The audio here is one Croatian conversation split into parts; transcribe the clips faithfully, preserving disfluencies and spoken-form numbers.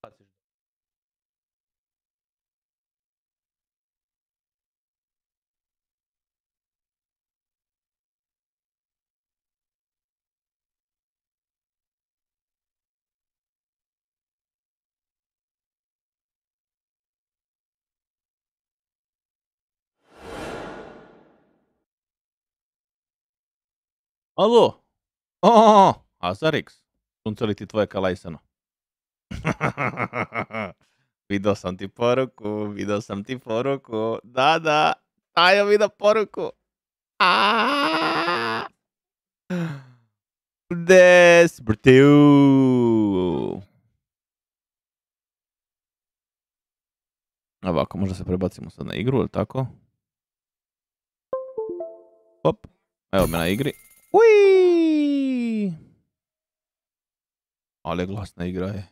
baciš. Alo? O, Azarix, sunce li ti tvoje kalajsano? Video sam ti poruku, video sam ti poruku. Da, da, Tajo video poruku. Aaaa. Des, brtiu. Ovako, možda se prebacimo sad na igru, ili tako? Hop, evo me na igri. Uiii. Ali glasna igra je.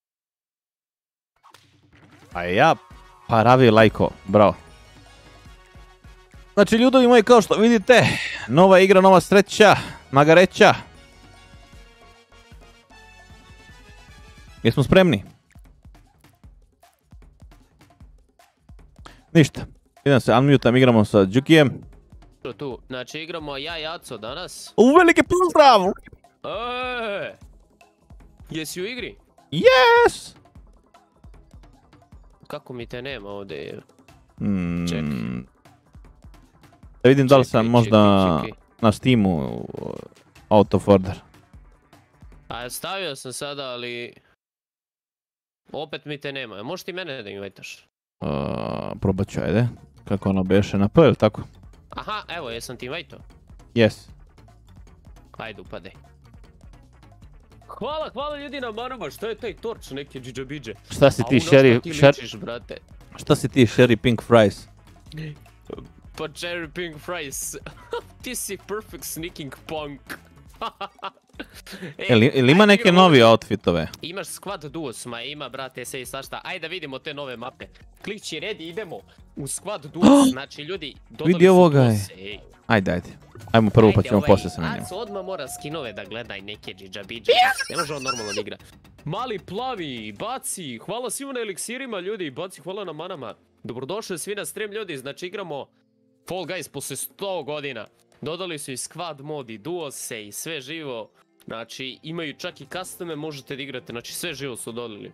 A ja, paravi lajko, bravo. Znači, ljudovi moji, kao što vidite, nova igra, nova sreća, magareća. Jesmo spremni? Ništa, idem se unmutam, igramo sa Džukijem. Tu, znači igramo ja i Aco danas. U veliki pozdrav! Eee! Jesi u igri? Yes! Kako mi te nema ovdje? Hmm. Čekaj. Da vidim da li sam Čekaj, možda čekaj, čekaj. na Steamu out of order. A stavio sam sada, ali... Opet mi te nema. Možeš ti mene da invajtaš? Uh, probat ću, ajde. Kako ono beše na P, ili tako? Aha, evo, jesam ti invajtao. Yes. Hajde, upadaj. Hvala, hvala ljudi na manama, što je taj torč neki džidžabidže? Šta si A ti, u na Sherry, šta ti Sher... ličiš, brate? Šta si ti, Sherry Pink Fries? Pa cherry pink fries. Ti si perfect sneaking punk. Ili il ima ajde neke igramo novi ovo. outfitove? Imaš squad duos, ma ima brate sve i svašta. Ajde da vidimo te nove mape. Klikći red i idemo u squad duos. Znači ljudi, dodali Vidi su ovoga je. duose, ej. Ajde, ajde. Ajmo prvo pa Ajde, ćemo ovaj, poslije se menjamo. Aco odmah mora skinove da gleda i neke džidžabidže. Ne može on normalno da igra. Mali plavi, Baci, hvala svima na eliksirima ljudi, Baci hvala na manama. Dobrodošli svi na stream ljudi, znači igramo Fall Guys posle sto godina. Dodali su i squad mod i duose i sve živo. Znači imaju čak i custome, možete da igrate, znači sve živo su dodali.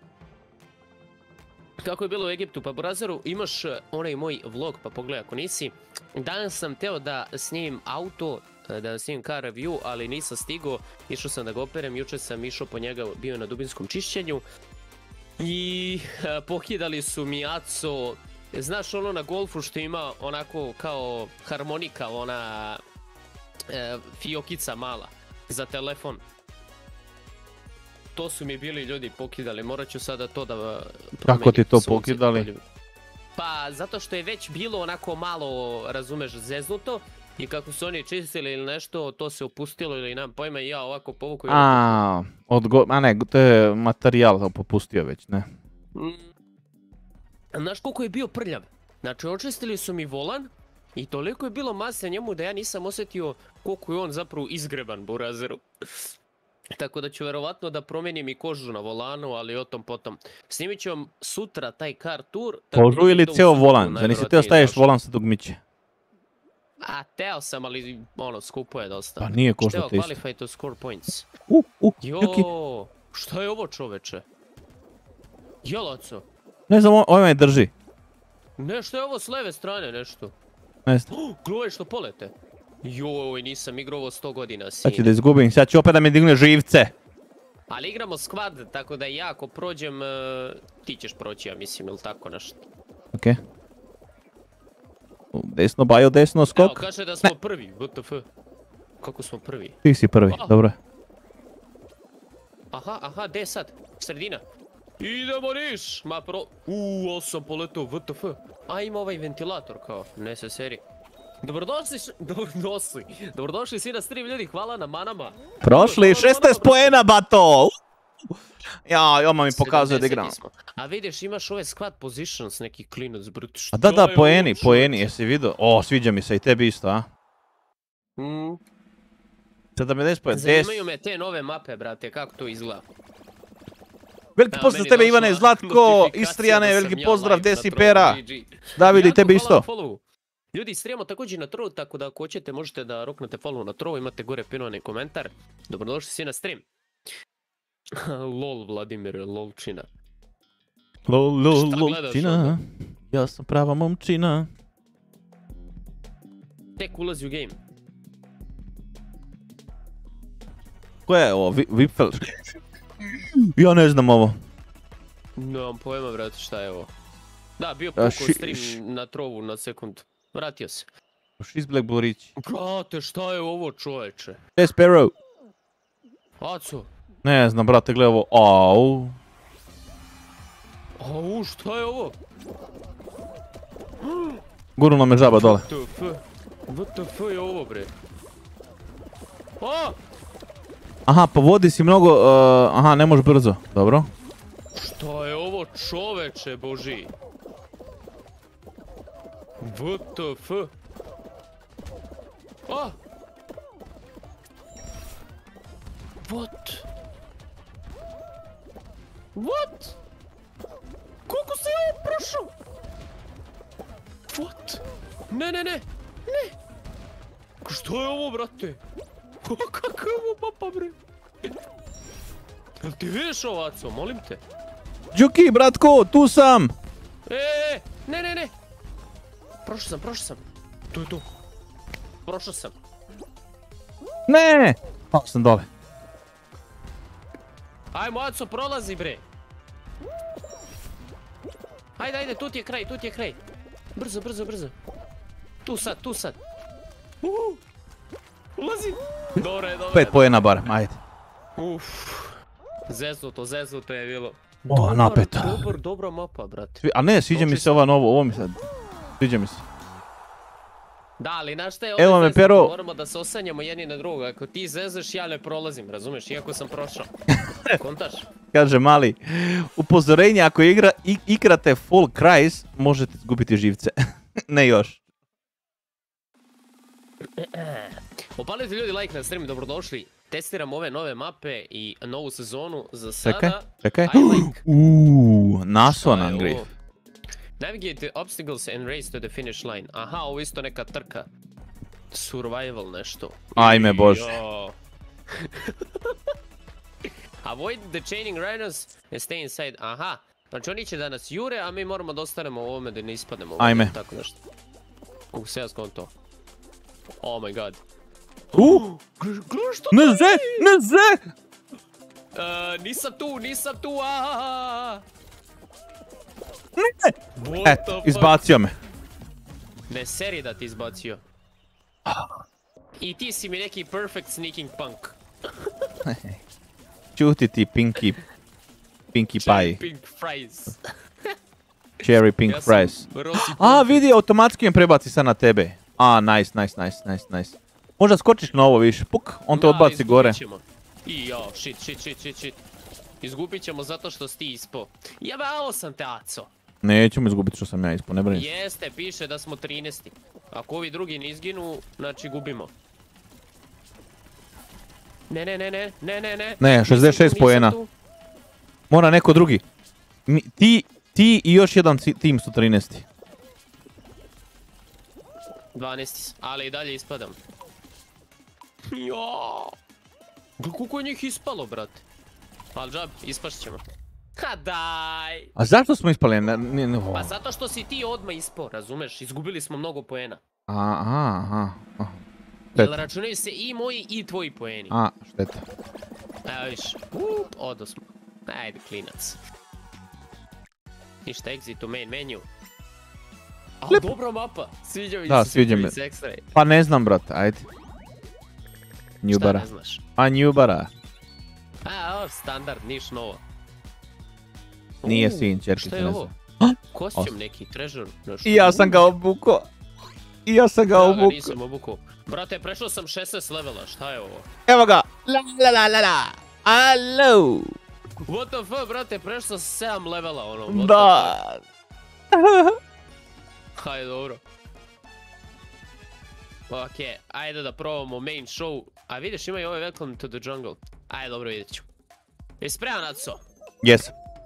Kako je bilo u Egiptu, pa Brazeru, imaš onaj moj vlog, pa pogledaj ako nisi. Danas sam teo da snimim auto, da snimim car review, ali nisam stigao. Išao sam da ga operem, juče sam išao po njega, bio na dubinskom čišćenju. I a, pokidali su mi Aco, znaš ono na golfu što ima onako kao harmonika, ona e, fiokica mala za telefon. To su mi bili ljudi pokidali, morat ću sada to da promenim. Kako ti to sunce pokidali? polju. Pa zato što je već bilo onako malo, razumeš, zeznuto. I kako su oni čistili ili nešto, to se opustilo ili nemam pojma i ja ovako povuku i... A, odgo... A ne, to je materijal popustio već, ne? Mm. Znaš koliko je bio prljav? Znači očistili su mi volan i toliko je bilo mase njemu da ja nisam osjetio koliko je on zapravo izgreban burazeru. Tako da ću verovatno da promijenim i kožu na volanu, ali o tom potom. Snimit ću vam sutra taj car tour. Kožu ili ceo volan? Zar nisi teo staviš volan sa dugmiće? A, teo sam, ali ono, skupo je dosta. Pa nije košta Šteo, te isto. qualify to score points. Uh, uh, Jo, Juki. šta je ovo čoveče? Jelaco. Ne znam, ovaj me drži. Ne, šta je ovo s leve strane nešto? Ne znam. Oh, gledaj što polete. Joj, nisam igrao ovo sto godina, Sad ću sine. da izgubim, sad ću opet da mi digne živce. Ali igramo squad, tako da ja ako prođem, uh, ti ćeš proći, ja mislim, ili tako nešto. Okej. Desno, bajo, desno, Evo, skok. kaže da smo prvi, W T F. Kako smo prvi? Ti si prvi, Ah. dobro je. Aha, aha, gde je sad? Sredina. Idemo niš! Ma pro... Uuu, ovo sam poletao, W T F. A, ima ovaj ventilator kao, ne se seri. Dobrodošli, š... dobrodošli. Dobrodošli svi na stream ljudi, hvala na manama. Prošli, Hvala na šesnaest manama, poena, bato! Ja, oma mi pokazuje da sedamdeset igram. smo. A vidiš, imaš ove squad positions, neki klinac, brut. A da, da, Šta je poeni, ovo, poeni, čoveče? jesi vidio? O, sviđa mi se i tebi isto, a? Mm. sedamdeset poena, Zanimaju me te nove mape, brate, kako to izgleda. Veliki Evo, pozdrav meni tebe došla Ivane, Zlatko, notifikacija Istrijane, da sam veliki ja pozdrav, live na Desi Troll Pera, G G. David i Jako tebi hvala na isto. followu. Ljudi, streamo također na Troll, tako da ako hoćete možete da roknete follow na Troll, imate gore pinovani komentar. Dobrodošli svi na stream. Lol, Vladimir, lolčina. Lol, lol, Šta gledaš lolčina, onda? ja sam prava momčina. Tek ulazi u game. Ko je ovo, Vi- Vipfel? Ja ne znam ovo. Nemam pojma, brate, šta je ovo. Da, bio A, pukao ši- stream š- na Trovu na sekund. Vratio se. Šiz Black Borić. Brate, šta je ovo, čoveče? Des Sparrow. Aco, Ne znam, brate, gle ovo. Au. au, šta je ovo? Gurnula me žaba dole. W T F? W T F je ovo, bre? A! Aha, po vodi si mnogo, uh, aha, ne možeš brzo. Dobro. Šta je ovo, čoveče, boži? W T F? A! What? What? Koliko se je ovo prošao? What? Ne, ne, ne, ne! Što je ovo, brate? Kako je ovo mapa, bre? Jel ti vidiš ovaco, molim te? Đuki, bratko, tu sam! E, ne, ne, ne! Prošao sam, prošao sam. Tu je tu. Prošao sam. Ne! Pao sam dole. Ajmo, Aco, prolazi, bre. Ajde, ajde, tu ti je kraj, tu ti je kraj. Brzo, brzo, brzo. Tu sad, tu sad. Uhu. Ulazi. Dobro je, dobro je. Pet poena bar, ajde. Uf. Zeznuto, zeznuto je bilo. O, napeto. Dobar, dobra mapa, brate. Svi- A ne, sviđa mi Došli se ova novo, ovo mi sad. Sviđa mi se. Da, ali znaš šta je Evo ovdje me, zeznuto? Pero. Moramo da se osanjamo jedni na druga. Ako ti zezeš, ja ne prolazim, razumeš? Iako sam prošao. Kontaš? Kaže mali, upozorenje, ako igra, i- igrate Fall Cries, možete izgubiti živce. Ne još. Opalite ljudi like na stream, dobrodošli. Testiram ove nove mape i novu sezonu za sada. Čekaj, čekaj. I like. Uuu, Nason Šta je Angry. ovo? Navigate the obstacles and race to the finish line. Aha, ovo isto neka trka. Survival nešto. Ajme bože. Jo. Avoid the chaining rhinos and stay inside. Aha. Znači oni će da nas jure, a mi moramo da ostanemo u ovome da ne ispadnemo. ovdje, Ajme. Tako nešto. Kako se ja skonto. Oh my god. Uh, Gledaj što ne ze, ne ze! Uh, nisam tu, nisam tu, aaa! Ne! What Et, the fuck? izbacio me. Ne seri da ti izbacio. I ti si mi neki perfect sneaking punk. Čuti ti Pinky, Pinky Cherry Pie, pink fries. Cherry Pink Ja sam Fries. Rossi A, Punk. vidi, automatski me prebaci sad na tebe. A, nice, nice, nice, nice, nice. Možda skočiš na ovo više, puk, on te Da, odbaci izgubit gore. ćemo. I jo, shit, shit, shit, shit, shit. Izgubit ćemo zato što si ti ispo. Jebao sam te, Aco. Nećemo izgubiti što sam ja ispao, ne brini se. Jeste, piše da smo trinaesti. Ako ovi drugi ne izginu, znači gubimo. Ne, ne, ne, ne, ne, ne, ne. Ne, Nisam šezdeset šest tu, nisam poena. tu. Mora neko drugi. Mi, ti, ti i još jedan ci- tim su trinaesti. dvanaesti, si, ali i dalje ispadam. Jo. Koliko je njih ispalo, brate? Al džab, ispašt ćemo. Ha daj! A zašto smo ispali? Ne, ne, ne, Pa zato što si ti odmah ispao, razumeš? Izgubili smo mnogo poena. A, aha, aha. aha. Jel Šteta. računaju se i moji i tvoji poeni. A, šteta. Evo viš, up, odo smo. Ajde, klinac. Ništa, exit u main menu. A, Lep. dobra mapa. Sviđa mi Da, se, sviđa mi mi. se ekstra. je. Pa ne znam, brate, ajde. Šta Njubara. ne znaš? A njubara. A, ovo, standard, niš novo. Nije U, sin, čerkica, Šta je ne ovo? znam. Kostum neki, treasure, nešto. I ja sam ga obuko. I ja sam ga Ja ga obuko. nisam obukao. Brate, prešao sam šesnaest levela, šta je ovo? Evo ga. La la la la la. Alo. What the fuck, brate, prešao sam sedam levela, ono. what the Da. fuck. Hajde, dobro. Okej, ajde da probamo main show. A vidiš, ima i ovaj Welcome to the Jungle. Ajde, dobro, vidjet ću. Jesi spreman, Aco? Yes.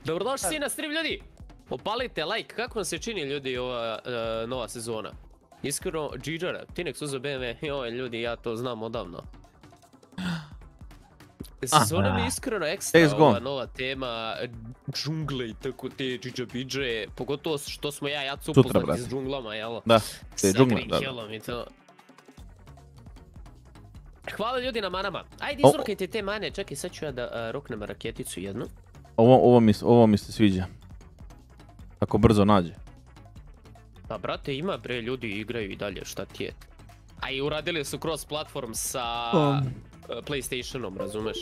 Dobrodošli svi na stream, ljudi! Opalite like, kako vam se čini, ljudi, ova uh, nova sezona? Iskreno, Džiđara, ti nek suza B M W, joj ljudi, ja to znam odavno. Sezona mi je iskreno ekstra, ova nova tema, džungle i tako te džiđa-bidže, pogotovo što smo ja i Jacu upoznati s džunglama, jel? Da, te džungle, da. Sa Green Hillom i to. Hvala ljudi na manama. Ajde izrokajte te mane, čekaj sad ću ja da uh, roknem raketicu jednu. Ovo, ovo, mi, ovo mi se sviđa. Tako brzo nađe. Pa brate, ima bre, ljudi igraju i dalje, šta ti je. A i uradili su cross platform sa um. uh, PlayStationom, razumeš?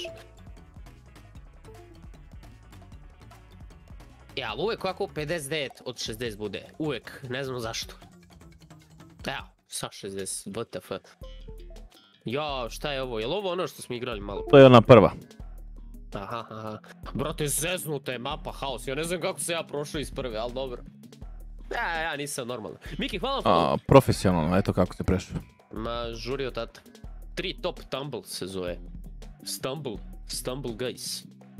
Ja, ali uvek ovako pedeset devet od šezdeset bude, uvek, ne znam zašto. Evo, sa šezdeset, W T F. Ja, šta je ovo, je li ovo ono što smo igrali malo? To je ona prva. Aha, aha. Brate, zeznuta je mapa, haos, ja ne znam kako se ja prošao iz prve, ali dobro. Ja, ja nisam normalno. Miki, hvala vam. Profesionalno, eto kako ste prešli. Ma, žurio tata. Tri top tumble se zove. Stumble, stumble guys.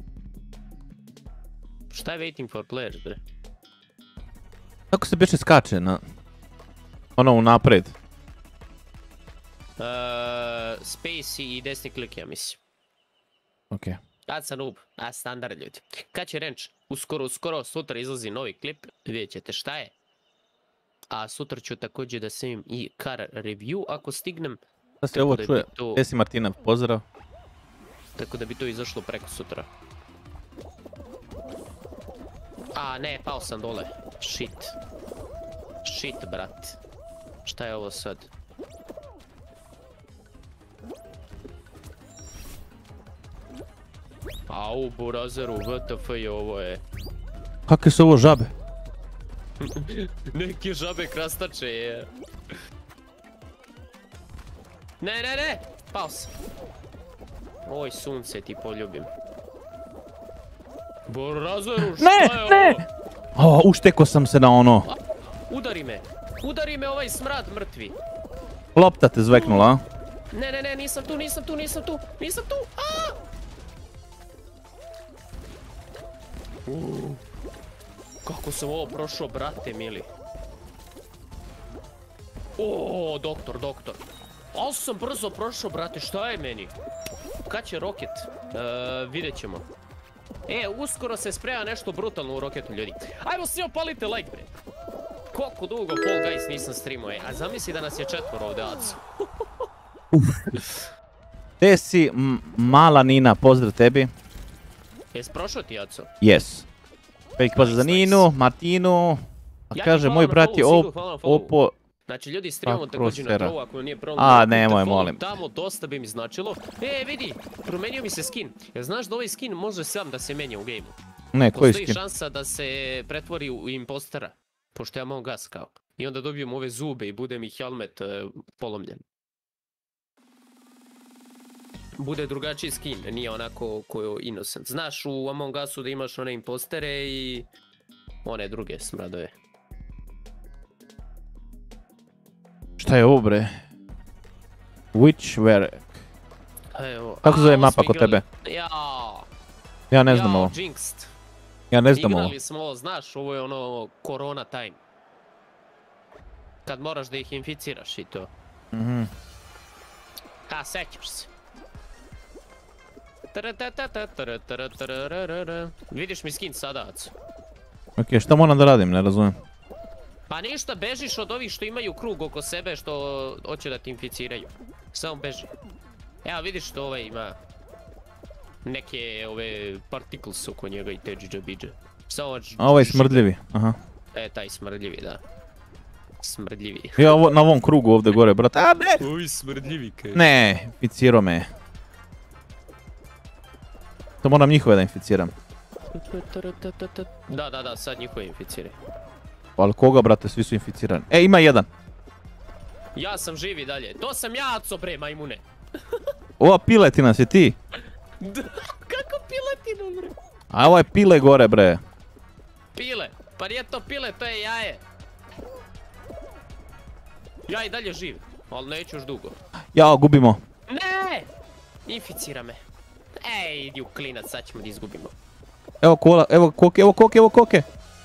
Šta je waiting for players, bre? Kako se biše skače na... ono unapred? Uh, space i desni klik, ja mislim. Okej. Okay. Tad sam noob, a standard ljudi. Kad će Renč? Uskoro, uskoro, sutra izlazi novi klip, vidjet ćete šta je. A sutra ću također da snimim i car review ako stignem. Da se ovo čuje, gdje si Martina, pozdrav. Tako da bi to izašlo preko sutra. A ne, pao sam dole. Shit. Shit, brat. Šta je ovo sad? Au, burazeru, W T F je ovo je. Kakve su ovo žabe? Neke žabe krastače je. Ne, ne, ne! Pao sam. Oj, sunce ti poljubim. Burazeru, šta je ovo? Ne, ne! O, ušteko sam se na ono. Udari me. Udari me ovaj smrad mrtvi. Lopta te zveknula, a? Ne, ne, ne, nisam tu, nisam tu, nisam tu, nisam tu, aaaa! Uh, kako sam ovo prošao, brate mili. O, doktor, doktor. Ali sam brzo prošao, brate, šta je meni? Kad će roket? Uh, vidjet ćemo. E, uskoro se sprema nešto brutalno u roketu, ljudi. Ajmo svi opalite like, bre. Koliko dugo Fall Guys nisam streamao, e. A zamisli da nas je četvoro ovdje, Acu. Te si mala Nina, pozdrav tebi. Jes prošao ti, Aco? Jes. Velik pozdrav za Ninu, Martinu. A kaže, moj brat je Opo... Znači ljudi, streamamo također na Trovu, ako nije problem. A, nemoj, molim. Tamo dosta bi mi značilo. E, vidi, promenio mi se skin. Jel znaš da ovaj skin može sam da se menja u gameu? Ne, koji skin? Postoji šansa da se pretvori u impostera. Pošto ja Among Us kao. I onda dobijem ove zube i bude mi helmet uh, polomljen. Bude drugačiji skin, nije onako ko innocent. Znaš u Among Usu da imaš one impostere i one druge smradove. Šta je ovo, bre? Witch Where? Evo. Kako zove mapa kod tebe? Ja. Ja ne znam ovo. Jinxed. Ja ne znam ovo. Igrali smo ovo, znaš, ovo je ono corona time. Kad moraš da ih inficiraš i to. Mhm. A, sećaš se. Vidiš mi skin sada, Acu. Okej, šta moram da radim, ne razumijem. Pa ništa, bežiš od ovih što imaju krug oko sebe što hoće da ti inficiraju. Samo beži. Evo vidiš što ovaj ima neke ove particles oko njega i te džiđa-bidže. A ovaj smrdljivi, aha. E, taj smrdljivi, da. Smrdljivi. Ja ovo, na ovom krugu ovdje gore, brate. A ne! Uj, smrdljivi kaj. Ne, inficirao me. To moram njihove da inficiram. Da, da, da, sad njihove inficiraj. Ali koga, brate, svi su inficirani. E, ima jedan. Ja sam živi dalje. To sam ja, Aco, bre, majmune. Ova piletina si ti. Kako piletina, bre? A ovo je pile gore, bre. Pile? Pa nije to pile, to je jaje. Ja i dalje živim, ali neću još dugo. Jao, gubimo. Ne! Inficira me. Ej, idi u klinac, sad ćemo da izgubimo. Evo kola, evo koke, evo koke, evo koke.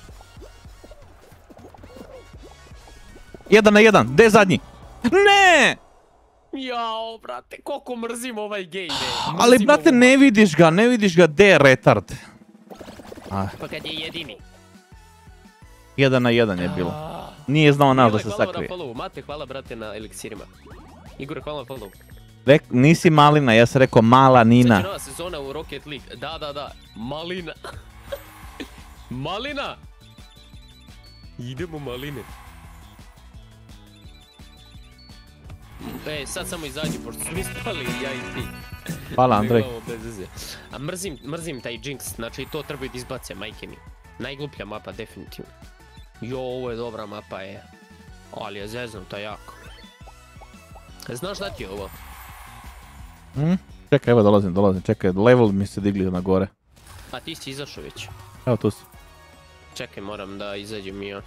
Jedan na jedan, gdje je zadnji? Ne! Jao, brate, koliko mrzim ovaj game, ne. Ali, brate, ne vidiš ga, ne vidiš ga, gdje je retard? Ah. Pa kad je jedini. Jedan na jedan je bilo. Nije znao nas da se sakrije. Hvala na followu, Mate, hvala brate na eliksirima. Igor, hvala na follow. Rek, nisi malina, ja sam rekao mala Nina. Sad će nova sezona u Rocket League. Da, da, da. Malina. Malina! Idemo maline. E, sad samo izađi, pošto su mi spali, ja i ti. Hvala, Andrej. A mrzim, mrzim taj Jinx, znači to trebaju da izbace, majke mi. Najgluplja mapa, definitivno. Jo, ovo je dobra mapa, je. Ali je zeznuta jako. Znaš šta ti je ovo? Hmm? Čekaj, evo dolazim, dolazim, čekaj, level mi se digli na gore. A ti si izašao već. Evo tu si. Čekaj, moram da izađem i ja.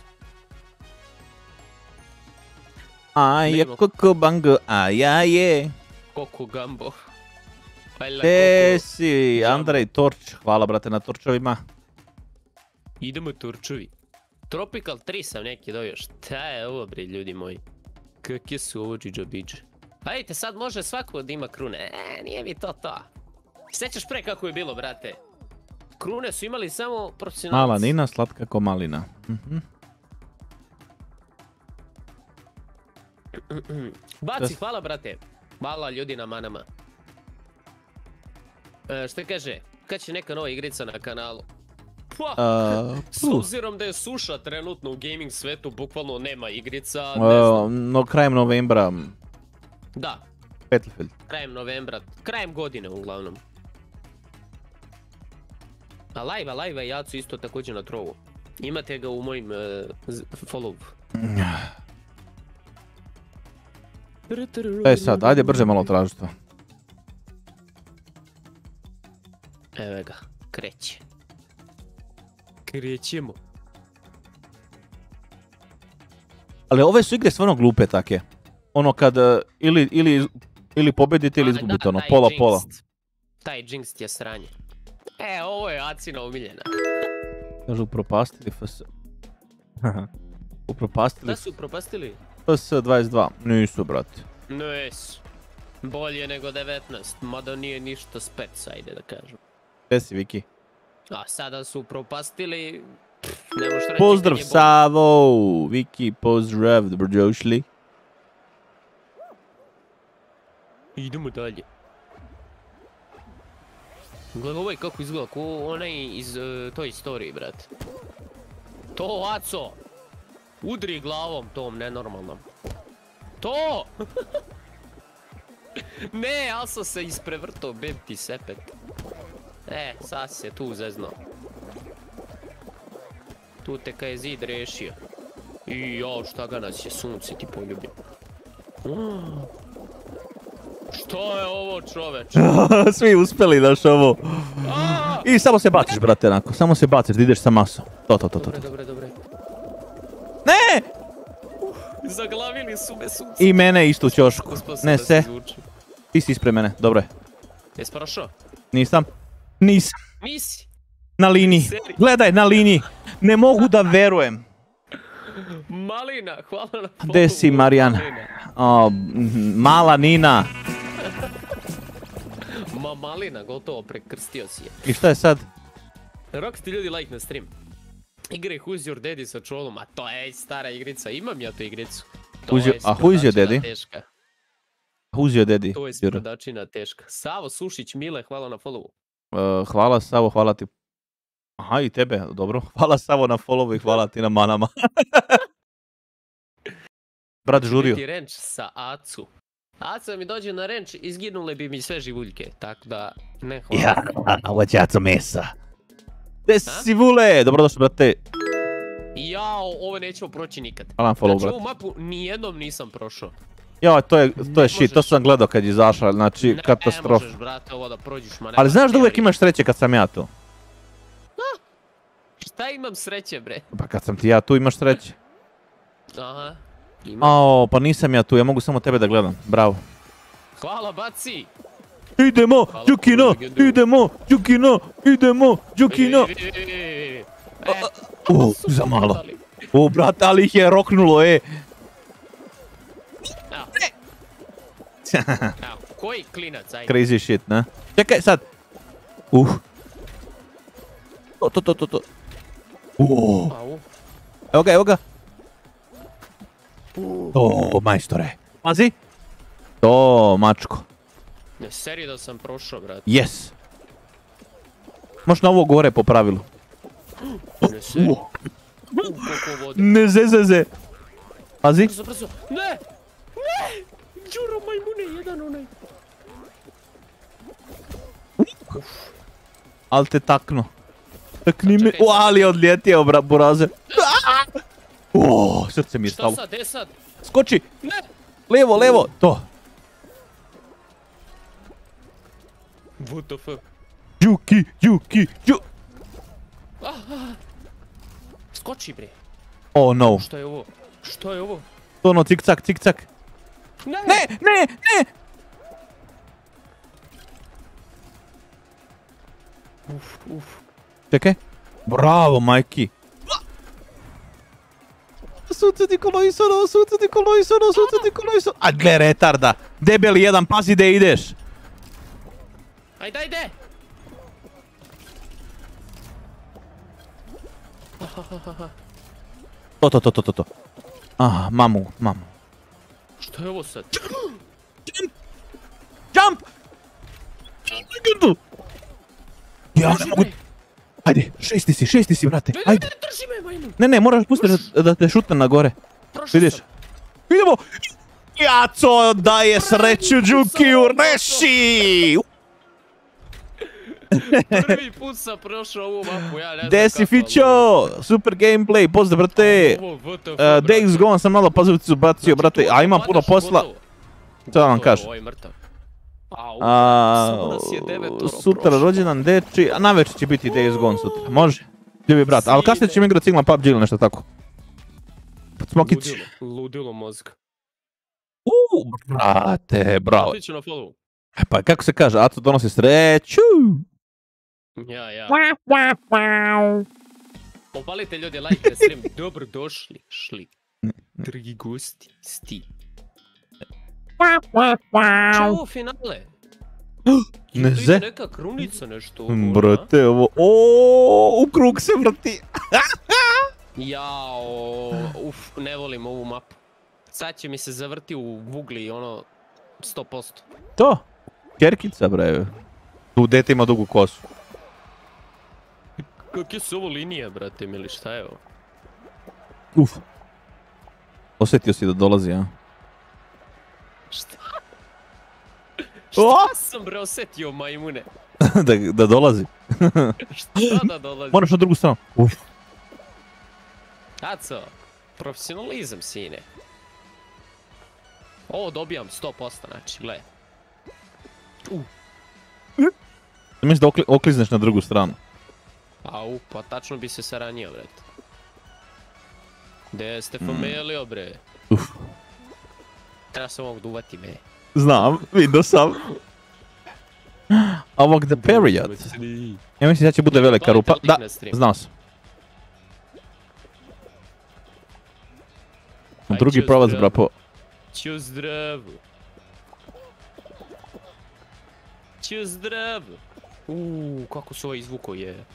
Aje, koko bango, ajaje. Koko gambo. Te si, Andrej, torč. Hvala, brate, na torčovima. Idemo torčovi. Tropical tri sam neki dobio. Šta je ovo, bre, ljudi moji? Kakje su ovo džidžabidže? Pa vidite, sad može svako da ima krune. E, nije mi to to. Sjećaš pre kako je bilo, brate? Krune su imali samo profesionalci. Mala Nina, slatka ko malina. Mhm. Baci, hvala, brate. Hvala ljudi na manama. E, šta kaže? Kad će neka nova igrica na kanalu? Pa, Uh, s obzirom da je suša trenutno u gaming svetu, bukvalno nema igrica, ne uh, znam. no, krajem novembra. Da, Battlefield. krajem novembra, krajem godine uglavnom. A live, a live je Jacu isto također na trovu. Imate ga u mojim uh, follow. E sad, ajde brže malo traži to. Evo ga, kreće. Krećemo. Ali ove su igre stvarno glupe take. Ono kad uh, ili, ili, ili pobedite ili izgubite, ono, pola pola. Taj Jinx je sranje. E, ovo je Acina omiljena. Kažu upropastili F S. Upropastili Da su upropastili? F S dvadeset dva. Nisu, brate. Nisu. Bolje nego devetnaest, mada nije ništa spec, ajde da kažem. Gdje si, Viki? A sada su upropastili... Ne možeš reći. Pozdrav Savo! Viki, pozdrav, dobrodošli. Idemo dalje. Gledaj ovaj kako izgleda, ko onaj iz uh, Toy Story, brate. To, Aco! Udri glavom tom nenormalnom. To! Ne, ja sam se isprevrtao, beb ti sepet. E, sad se tu zezno. Tu te kaj je zid rešio. I jao, šta ga nas je sunce ti poljubio. Mm. Što je ovo, čoveč? Svi uspjeli, daš ovo. A! I samo se baciš, brate, onako. Samo se baciš, da ideš sa masom. To, to, to, to. Dobre, dobre, dobre. Ne! Zaglavili su me sunce. I mene isto u ćošku. Ne se. Ti si ispred mene, dobro je. Jesi prošao? Nisam. Nisam. Nisi. Na liniji. Gledaj, na liniji. Ne mogu da verujem. Malina, hvala na followu. Gde si, Marijan? O, mala Nina. Ma Malina, gotovo, prekrstio si je. I šta je sad? Rok ti ljudi like na stream. Igraj Who's Your Daddy sa čolom, a to je stara igrica, imam ja tu igricu. To Who's je your- a who's your sprdačina daddy? Teška. Who's your daddy? To je sprdačina teška. Savo Sušić, Mile, hvala na followu. Uh, hvala Savo, hvala ti. Aha, i tebe, dobro. Hvala Savo na followu i hvala ti na manama. Brat žurio. Ti renč sa Acu. Aca mi dođe na renč, izginule bi mi sve živuljke, tako da ne hvala. Ja, ovo ćaco mesa. Gde si, Vule? Dobrodošli, brate. Jao, ovo nećemo proći nikad. Hvala na follow, Znači brate. ovu mapu nijednom nisam prošao. Ja, to je, to je Ne shit, to možeš. sam gledao kad je izašla, znači Ne katastrofa. možeš, brate, ovo da prođeš, ma nema Ali znaš da uvijek teorije. imaš sreće kad sam ja tu? Šta imam sreće, bre? Pa kad sam ti ja tu imaš sreće. Aha, imam. Ao, pa nisam ja tu, ja mogu samo tebe da gledam, bravo. Hvala, baci! idemo, Đukino, idemo, Đukino, idemo, Đukino. O, za malo. O, brate, ali ih je roknulo, e. Evo, koji klinac, ajde. Crazy shit, ne? Čekaj, sad. Uh. To, to, to, to, to. Uh. Evo ga, evo ga. O, majstore. Pazi. To, mačko. Ne, seri da sam prošao, brate. Yes. Možeš na ovo gore po pravilu. Ne, seri. U, koliko vode. Ne, ze, ze, ze. Pazi. Brzo, brzo. Ne! Ne! Đuro majmune, jedan onaj. Al te takno. Takni me. O, ali je odlijetio, bra, burazer. O, srce mi je stalo. Šta sad, gdje sad? Skoči. Ne! Levo, levo. To. What the fuck? Đuki, Đuki, Đu... Skoči, bre. Oh no. Šta je ovo? Šta je ovo? To ono, cik-cak, cik-cak. Ne! Ne, ne, ne! Uf, uf. Čekaj. Bravo, majki. Sunce ti koloisano, sunce ti koloisano, sunce ti koloisano. A gle, retarda. Debeli jedan, pazi gdje ideš. Ajde, ajde! To, to, to, to, to, to. Ah, mamu, mamu. Šta je ovo sad? Jump! Jump! Legendu! Ja ne mogu... Ajde, šesti si, šesti si, brate, ajde. Drži me, majmun! Ne, ne, moraš pustiti da, da te šutne na gore. Prošao Vidiš? sam. Idemo! Jaco daje sreću Đukiju, reši! Prvi put sam prošao ovu mapu, ja ne znam Gde si, kako, Fićo? Super gameplay, pozdrav, brate. Ovo, what the fuck, Uh, Days brate. Gone sam malo pazovicu bacio, brate, a imam puno posla. Šta da vam kažem? Ovo je mrtav. Au, A, samo nas je devetoro sutra prošlo. rođendan deči, a navečer će biti Days Gone sutra. Može? Ljubi brat, ali kasnije ćemo igrati Sigma P U B G ili nešto tako. Smokić. Ludilo, ludilo mozga. Uuu, brate, bravo. Otiću na follow. E pa kako se kaže, Aco donosi sreću. Ja, ja. Opalite ljudi, like na stream. Dobro došli, šli. Dragi gosti, sti. Čao ovo finale? Ne Ide ze. neka krunica nešto. ovo, Brate, ovo, ooo, u krug se vrti. Jao, uf, ne volim ovu mapu. Sad će mi se zavrti u vugli, ono, sto posto. To, Kerkica, bre. Tu dete ima dugu kosu. Kakve su ovo linije, brate, mili, šta je ovo? Uf. Osjetio si da dolazi, a? Šta? O! Šta sam, bre, osjetio, majmune? da, da dolazi. Šta da dolazi? Moraš na drugu stranu. Uf. Aco, profesionalizam, sine. Ovo dobijam sto posto, znači, gle. Uh. Mislim da okli, oklizneš na drugu stranu. Au, pa tačno bi se saranio, bre. Gde ste familio, bre? Uf. Treba se ovog duvati, me. Znam, vidio sam. Ovog The Period. Ja mislim da će bude velika rupa. Da, znao sam. Drugi pravac, brapo. Ću zdravo. Ću zdravo. Uuu, kako se ovo izvuko je.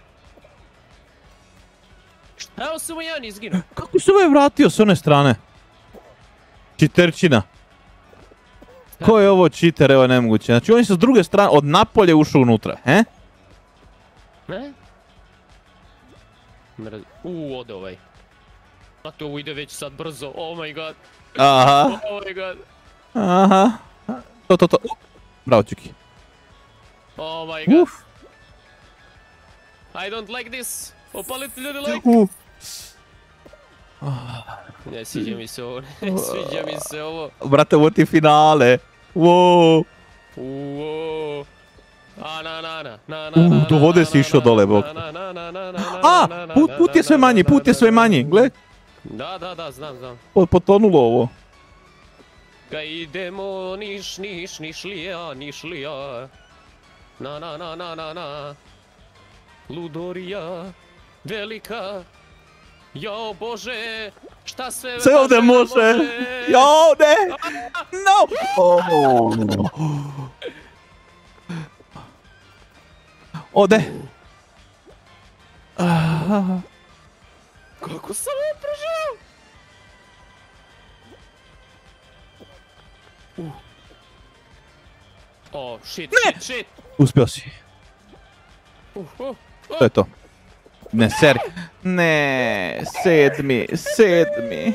Šta je samo jedan izginuo? Kako se ovaj vratio s one strane? Čiterčina. Ko je ovo čiter, evo je nemoguće. Znači on je sa druge strane, od napolje ušao unutra, he? Ne? Uuu, ode ovaj. Znate, ovo ide već sad brzo, oh my god. Aha. Oh my god. Aha. To, to, to. Bravo, Čuki. Oh my god. Uf. I don't like this. Opalite ljudi like. Uf. Ne sviđa mi se ovo, ne sviđa mi se ovo. Brate, ovo ti finale. Wow. Uuu. A na na na na na. Uh, do vode si išao dole, bok. A, put, put je sve manji, put je sve manji, gle. Da, da, da, znam, znam. Potonulo ovo. Ka idemo niš, niš, nišlija, nišlija. Na, na, na, na, na, na. Ludorija, velika. Jao Bože, šta sve... Sve ovdje može! Jao, ne! No! Oh. Ode! Ah. Kako sam je preživio? Uh. O, shit, Ne! shit, shit. Uspio si. Uh, uh, uh. To je to. Ne, seri. Ne, sedmi, sedmi.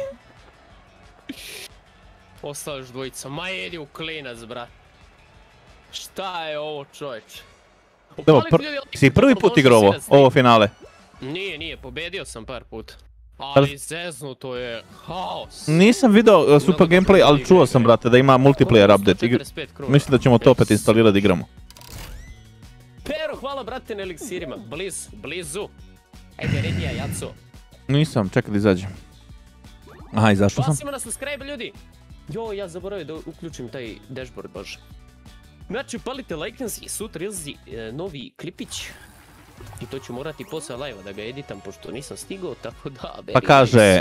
Ostao još dvojica, ma jedi u klinac, brat. Šta je ovo, čovječ? Evo, pr si prvi put igrao ovo, ovo finale? Nije, nije, pobedio sam par puta. Ali zeznuto je haos. Nisam vidio uh, super gameplay, ali čuo sam, brate, da ima multiplayer update. Igr Mislim da ćemo to opet instalirati da igramo. Pero, hvala brate na eliksirima. Blizu, blizu. Ajde, redija, jaco. Nisam, čekaj da izađem. Aha, izašao sam. Pasimo na subscribe, ljudi. Jo, ja zaboravio da uključim taj dashboard, bože. Znači, upalite lajkans i sutra izlazi e, novi klipić. I to ću morati posle live-a da ga editam, pošto nisam stigao, tako da... Pa kaže...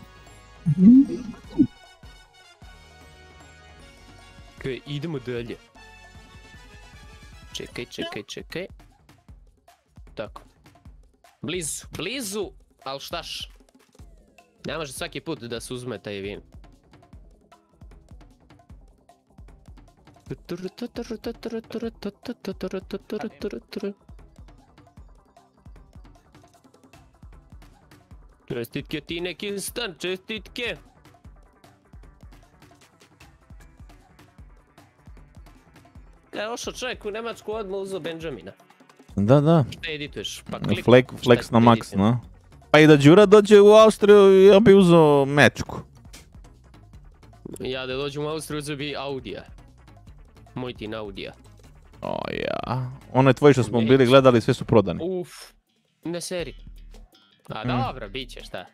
Kaj, idemo dalje. Čekaj, čekaj, čekaj. Tako. Blizu, blizu, ali štaš. Ne može svaki put da se uzme taj vin. Čestitke ti neki stan, čestitke. Kada je ošao čovjek u Njemačku odmah uzeo Benjamina. Da, da. Šta edituješ? Pa klik. Flex, flex na max, no. Pa i da Đura dođe u Austriju, ja bi uzeo mečku. Ja da dođem u Austriju uzeo bi Audija. Moj tin Audija. O ja. Ono je tvoj što smo bili gledali, sve su prodani. Uf. Ne seri. A Mm. dobro, bit će šta.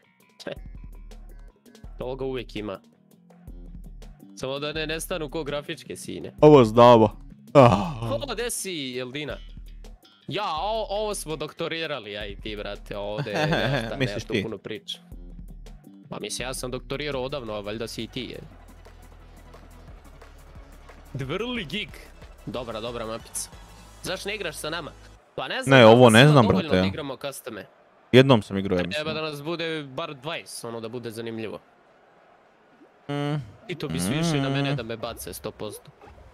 Toga uvijek ima. Samo da ne nestanu ko grafičke sine. Ovo zdavo. Ah. Ko, gdje si, Eldina? Ja, o, ovo smo doktorirali, ja i ti, brate, ovdje, ja, šta, Misliš nema tu ti? puno priča. Pa mislim, ja sam doktorirao odavno, a valjda si i ti, je. Dvrli gig. Dobra, dobra mapica. Zašto ne igraš sa nama? Pa ne znam, Ne, da ovo li ne smo znam, dovoljno brate, da ja. igramo custome. Jednom sam igrao, ja Treba mislim. da nas bude bar dvadeset, ono da bude zanimljivo. Mm. I to bi svi išli na mene da me bace sto posto.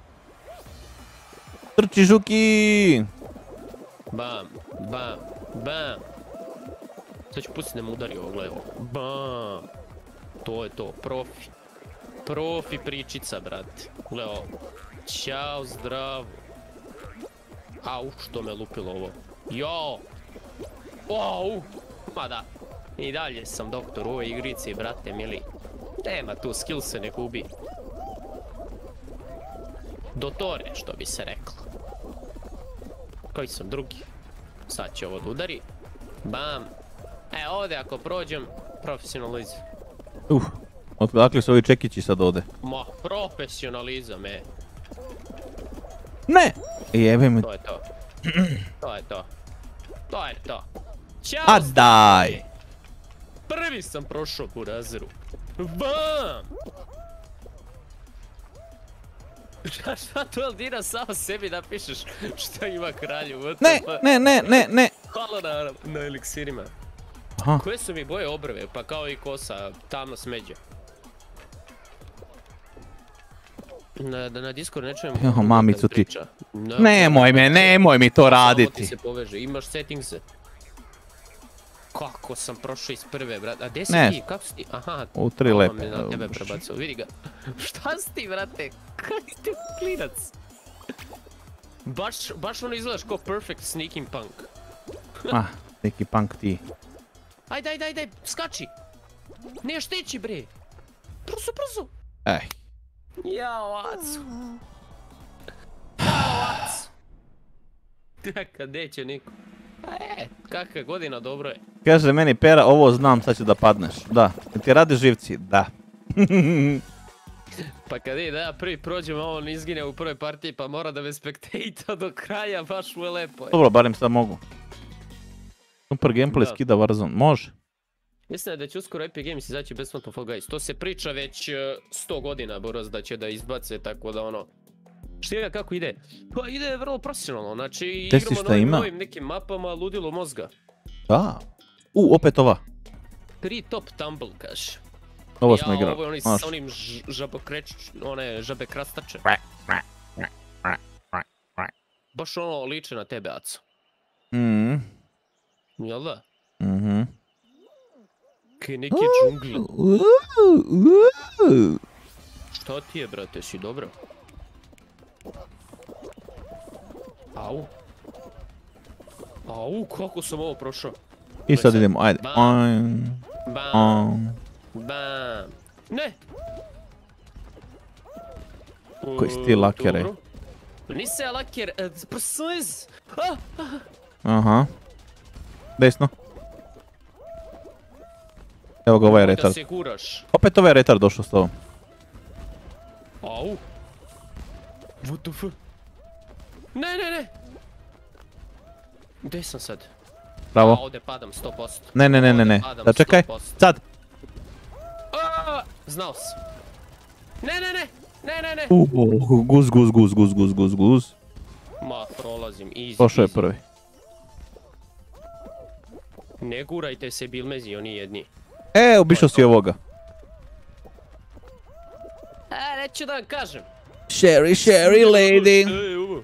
Trči, Žuki! Bam, bam, bam. Sad ću pustiti da me udari ovo, gledaj ovo. Bam. To je to, profi. Profi pričica, brate. Gledaj ovo. Ćao, zdravo. Au, što me lupilo ovo. Jo! Au! Ma da. I dalje sam doktor u ovoj igrici, brate mili. Nema tu, skill se ne gubi. Dotore, što bi se reklo. Koji sam drugi? Sad će ovo da udari. Bam. E, ovdje ako prođem, profesionalizam. Uf, odakle su ovi čekići sad ovdje? Ma, profesionalizam, e. Ne! Jebe mi. To je to. To je to. To je to. Ćao! A daj! Prvi sam prošao u razeru. Bam! Šta, šta to Eldina samo sebi napišeš šta ima kralju? Ne, ne, ne, ne, ne! Hvala na, na eliksirima. Aha. Koje su mi boje obrve? Pa kao i kosa, tamno smeđe. Na, da na Discord ne čujem... Jo, mamicu ti. No, Nemoj me, nemoj mi to Samo ti raditi. se poveže, imaš settingse. Kako sam prošao iz prve, brate? A gdje si Ne. ti? Kako si ti? Aha, U tri ovo lepe. me na tebe prebacao, vidi ga. Šta si ti, brate? Kak ti klinac? Baš, baš ono izgledaš kao perfect sneaking punk. Ah, neki punk ti. Ajde, ajde, ajde, skači! Ne štići, bre! Brzo, brzo! Ej. Jao, acu! Jao, acu! Kad neće niko. E, kakva godina, dobro je. Kaže meni Pera, ovo znam, sad će da padneš. Da. Jel ti rade živci? Da. Pa kad je da ja prvi prođem, a on izgine u prvoj partiji, pa mora da me spektajta do kraja, baš mu je lepo. Je. Dobro, barem sad mogu. Super gameplay Da. skida Warzone, može. Mislim da će uskoro Epic Games izaći besplatno Fall Guys. To se priča već uh, sto godina, Boros, da će da izbace, tako da ono... Štiva kako ide? Pa ide vrlo profesionalno, znači Testi igramo šta novim, ima? novim nekim mapama, ludilo mozga. Da. U, opet ova. Tri top tumble, kaže. Ovo smo Ja, igrali. ovo je oni Znaš. sa onim ž- žabokreč... one žabe krastače. Baš ono liče na tebe, Aco. Mhm. Jel da? Mhm. Kaj neki džungla. Šta ti je, brate, si dobro? Au. Au, kako sam ovo prošao? I sad idemo, ajde. Bam. Ajm, Bam, ajm. bam. Ne! Koji si ti laker, ej? Dobro. Nisi ja laker, e, prsliz! Ah, Aha. Desno. Evo ga, ovaj je da retard. se guraš. Opet ovaj je retard došao s tobom. Au. What the fuck? Ne, ne, ne! Gdje sam sad? Bravo. A, ovdje padam sto posto. Ne, ne, ne, ne, ne. Ovdje padam Da čekaj. sto posto. Sad. A, znao sam. Ne, ne, ne! Ne, ne, ne! Uh, guz, guz, guz, guz, guz, guz, guz. Ma, prolazim, easy, Došao je easy. prvi. Ne gurajte se bilmezi, oni jedni. E, obišao si ovoga. E, neću da vam kažem. Sherry, Sherry, lady. Šta je ovo?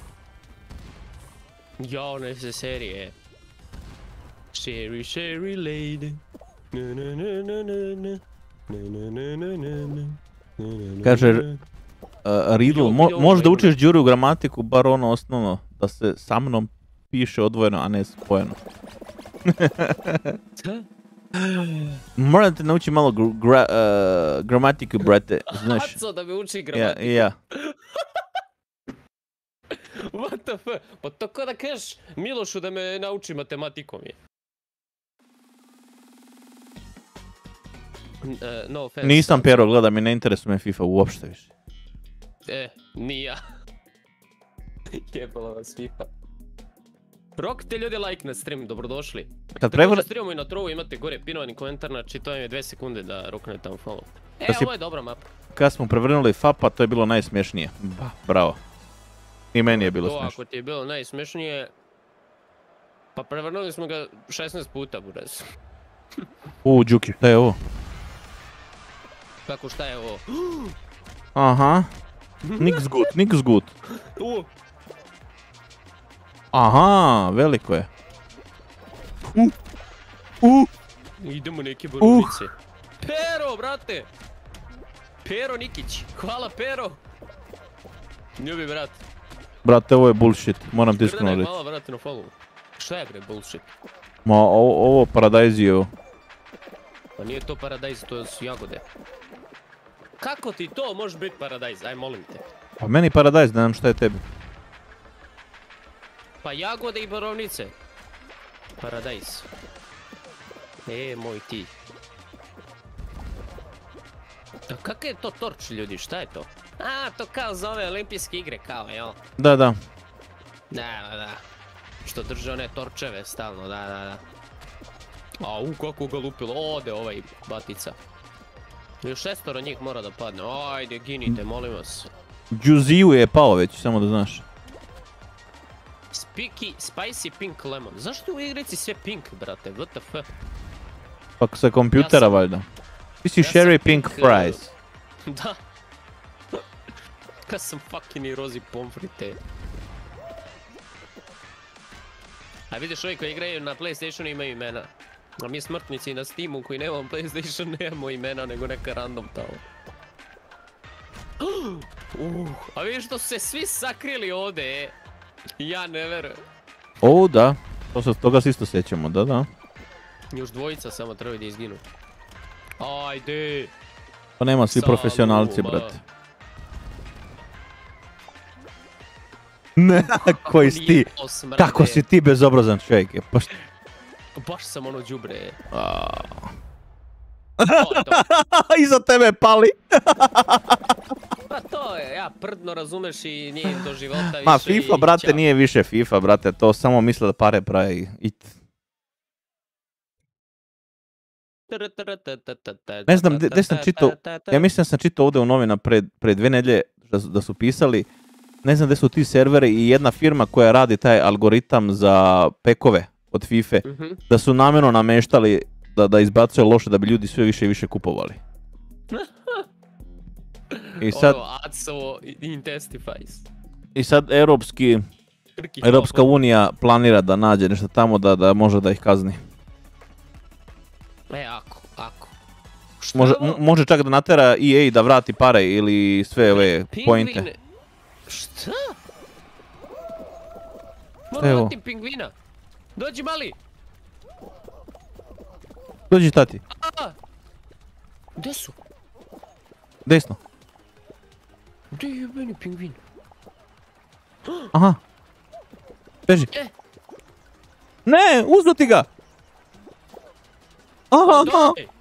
Jao, ne se serije. Sherry, Sherry, lady. Na, na, na, na, na, na. Na, na, na, na, na, na. Na, na, na, Kaže, na. Uh, Riddle, mo Jo, možda jo, učiš Đuru gramatiku, bar ono osnovno, da se sa mnom piše odvojeno, a ne spojeno. Šta? Moram da te nauči malo gr gra uh, gramatiku, brate, znaš. Aco da me uči Ja, gramatiku. i ja. What the fuck? Pa to ko da kažeš Milošu da me nauči matematikom je. N- e, no offense. Nisam Pero, gledam i ne interesuje me FIFA uopšte više. E, ni ja. Jebala vas FIFA. Rokite ljudi like na stream, dobrodošli. Kad prevr... Također streamamo i na trovu, imate gore pinovani komentar, znači to vam je dve sekunde da roknete tamo follow. E, Da si- ovo je dobra mapa. Kad smo prevrnuli Fapa, to je bilo najsmješnije. Ba, bravo. I meni je bilo To smiješno. ako ti je bilo najsmešnije... Pa prevrnuli smo ga šesnaest puta, buraz. U, Đuki, šta je ovo? Kako šta je ovo? Aha. Niks good, niks good. U, Aha, veliko je. U, u, idemo neke borovnice. Pero, brate! Pero Nikić, hvala Pero! Ljubi, brat. brate, ovo je bullshit, moram ti iskreno Grdane, reći. hvala, brate, na follow. Šta je, bre, bullshit? Ma, ovo, ovo Paradise-ijevo. Pa nije to paradajz, to su jagode. Kako ti to može biti paradajz? Aj, molim te. Pa meni Paradise, ne znam šta je tebi. Pa jagode i borovnice. Paradajz. E, moj ti. A kakav je to torč, ljudi? Šta je to? A, to kao za ove olimpijske igre, kao, jel? Da, da. Da, da, da. Što drže one torčeve stalno, da, da, da. A, u, kako ga lupilo. Ode ovaj batica. Još šestoro njih mora da padne. Ajde, ginite, molim vas. Juziju je pao već, samo da znaš. Spiky, spicy pink lemon. Zašto u igrici sve pink, brate? What the fuck? Pa sa kompjutera Ja sam- valjda. Ti si ja sam Sherry Pink pink, Fries. Da. Kad sam fucking i rozi pomfrite. A vidiš, ovi koji igraju na PlayStationu imaju imena. A mi smrtnici na Steamu koji nemamo PlayStation nemamo imena nego neka random tamo. Uh, a vidiš što su se svi sakrili ovdje, e? Ja ne verujem. O, da. To se, toga se isto sjećamo, da, da. Još dvojica samo trebaju da izginu. Ajde! Pa nema svi Samo, profesionalci, ma. brate. Ne, koji si ti? Lijepo smrde. Kako si ti bezobrazan čovjek? je, Pa šta? Baš sam ono đubre. A, To je to. Iza tebe pali. Pa to je, ja prdno razumeš i nije do života više. Ma FIFA, i brate, ćao. nije više FIFA, brate, to samo misle da pare pravi. It. Ne znam, gdje gdje sam čitao, ja mislim da sam čitao ovdje u novina pred, pred dve nedlje da su, da su pisali, ne znam gdje su ti serveri i jedna firma koja radi taj algoritam za pekove od FIFA, Mhm. da su namjerno nameštali da, da izbacuje loše da bi ljudi sve više i više kupovali. I sad, Ono, Aco intensifies. i sad europski, Krki Europska hlapa. unija planira da nađe nešto tamo da, da može da ih kazni. E, ako, ako. Šta Može, je ovo? m- može čak da natera E A da vrati pare ili sve ove pointe. Pingvine. Šta? Evo. Moram vratim pingvina. Dođi mali. Dođi tati, A! Gde su? desno. Gde je jebeni pingvin? Aha. Beži. E. Ne, uzeo ti ga! Aha, aha. Daj.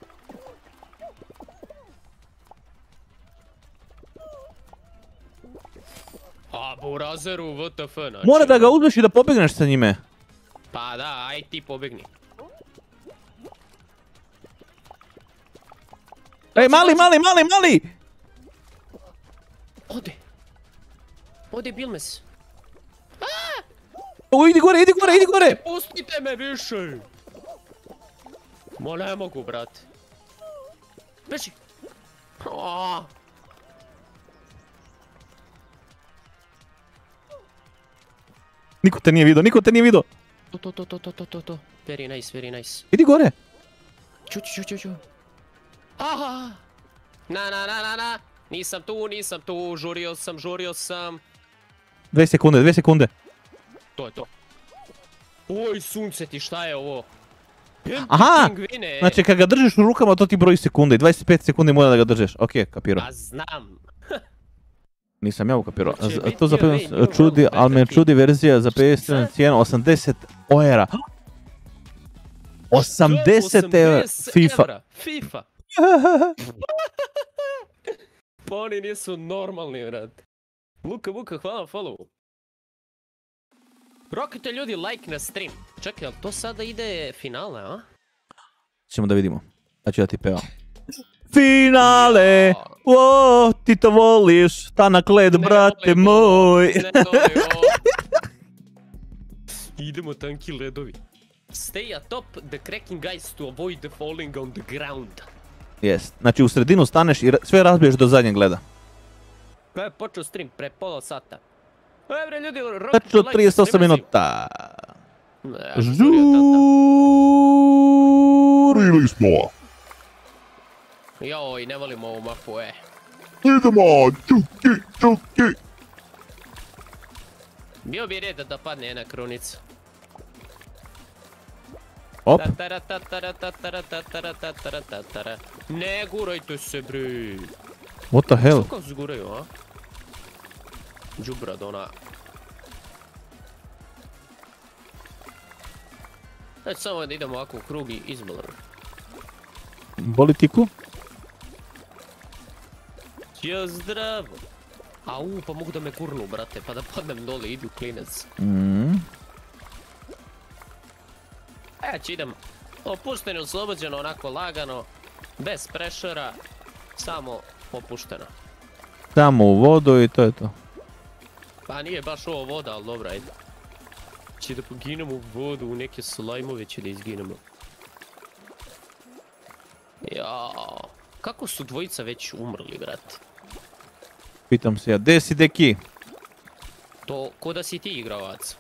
A, burazeru, W T F, znači. Mora da ga uzmeš i da pobjegneš sa njime. Pa da, aj ti pobegni. Ej, mali, mali, mali, mali! Ode. Ode Bilmes. O, idi gore, idi gore, idi gore! Pustite me više! Mo ne mogu, brate. Beži! Aaaa! Niko te nije vidio, niko te nije vidio! To, to, to, to, to, to, to, to. Very nice, very nice. Idi gore! Ču, ču, ču, ču. Aha! Na, na, na, na, na! Nisam tu, nisam tu, žurio sam, žurio sam. Dve sekunde, dve sekunde. To je to. Oj, sunce ti, šta je ovo? Jem ti Aha! pingvine. Znači, kad ga držiš u rukama, to ti broji sekunde. dvadeset pet sekundi mora da ga držiš. Okej, kapirao. A znam. Nisam ja ukapirao. Će Z- biti To za ovaj P S new čudi, world ali me Battlefield. čudi verzija za P S Šta? cijena osamdeset ojera. osamdeset eura FIFA. evra. FIFA. Pa oni nisu normalni, brate. Luka, Vuka, hvala na followu. Rokite ljudi like na stream. Čekaj, ali to sada ide finale, a? Ćemo da vidimo. Ja ću da ti pevam. Finale! O, ti to voliš, tanak led, Ne brate volim moj. Ne volim ovo. Idemo tanki ledovi. Stay atop the cracking ice to avoid the falling on the ground. Jest. Znači u sredinu staneš i ra- sve razbiješ do zadnjeg leda. Kada je počeo stream? Pre pola sata. E bre ljudi, rokite Tačno like na trideset osam streamu. minuta. Ne, ja sam žurio tata. Žurili smo. Joj, ne volim ovu mapu, e. Idemo, čuki, čuki. Bio bi red da padne jedna krunica. Op. Tatara, tatara, tatara, tatara, tatara, tatara. Ne gurajte se, bre. What the hell? Što kao se guraju, a? Džubrad, ona. Znači samo da idemo ovako u krug i izbalan. Boli tiku? Ja zdravo. Au, pa mogu da me gurnu, brate, pa da padnem dole, idu klinac. Mm. A ja ću idem opušteno, oslobođeno, onako lagano, bez prešera, samo opušteno. Samo u vodu i to je to. Pa nije baš ovo voda, ali dobra, ajde. Će da poginemo u vodu, u neke slajmove će da izginemo. Jao, kako su dvojica već umrli, brate? Pitam se ja, gdje si deki? To ko da si ti igravac.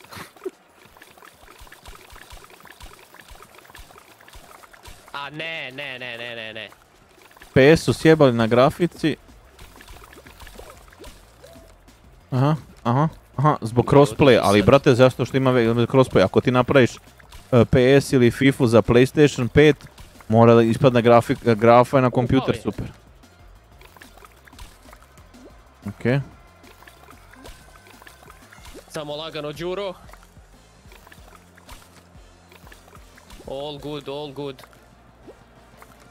A ne, ne, ne, ne, ne, ne. P S su sjebali na grafici. Aha, aha, aha, zbog Evo, crossplay, to ali sad. brate, zašto što ima ve- crossplay? Ako ti napraviš uh, P S ili FIFA za PlayStation pet, mora da ispadne grafik, grafa na kompjuter, je. super. Okej. Samo lagano, Đuro. All good, all good.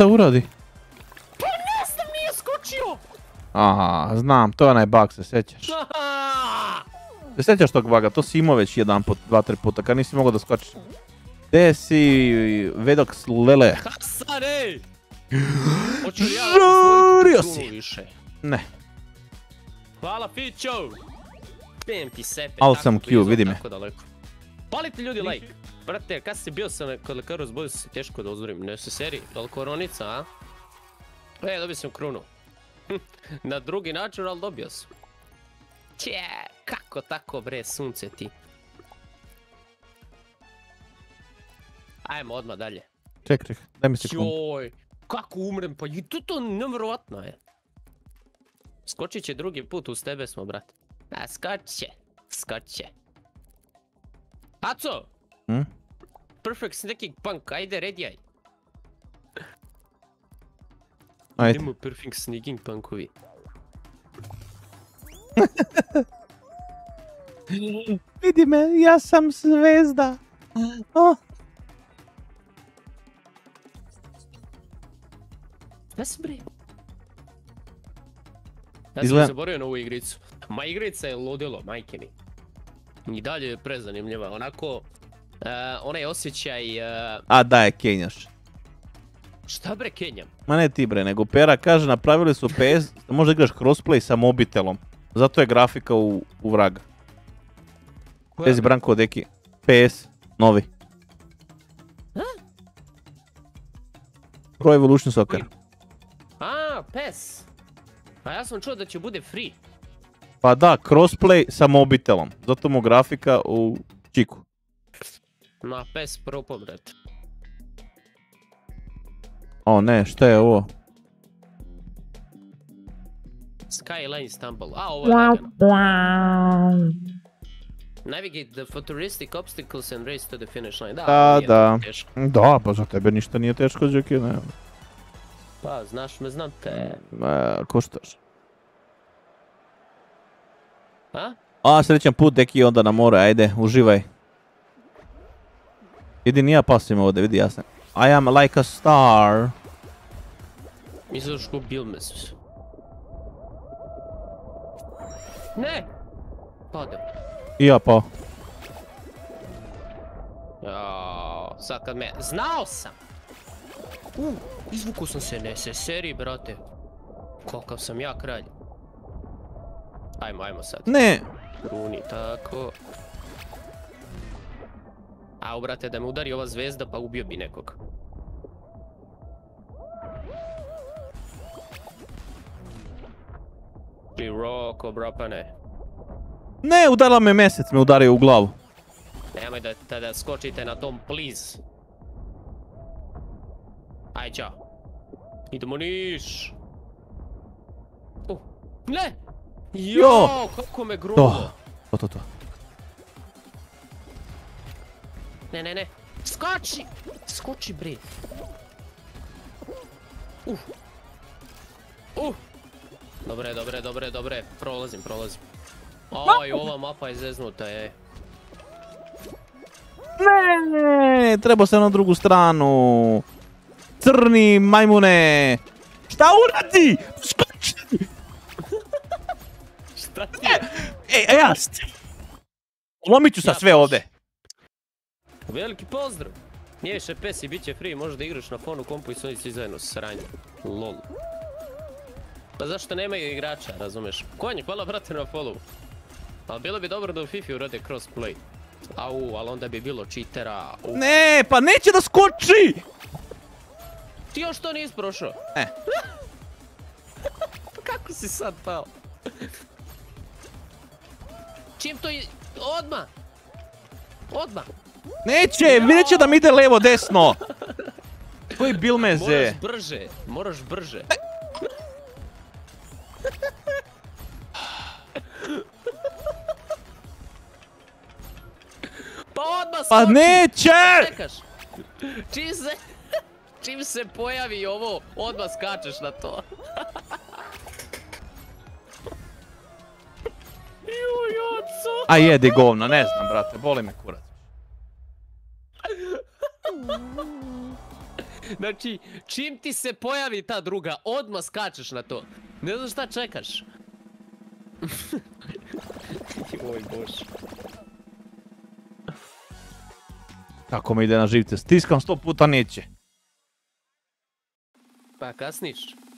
šta uradi? Pa ne znam, nije skočio! Aha, znam, to je onaj bug, se sjećaš. Se sjećaš tog buga, to si imao već jedan put, dva, tri puta, kad nisi mogao da skočiš. Gdje si, Vedox Lele? Hasan, ej! Hoću li ja Žurio osvojiti si. krunu više? Ne. Hvala, Fićo! Pijem ti sepe, Al tako sam Q, blizu, vidi me. tako daleko. Palite ljudi like! Brate, kad si bio sam kod lekaru zboju se teško da uzvorim, ne se seri, da li koronica, a? E, dobio sam krunu. Na drugi način, ali dobio sam. Će, kako tako bre, sunce ti. Ajmo odmah dalje. Ček, ček, daj mi sekundu. Joj, kako umrem, pa i to to nevjerovatno je. Skočit će drugi put, uz tebe smo, brate. A, skoče, skoče. Aco! Hm? Perfect Snacking Punk, ajde, redjaj. Ajde. Idemo Perfect Snacking Punkovi. Vidi me, ja sam zvezda. Oh. Šta si bre? Ja Izgleda- sam zaboravio na ovu igricu. Ma igrica je ludilo, majke mi. I dalje je prezanimljiva, onako... Uh, onaj osjećaj... Uh, A daj, kenjaš. šta bre kenjam? Ma ne ti bre, nego Pera kaže napravili su P S da možda igraš crossplay sa mobitelom. Zato je grafika u, u vraga. Pezi Branko Deki. P S, novi. Pro Evolution Soccer. A, P E S. Pa ja sam čuo da će bude free. Pa da, crossplay sa mobitelom. Zato mu grafika u čiku. Ma, P E S propo, brate. O ne, šta je ovo? Skyline Stumble. A, ovo je lagano. Navigate the futuristic obstacles and race to the finish line. Da, Da, nije da. to teško. Da, pa za tebe ništa nije teško, Đeki, ne. Pa, znaš me, znam te. E, koštaš. A? A, srećan put, Deki, onda na more, ajde, uživaj. Jedini ja pasim ovdje, vidi, ja sam. I am like a star. Misliš ko bil me s... Ne! Padem. I ja pa. Jao, sad kad me... Znao sam! Uh, izvukao sam se, ne se seri, brate. Kakav sam ja kralj. Ajmo, ajmo sad. Ne! Kruni, tako. Au, brate, da me udari ova zvezda, pa ubio bi nekog. Široko, brapane. Ne, udarila me mjesec, me udario u glavu. Nemoj da, da, da skočite na tom, please. Aj, čao. Idemo niš. Uh, ne! Jo, Jo! kako me To, grunulo. to, to, to. Ne, ne, ne. Skoči! Skoči, bre. Uh. Uh. Dobre, dobre, dobre, dobre. Prolazim, prolazim. Oj, ova mapa je zeznuta, je. Ne, treba se na drugu stranu. Crni majmune. Šta uradi? Skoči! Šta ti je? Ej, ej, ja. Lomit ću sa Ja sve baš. ovdje. Veliki pozdrav! Nije više P E S i bit će free, možeš da igraš na fonu, kompu i svi zajedno s sranjem. Lol. Pa zašto nemaju igrača, razumeš? Konj, hvala brate na follow. Ali bilo bi dobro da u FIFA urade crossplay. Au, ali onda bi bilo cheatera. Au. Ne, pa neće da skoči! Ti još to nisi prošao? Ne. Kako si sad pao? Čim to je... Odmah! Odmah! Neće, vidjet će da mi ide levo, desno. Koji bil me ze? Moraš brže, moraš brže. Pa odmah skoči! Pa neće! Čekaš. Čim se... Čim se pojavi ovo, odmah skačeš na to. Juj, oco! A jedi govno, ne znam, brate, boli me kurac. Znači, čim ti se pojavi ta druga, odmah skačeš na to. Ne znaš šta čekaš. Oj bože. Kako mi ide na živce, stiskam sto puta neće. Pa kasniš.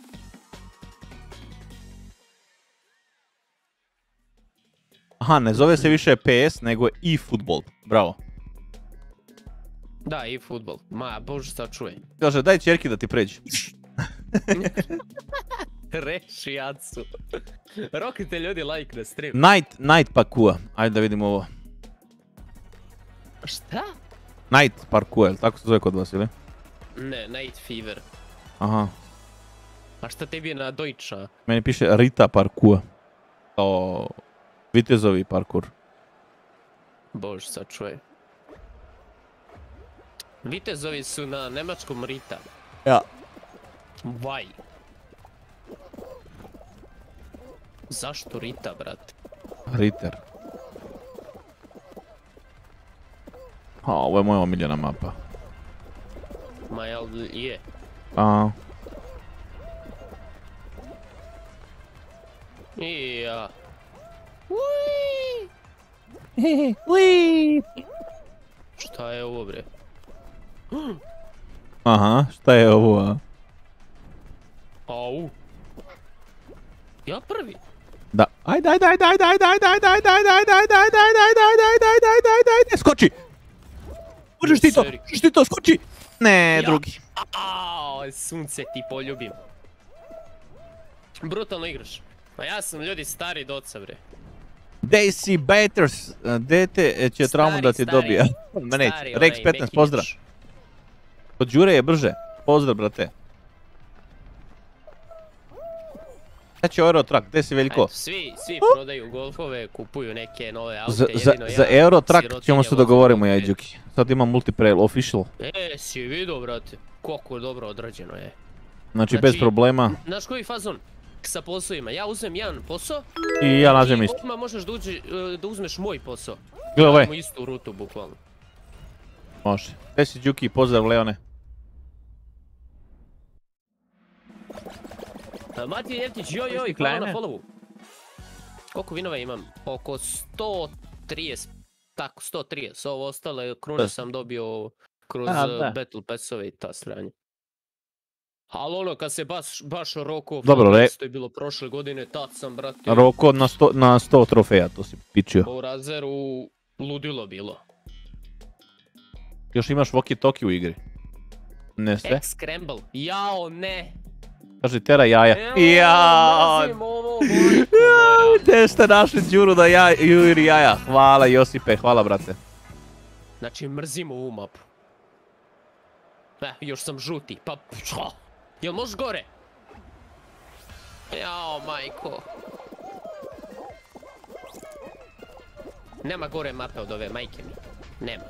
Aha, ne zove se više P S, nego e-futbol. Bravo. Da, i futbol. Ma, bože, sad čuje. Kaže, daj čerki da ti pređi. Reši, Jacu. Rokite ljudi like na stream. Night, Night Parkour. Ajde da vidimo ovo. Šta? Night Parkour, tako se zove kod vas, ili? Ne, Night Fever. Aha. A šta tebi je na Deutscha? Meni piše Rita Parkour. Kao vitezovi parkour. Bože, sad čuje. Vitezovi su na nemačkom Rita. Ja. Vaj. Zašto Rita, brate? Ritter. A, ovo je moja omiljena mapa. Ma jel je? A. Ija. Uiii. Šta je ovo, bre? Aha, šta je ovo, a? Au. Ja prvi. Da. Ajde, ajde, ajde, ajde, ajde, ajde, ajde, ajde, ajde, ajde, ajde, ajde, ajde, ajde, ajde, ajde, ajde, ajde, ajde, ajde, skoči! Možeš ti to, možeš ti to, skoči! Ne, drugi. Aaaa, sunce ti poljubim. Brutalno igraš. Ma ja sam ljudi stari doca, bre. Daisy Batters, dete će traumu da ti dobija. Ma neće, Rex petnaest, pozdrav. Kod Đure je brže. Pozdrav, brate. Šta će Eurotrack, gdje si Veljko? Svi, svi prodaju golfove, kupuju neke nove aute, Za, jedino ja... za Eurotrack sirotinje ćemo se vozim dogovorimo, golf. ja i Đuki. Sad imam multiplayer official. E, si vidio, brate, koliko dobro odrađeno je. Znači, bez problema. Znaš koji fazon? Sa poslovima, ja uzmem jedan posao I ja nađem i isto. odmah možeš da, uđe, da uzmeš moj posao. Gle ovaj. Imamo istu rutu, bukvalno. Može. Gdje si Đuki, pozdrav Leone. Matija Jevtić, joj joj, hvala na followu. Koliko vinova imam? Oko sto trideset, tako, sto trideset. Ovo ostale krune sam dobio kroz Battle Passove i ta stranje. Ali ono, kad se baš, baš roko, to je bilo prošle godine, tad sam, brate... Roko na sto, na sto trofeja, to si pičio. U Razeru ludilo bilo. Još imaš walkie-talkie u igri? Ne sve? X-Scramble, jao ne! Kaži tera jaja. Jao! Mrzim ovo, majko moja. Gdje ste našli Đuru da ja, juri jaja? Hvala Josipe, hvala brate. Znači mrzim ovu mapu. Eh, još sam žuti, pa čo? Jel možeš gore? Jao, majko. Nema gore mape od ove, majke mi. Nema.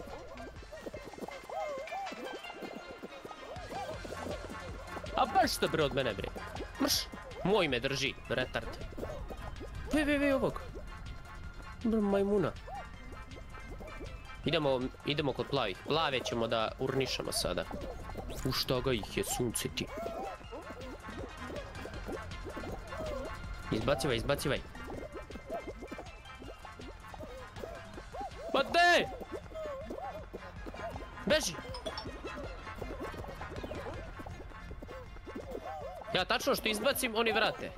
A baš što bre od mene bre. Mrš. Moj me drži, retard. Vi, vi, vi ovog. Bre, majmuna. Idemo, idemo kod plavih. Plave ćemo da urnišamo sada. U šta ga ih je, sunce ti. Izbacivaj, izbacivaj. Pa de! Beži! Ja tačno što izbacim, oni vrate.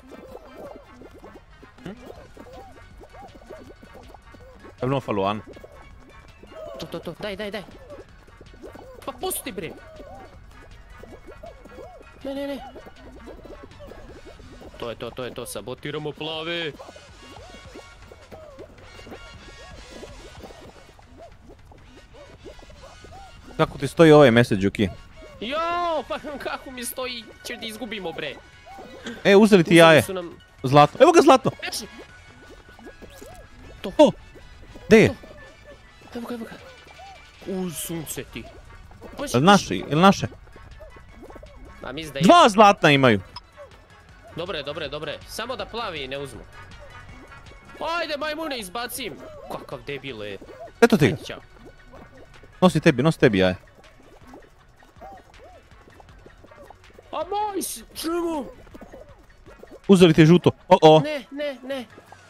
Evo faluan. To, to, to, daj, daj, daj. Pa pusti bre. Ne, ne, ne. To je to, to je to, sabotiramo plave. Kako ti stoji ovaj message, Đuki? Jao, pa kako mi stoji, će da izgubimo bre. E, uzeli ti jaje. Nam... Zlato. Evo ga zlato. Beži. To. O, gdje je? Evo ga, evo ga. U, sunce ti. Ili naše, ili naše? A mislim da je... Dva zlatna imaju. Dobre, dobre, dobre. Samo da plavi ne uzmu. Ajde, majmune, izbacim. Kakav debil je. Eto ti ga. Nosi tebi, nosi tebi jaje. Nice! Čemu? Uzeli ti žuto. O, o. Ne, ne, ne.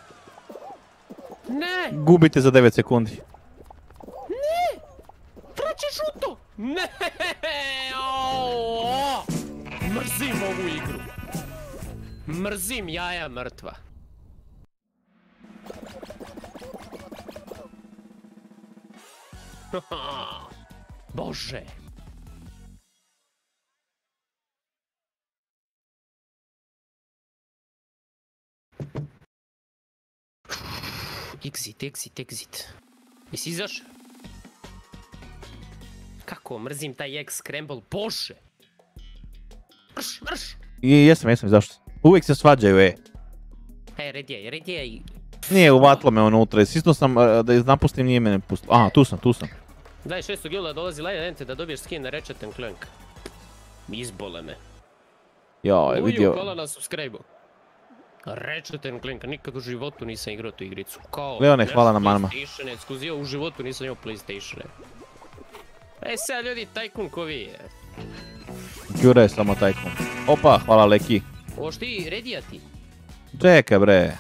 Ne! Gubite za devet sekundi. Ne! Treće žuto! Ne! Oooo! Mrzim ovu igru. Mrzim jaja mrtva. Bože. Exit, exit, exit. Jesi izašao? Kako mrzim taj X-Scramble, bože! Mrš, mrš! I jesam, jesam, zašto? Uvijek se svađaju, e. E, red je, red je i... Nije uvatilo me unutra, sisnuo sam da iz napustim, nije mene pustilo. Aha, tu sam, tu sam. dvadeset šestog jula dolazi Lion Ente da dobiješ skin na Ratchet and Clank. Izbole me. Joj, vidio. Uju, hvala na subscribe-u. Ratchet and Clank, nikad u životu nisam igrao tu igricu. Kao, Leone, hvala na manama. PlayStation, ekskluziva, u životu nisam imao PlayStation. E sad ljudi, Tycoon ko vi je. Đure je samo Tycoon. Opa, hvala Leki. Ovo što ti, redija ti? Čekaj bre.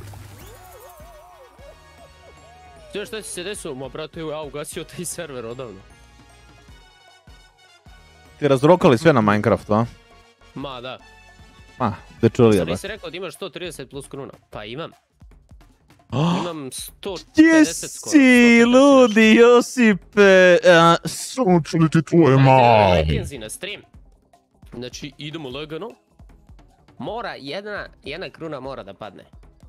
Sve što ti se desilo, ma brate, ja ugasio taj server odavno. Ti razrokali sve na Minecraftu, a? Ma da. Ma, dečulija Što ba. nisi rekao da imaš sto trideset plus kruna? Pa imam. Oh, Imam sto pedeset skoro. jesi, ludi Josipe. A, Sunce li ti tvoje Ajde, malo? Legenzi na stream. Znači, idemo lagano. Mora, jedna, jedna kruna mora da padne.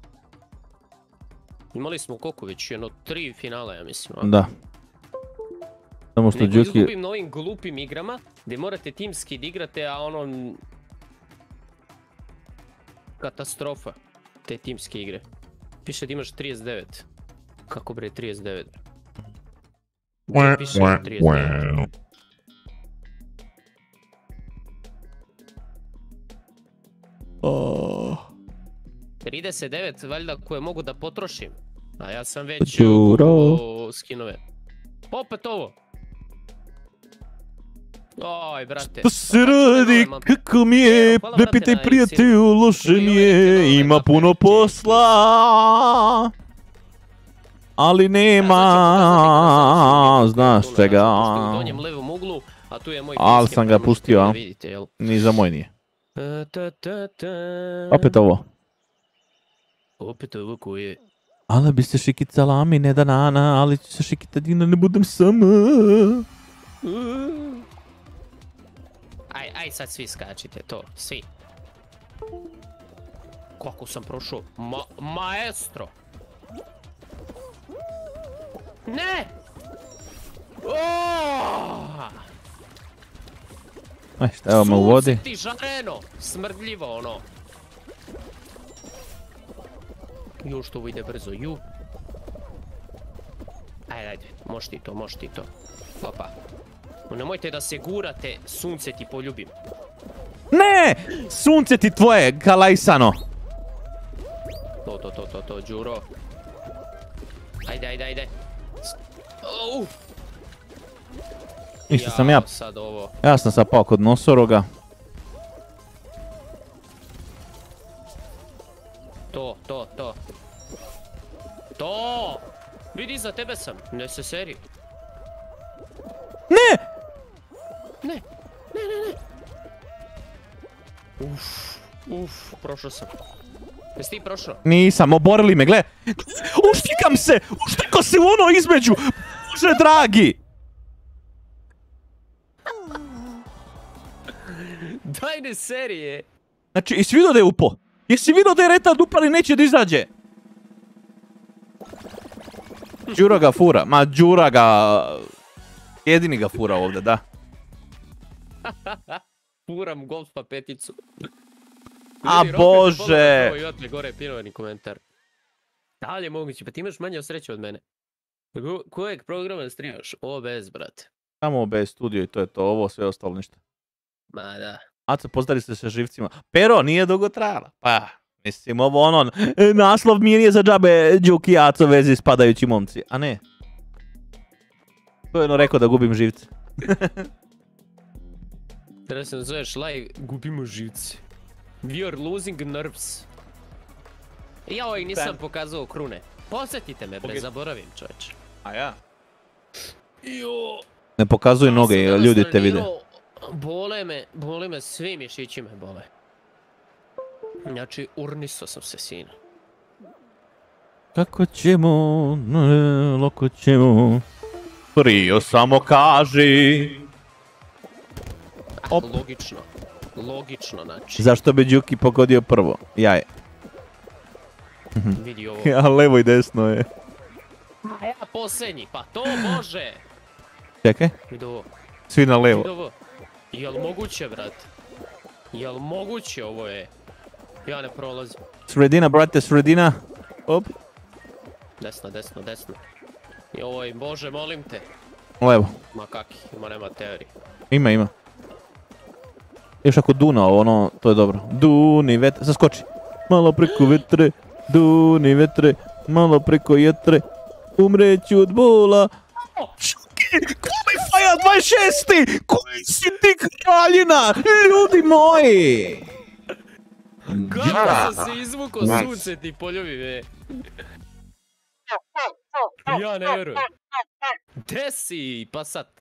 Imali smo koliko već, jedno tri finala, ja mislim. a? Da. Samo što Nego Đuki... izgubim na ovim glupim igrama, gdje morate timski da igrate, a ono... Katastrofa, te timske igre. Piše da imaš trideset devet. Kako bre, trideset devet? Wah, Piše wah, trideset devet. wah. Oh. trideset devet, valjda, koje mogu da potrošim. A ja sam već Đuro. kupovao skinove. Opet ovo. Oj, brate. Pa se radi, kako mi je, Hvala, ne brate, pitaj na prijatelju, loše mi je, ima puno posla. Ali nema, znaš čega. U donjem levom uglu, a tu je moj Al facecam, sam ga pa možete pustio, da a? vidite, jel? Ni za moj nije. Ta, ta, ta, ta. Opet ovo. Opet ovo koje. Ali bi se šikicala mi ne da nana, ali ću se šikita dina, ne budem sama. Aj, aj sad svi skačite, to, svi. Kako sam prošao? Ma, maestro! Ne! Oooo! Aj, šta evo me u vodi? Sunce ti žareno! Smrdljivo ono! Ju što ovo ide brzo, ju! Ajde, ajde, možeš ti to, možeš ti to. Opa. Nemojte da se gurate, sunce ti poljubim. Ne! Sunce ti tvoje, kalajsano! To, to, to, to, to, Đuro. Ajde, ajde, ajde. Au! Ništa sam ja, Sad ovo. ja sam sad pao kod nosoroga. To, to, to. To! Vidi, za tebe sam, ne se seri. Ne! Ne, ne, ne, ne. Uf, uf, prošao sam. Jesi ti prošao? Nisam, oborili me, gle! Uštikam se! Uštiko se u ono između! Bože dragi! Daj ne serije! Znači, jesi vidio da je upo? Jesi vidio da je retard upali neće da izađe? Đura ga fura, ma Đura ga... Jedini ga fura ovdje, da. Furam golfa peticu. A Ljudi, bože! Rocket, ovo imate gore pinovani komentar. Da li je moguće? Pa ti imaš manje sreće od mene. Ko- Kojeg programa streamaš? O B S, brate. Samo bez studio i to je to, ovo sve ostalo ništa. Ma da. Aco, pozdravi se sa živcima. Pero, nije dugo trajala. Pa, mislim, ovo ono, e, naslov mi nije za džabe, Đuki i Aco vezi spadajući momci. A ne. To je ono rekao da gubim živce. Treba se nazoveš live, gubimo živce. We are losing nerves. Ja ovaj nisam pokazao krune. Posjetite me bre, zaboravim čovječ. A ja? Jo. Ne pokazuj noge, ljudi te vide. Bole me, bole me, svi mišići me bole. Znači, urniso sam se, sina. Kako ćemo, ne, lako ćemo. Prio samo kaži. Op. Logično, logično, znači. Zašto bi Đuki pogodio prvo? Jaje. Vidi ovo. Ja, levo i desno je. A ja posljednji, pa to može! Čekaj, Vidi ovo. svi na levo. Vidi ovo. Jel moguće, brat? Jel moguće ovo je? Ja ne prolazim. Sredina, brate, sredina. Op. Desno, desno, desno. Joj, Bože, molim te. Levo. Ma kaki, ima nema teorije. Ima, ima. Još ako duna ono, to je dobro. Duni vetre, zaskoči. Malo preko vetre, duni vetre, malo preko jetre. Umreću od bola. Šuki, Qualifier dvadeset šesti! Koji si ti kraljina? Ljudi moji! Kako sam se izvukao sunce ti poljubi me. Ja ne vjerujem. Gde si, pa sad?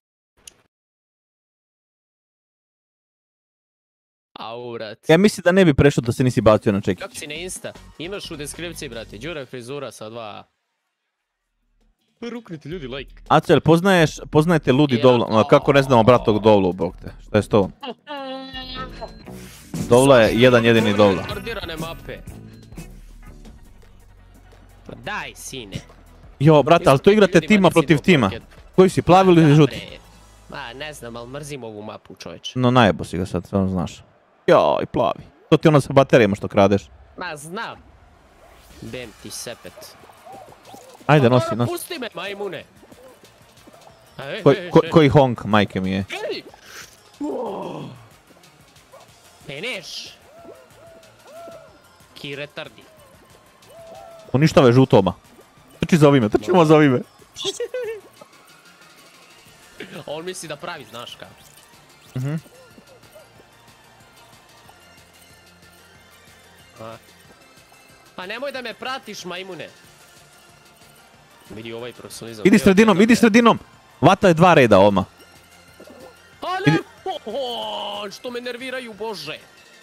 Au, brat. Ja mislim da ne bi prešao da se nisi bacio na čekić. Kako si na Insta? Imaš u deskripciji, brate. Đura frizura sa dva... Ruknite ljudi, like. Acel, poznaješ, poznajete Ludi Ja. Dovla, kako ne znamo bratog Dovlu, bog te, šta je s to? Dovla je jedan jedini Dovla. Ordirane mape. Pa daj, sine. Jo, brate, ali to igrate tima protiv tima. Koji si, plavi ili žuti? Ma, ne znam, ali mrzim ovu mapu, čovječ. No najebo si ga sad, stvarno znaš. Joj, plavi. To ti ono sa baterijama što kradeš. Ma, znam. Bem ti sepet. Ajde, nosi, nosi. Pusti me, majmune. E, Ko, e, ko, e. koji honk, majke mi je. Ej! Peneš! Ki retardi. Uništava je žutoma. Trči za ovime, trčimo za ovime. On misli da pravi, znaš kako. Mhm. A. Pa nemoj da me pratiš, majmune. Vidi ovaj profesionalizam. Idi sredinom, idi sredinom. Vata je dva reda, oma. Ale, Idi. oh, što me nerviraju, bože.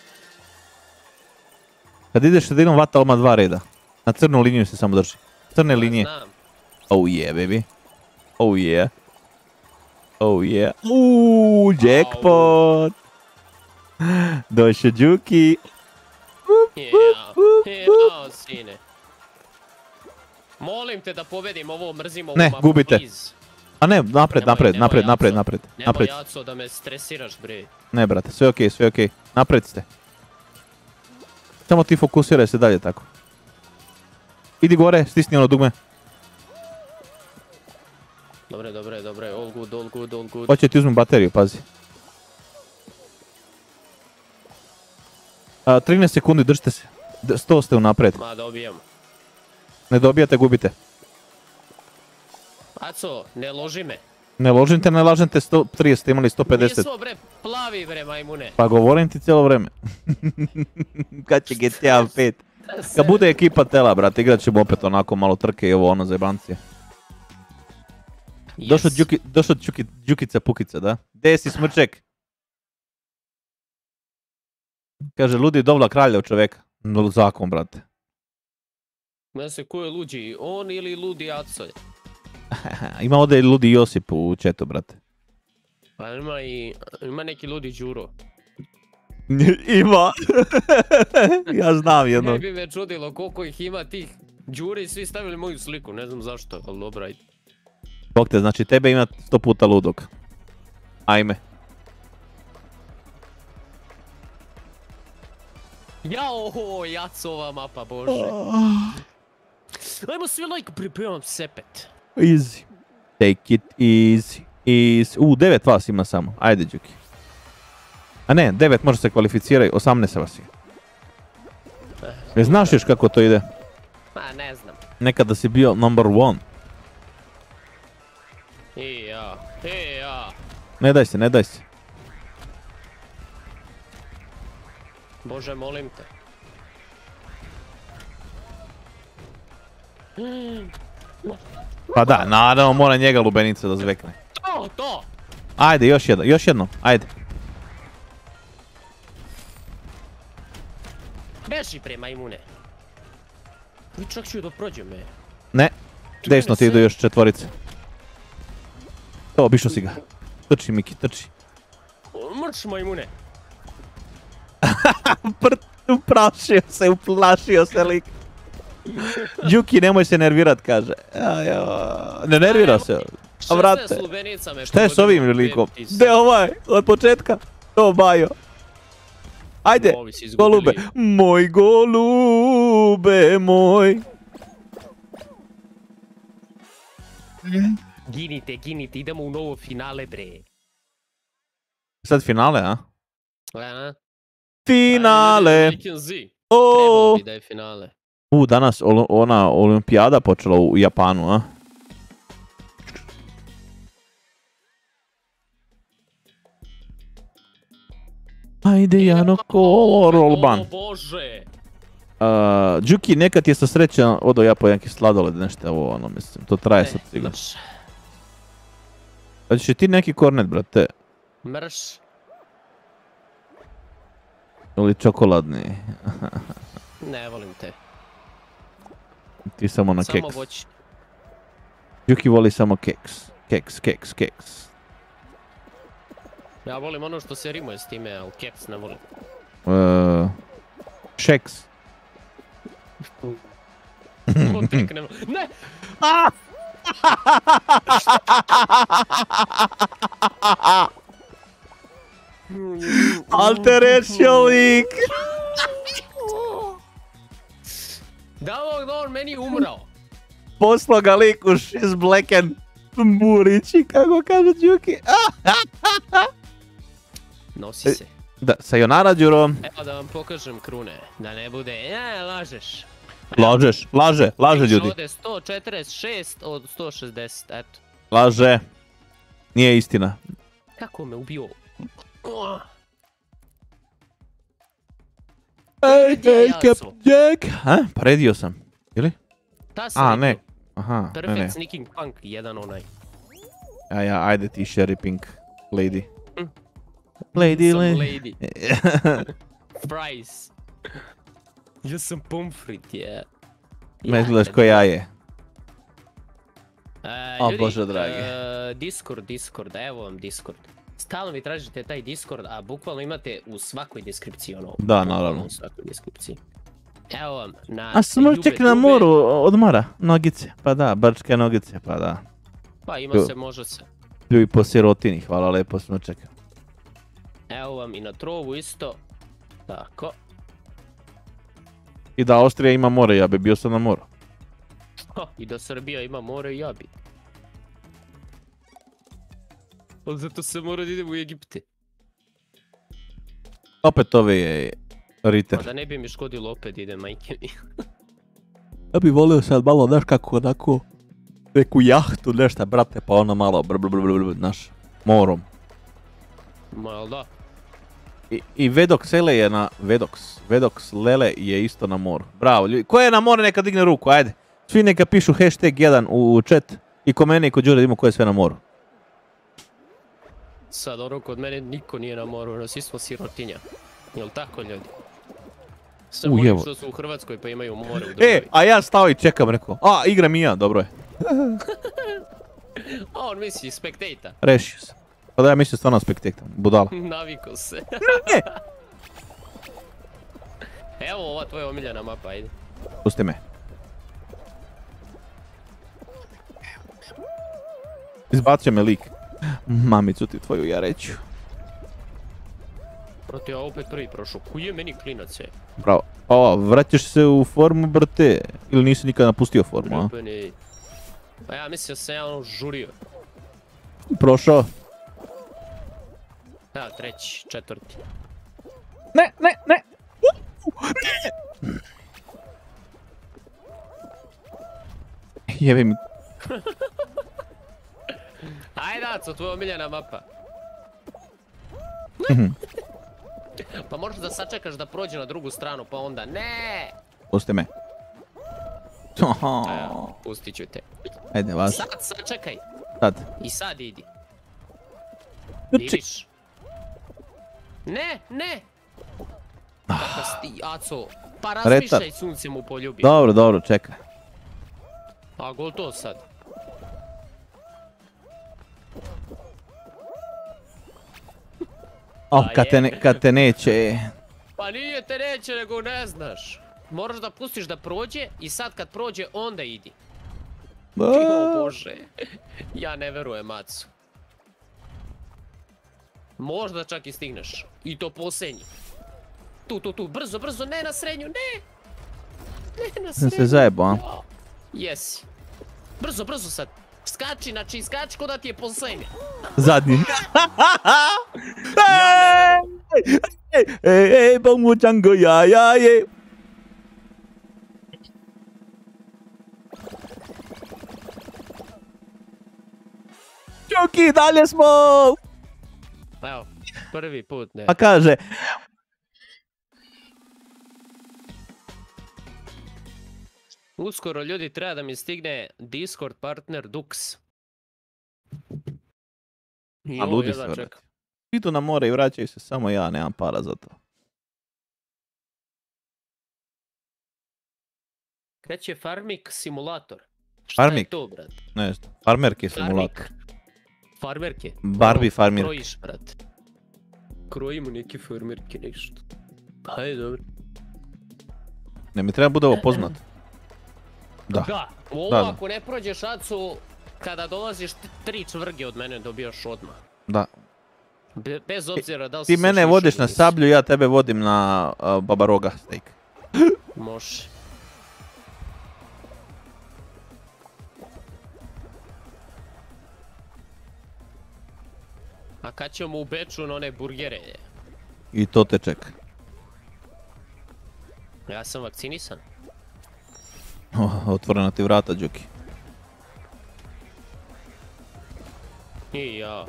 Kad ideš sredinom, vata oma dva reda. Na crnu liniju se samo drži. Crne linije. Znam. Oh yeah, baby. Oh yeah. Oh yeah. Uuuu, jackpot. Došao Đuki. Yeah, yeah, sine. Molim te da pobedim ovo, mrzim ovu Ne, mapu, gubite. please. A ne, napred, Nemoj, napred, nemoj, napred, Jaco. napred, napred, Nemoj, napred. Jaco, da me stresiraš, bre. Ne, brate, sve okej, sve okej. Napred ste. Samo ti fokusiraj se dalje tako. Idi gore, stisni ono dugme. Dobre, dobre, dobre, all good, all good, all good. Hoće ti uzmem bateriju, pazi. A, trinaest sekundi, držite se. D- sto ste unapred. Ma, dobijam. Ne dobijate, gubite. Aco, ne loži me. Ne ložim te, ne lažem te, sto trideset, imali sto pedeset. Nismo, bre, plavi, bre, majmune. Pa govorim ti cijelo vreme. Kad će G T A pet? Kad bude ekipa tela, brate, igrat ćemo opet onako malo trke i ovo ono za jebancije. Yes. Došao Đuki, došao Đuki, Đukica Pukica, da? Gdje si smrček? Kaže, Ludi Dovla kraljev čoveka. No, zakon, brate. Ne se, ko je luđi, on ili ludi Aco? Ima ovdje i Ludi Josip u chatu, brate. Pa ima i, ima neki ludi Đuro. Ima. Ja znam Ne jednog. bi me čudilo koliko ih ima tih Đuri, svi stavili moju sliku, ne znam zašto, ali dobra, ajde. Bog te, znači tebe ima sto puta ludog. Ajme. Jao, oho, Jacova mapa, bože. Ajmo svi like, pripremam sepet. Easy. Take it easy. Easy. U, devet vas ima samo. Ajde, Đuki. A ne, devet može se kvalificirati, osamnaest vas je. Ne znaš još kako to ide? Ma, ne znam. Nekada si bio number one. I ja, i ja. Ne daj se, ne daj se. Bože, molim te. Pa da, naravno mora njega lubenica da zvekne. To, to! Ajde, još jedno, još jedno, ajde. Beži pre majmune. Vi čak ću da prođem, me. Ne, desno ti idu još četvorice. To, obišao si ga. Trči, Miki, trči. Mrč majmune. Uprašio se, uplašio se lik. Đuki, nemoj se nervirat, kaže. Ne nervira se. A vrate, šta je s ovim likom? Gde ovaj? Od početka? To, Bajo. Ajde, golube. Moj golube, moj. Ginite, ginite, idemo u novo finale, bre. Sad finale, a? A? Finale! Trebalo bi da je finale. U, danas ona olimpijada počela u Japanu, a? Ajde, Jano, kolo, rolban. O Bože! Đuki, neka ti je sa sreća odo ja po neki sladoled, nešto ovo, ono, mislim, to traje sad sigurno. Pa ćeš ti neki kornet, brate? Mrš. Ili čokoladni? Ne volim te. Ti samo na keks. Samo voći. Đuki voli samo keks. Keks, keks, keks. Ja volim ono što se rimuje s time, ali keks ne volim. Uh, šeks. Ne! Alterećio lik! Dao da on meni umrao. Poslo ga lik u She's Black and Burići, kako kaže Đuki. Nosi se. Da, sayonara, Đuro. Evo da vam pokažem krune, da ne bude, ne, lažeš. Lažeš, laže, laže ljudi. Ovdje sto četrdeset šest od sto šezdeset, eto. Laže. Nije istina. Kako me ubio? Ej, ej, Capjack! Ha? Predio sam. Ili? Ta sam A, ne. Aha, ne, Perfect ne. Sneaking Punk, jedan onaj. A ja, ajde ti, Sherry Pink Lady. Lady, Sam lady. lady. Fries. Ja sam pomfrit, je. Me izgledaš ko ja je. Uh, O, ljudi, Bože dragi. uh, Discord, Discord, evo vam Discord. Stalno vi tražite taj Discord, a bukvalno imate u svakoj deskripciji ono. Da, bukvalno naravno. U svakoj deskripciji. Evo vam, na A sam YouTube, ček na moru, odmara, nogice, pa da, brčke nogice, pa da. Pa ima se, može se. Ljubi po sirotini, hvala lepo, smo čekali. Evo vam i na trovu isto. Tako. I da Austrija ima more, ja bi bio sad na moru. Ha, i da Srbija ima more i ja bi. Ali zato se mora da idem u Egipte. Opet ove je Ritter. Pa da ne bi mi škodilo opet idem, majke mi. Ja bi volio sad malo, znaš kako, onako, neku jahtu, nešto, brate, pa ono malo, br br br br br, znaš, morom. Ma, jel da? I, i Vedox Lele je na, Vedox, Vedox Lele je isto na moru. Bravo, ljudi, ko je na moru neka digne ruku, ajde. Svi neka pišu hashtag jedan u chat i ko mene i ko Đure, vidimo ko je sve na moru. Sad ono kod mene niko nije na moru, no svi smo sirotinja. Jel tako ljudi? Sve U, oni evo. što su u Hrvatskoj pa imaju more u državi. E, a ja stao i čekam, rekao, a igram i ja, dobro je. A on misli spectator. Rešio sam. Pa da ja mislim stvarno spektaktam, budala. Naviko se. Ne! Evo ova tvoja omiljena mapa, ajde. Pusti me. Izbacio me lik. Mamicu ti tvoju ja reću. Proti ja opet prvi prošao, koji je meni klinac je? Bravo. O, vraćaš se u formu, brate. Ili nisi nikad napustio formu, a? Ljubeni. Pa ja mislim da sam ja ono žurio. Prošao. Evo, treći, četvrti. Ne, ne, ne. Jebe mi. Ajde, Aco, tvoja omiljena mapa. Pa možeš da sačekaš da prođe na drugu stranu, pa onda ne! Pusti me. Evo, pustit ću te. Ajde, vas. Sad, sačekaj. Sad. I sad idi. Juči. Vidiš? Ne, ne! Kakav si ti, Aco. Pa razmišljaj, sunce mu poljubi. Dobro, dobro, čekaj. A gol to sad. Oh, kad te, ne, kad te neće. Pa nije te neće, nego ne znaš. Moraš da pustiš da prođe i sad kad prođe, onda idi. O Bože. Ja ne verujem, Aco. Možda čak i stigneš. I to posljednji. Tu, tu, tu, brzo, brzo, ne na srednju, ne! Ne na Sam srednju. se zajebo, a? Jesi. Brzo, brzo sad. Skači, znači skači ko da ti je posljednji. Zadnji. Ej, ej, ej, bomu Django, ja, ja, je. Čuki, dalje smo! Evo, prvi put ne. Pa kaže, Uskoro ljudi treba da mi stigne Discord partner Dux. I a ovo ludi jedva sve. čekam. Idu na more i vraćaju se, samo ja nemam para za to. Kreće Farmik simulator. Šta je Farmik? to, brat? Ne znam, farmerki simulator. Farmerke. Barbie Ono, farmerke. Krojiš, brat. Krojimo neke farmerke, nešto. Hajde, dobro. Ne mi treba bude ovo poznat. Da. Da, ovo Da, da. ako ne prođeš Acu, kada dolaziš t- tri čvrge od mene dobijaš odmah. Da. Be- bez obzira da li Ti si se mene šišao vodiš ili na nisi. sablju, ja tebe vodim na uh, babaroga steak. Može. A kad ćemo u Beču na one burgere? I to te čeka. Ja sam vakcinisan. Oh, otvorena ti vrata, Đuki. I ja.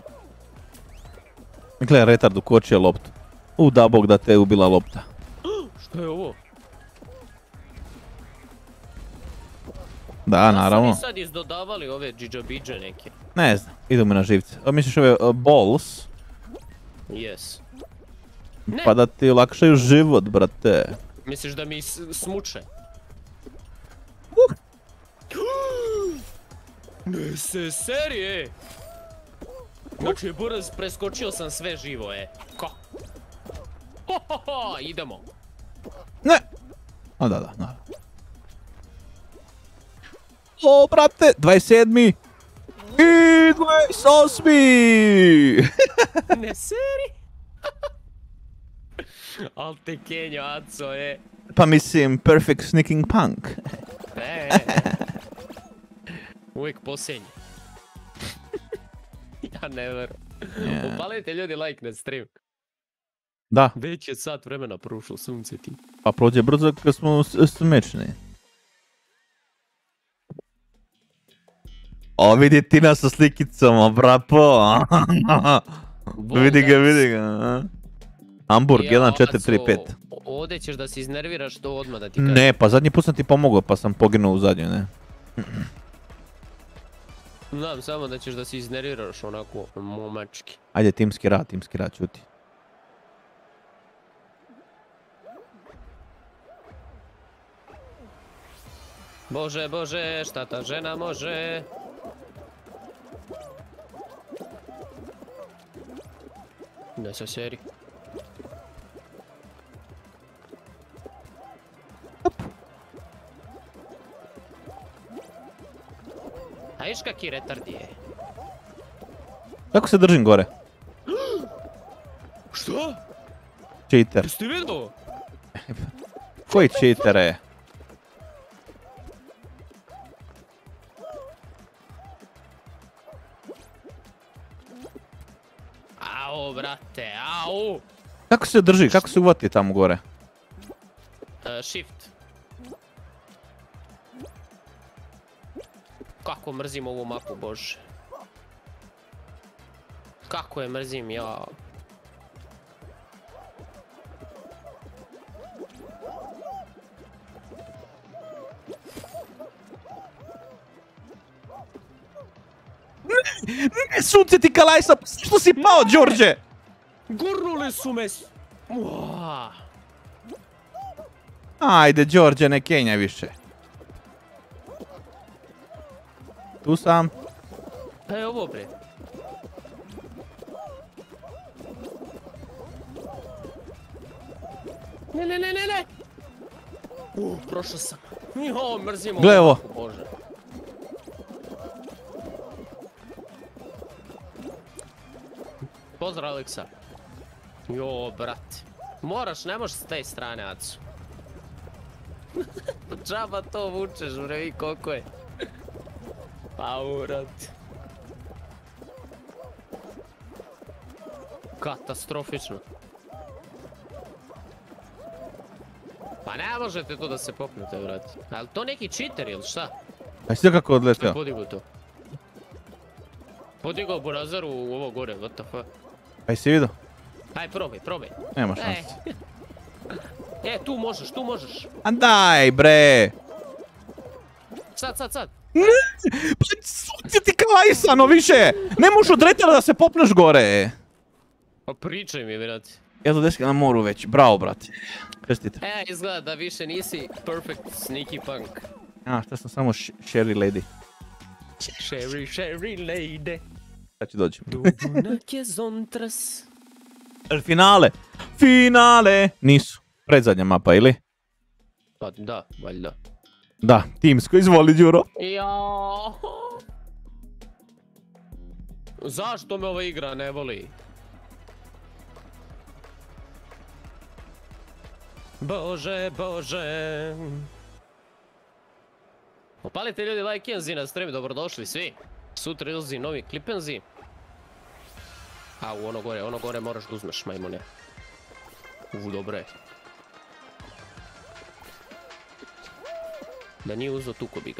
Gle, retard ukočio loptu. U, da bog da te je ubila lopta. Što je ovo? Da, naravno. Da su oni sad izdodavali ove džidžabidže neke. Ne znam, idu mi na živce. A misliš ove uh, balls? Yes. Ne. Pa da ti olakšaju život, brate. Misliš da mi s- smuče? Ne se serije! Znači, brz, preskočio sam sve živo, e. Ko? Ho, ho, ho, idemo. Ne! A da, da, naravno. O, brate, dvadeset sedmi i dvadeset osmi Ne seri? Al te Kenjo, Aco, e. Pa mislim, perfect sneaking punk. E, uvijek posljednji. Ja ne verujem. Yeah. Upalite ljudi like na stream. Da, Već je sat vremena prošlo, sunce ti. pa prođe brzo kad smo s- smečni. O, vidi Tina sa slikicama, brapo. Vidi ga, vidi ga. a? Hamburg, jedan, četiri, tri, pet. Ovdje ćeš da se iznerviraš to odmah da ti kažem. Ne, pa zadnji put sam ti pomogao pa sam poginuo u zadnju, ne. Znam samo da ćeš da se iznerviraš onako momački. Ajde, timski rad, timski rad, čuti. Bože, bože, šta ta žena može? Ne se seri. A viš kaki retard je? Kako se držim gore? Što? Cheater. Jesi ti vidio? Koji cheater je? Au, brate, au! Kako se drži? Kako se uvati tamo gore? E, shift. Kako mrzim ovu mapu, bože. Kako je mrzim, ja. Ne sunce ti kalajsa, što si pao, Đorđe? Gurnuli su me. s- Uaa. Ajde, Đorđe, ne kenjaj više. Tu sam. Pa je ovo bre. Ne, ne, ne, ne, ne. Uh, prošao sam. Jo, mrzim Gle ovo. ovako, Bože. Pozdrav, Aleksa. Jo, brate. Moraš, ne možeš s te strane, Acu. Džaba to vučeš, bre, vi koliko je. Pa, urat. Katastrofično. Pa ne možete to da se popnete, brate. Ali to neki cheater ili šta? A si kako odleteo? Podigu to. Podigao Burazaru u ovo gore, what the fuck. Aj si vidio? Aj, probaj, probaj. Nema Ej. šanse. E, tu možeš, tu možeš. A daj, bre! Sad, sad, sad. Pa sunce ti kalajsano više! Ne možeš odretjela da se popneš gore! Pa pričaj mi, brate. Ja do deska na moru već, bravo, brate. Čestite. E, izgleda da više nisi perfect sneaky punk. A, šta sam samo sh- Sherry Lady. Sherry, Sherry lady. Sad ću doći. Dubunak je zontras. El finale! Finale! Nisu. Predzadnja mapa, ili? Pa da, valjda. Da, timsko, izvoli, Đuro. Jao. Zašto me ova igra ne voli? Bože, Bože. Opalite ljudi like Enzi na stream, dobrodošli svi. Sutra izlazi novi klip Enzi. A, u ono gore, ono gore moraš da uzmeš, majmune. U, dobro je. Da nije uzeo tuko bi ga.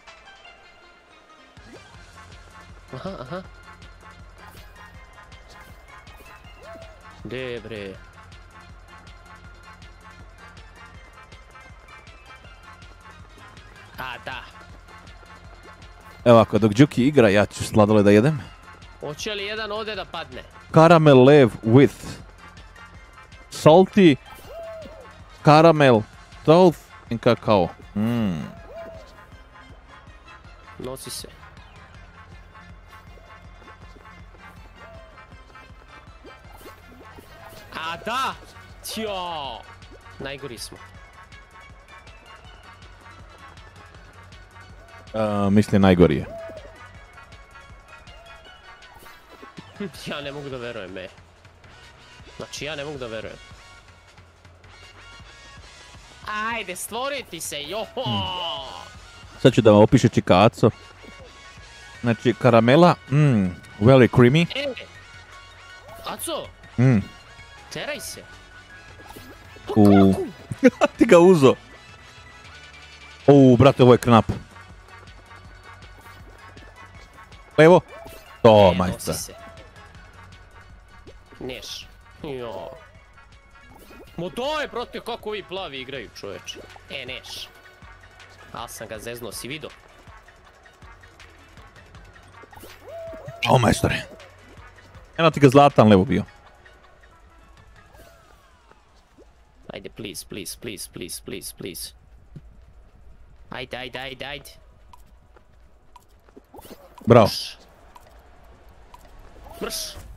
Aha, aha. De bre. A, da. Evo ako dok Đuki igra, ja ću sladole da jedem. Hoće li jedan ovdje da padne? Caramel lev with salty caramel toast and kakao. Mm. Nosi se. A da! Ćo! Najgori smo. Uh, mislim najgori je. Ja ne mogu da verujem, me. Znači, ja ne mogu da verujem. Ajde, stvoriti se, joho! Sad ću da vam opiše čikaco. Znači, karamela, mm, very creamy. E! Aco, Mm. teraj se. U... Ti ga uzo. U, brate, ovo je knap. Levo. To, E, majstor. nosi se. Neš. Jo. Mo daj, brate, kako vi plavi igraju, čoveče. E, neš. Al sam ga zeznuo, si vidio? O, majstore. Eno ti ga zlatan levo bio. Ajde, please, please, please, please, please, please. Ajde, ajde, ajde, ajde. Bravo. Mrš. Mrš.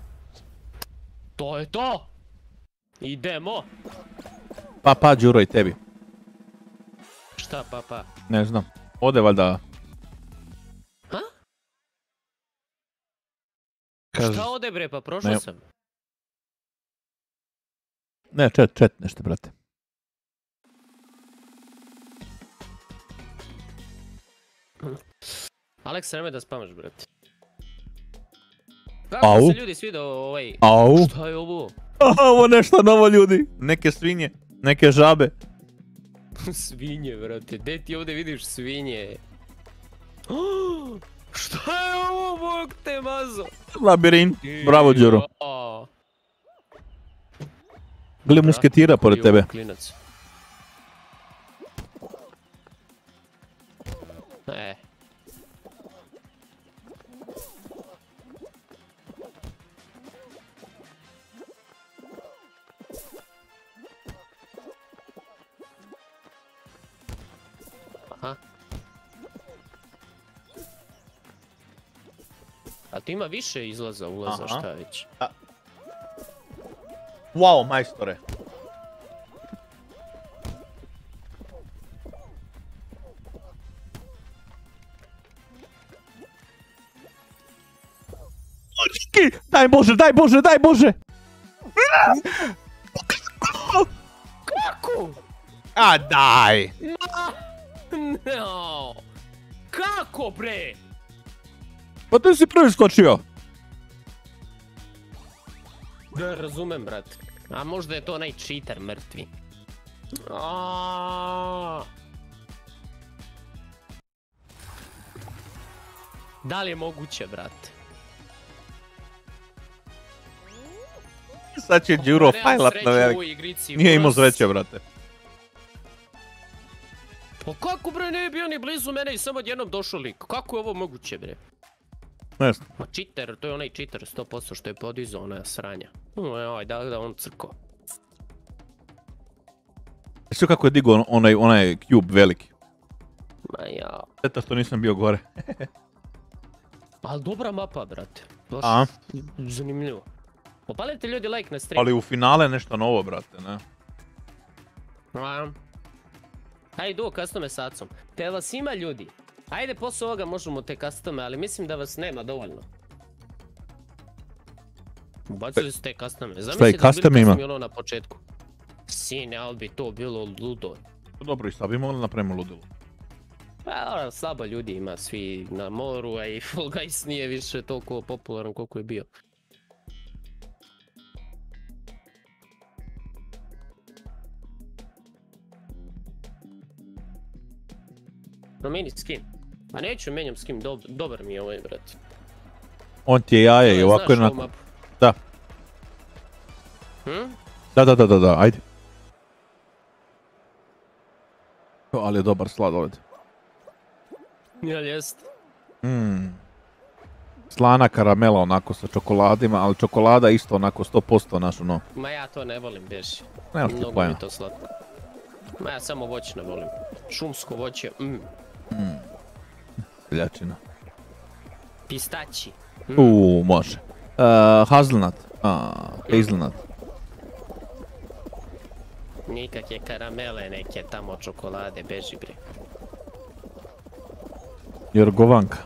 To je to. Idemo. Pa, pa, Đuro i tebi. Šta, pa, pa? Ne znam. Ode valjda... Ha? Kaž... Šta ode bre, pa prošao Ne. sam. Ne, čet, čet nešto, brate. Aleksa, nemoj da spamaš, brate. Kako Au. se ljudi svidio ovaj... Au. Šta je ovo? Ovo nešto novo, ljudi. Neke svinje, neke žabe. Svinje, brate. Gdje ti ovdje vidiš svinje? Oh, šta je ovo, bog te mazo? Labirint. Bravo, Đuro. Ja. Gle musketira pored Brate, tebe. klinac. E. Jebote, ima više izlaza, ulaza, Aha. šta već. Wow, majstore. Daj Bože, daj Bože, daj Bože! Kako? A daj! No! Kako bre? Pa ti si prvi skočio. Da, razumem, brat. A možda je to onaj cheater mrtvi. Aaaa. Da li je moguće, brate? Sad će Đuro fajlat na velik. Nije imao sreće, brate. Pa kako bre, ne je bio ni blizu mene i samo odjednom došao lik? Kako je ovo moguće, bre? Ne znam. Ma cheater, to je onaj cheater sto posto što je podizao ona sranja. Oj, da, da, on crko. Sve kako je digao onaj, onaj cube veliki. Ma ja. Šteta što nisam bio gore. Ali dobra mapa, brate. Baš A? zanimljivo. Popalite ljudi like na stream. Ali u finale nešto novo, brate, ne? A. Hajde, duo custome s acom. Te vas ima ljudi. Ajde, posle ovoga možemo te custome, ali mislim da vas nema dovoljno. Ubacili su te custome. Zamisli da custom bili ima? custom ono na početku. Sine, ali bi to bilo ludo. Dobro, i sad bi mogli napravimo ludilo. Pa, slabo ljudi ima svi na moru, a i Fall Guys nije više toliko popularan koliko je bio. Promijeni skin. Pa neću menjam skin, dob dobar mi je ovaj, brat. On ti je jaje i ovako je Znaš na... ovu mapu? Da. Hm? Da, da, da, da, da, ajde. O, ali je dobar sladoled. Jel jest? Mm. Slana karamela onako sa čokoladima, ali čokolada isto onako sto posto naš ono. Ma ja to ne volim, beži. Nemaš ti Mnogo pojma. mi to slatko. Ma ja samo voće ne volim. Šumsko voće, mm. Seljačina. Pistaći. Uuu, može. Uh, hazelnut. A, hazelnut. Nikakve karamele, neke tamo čokolade, beži bre. Jorgovanka.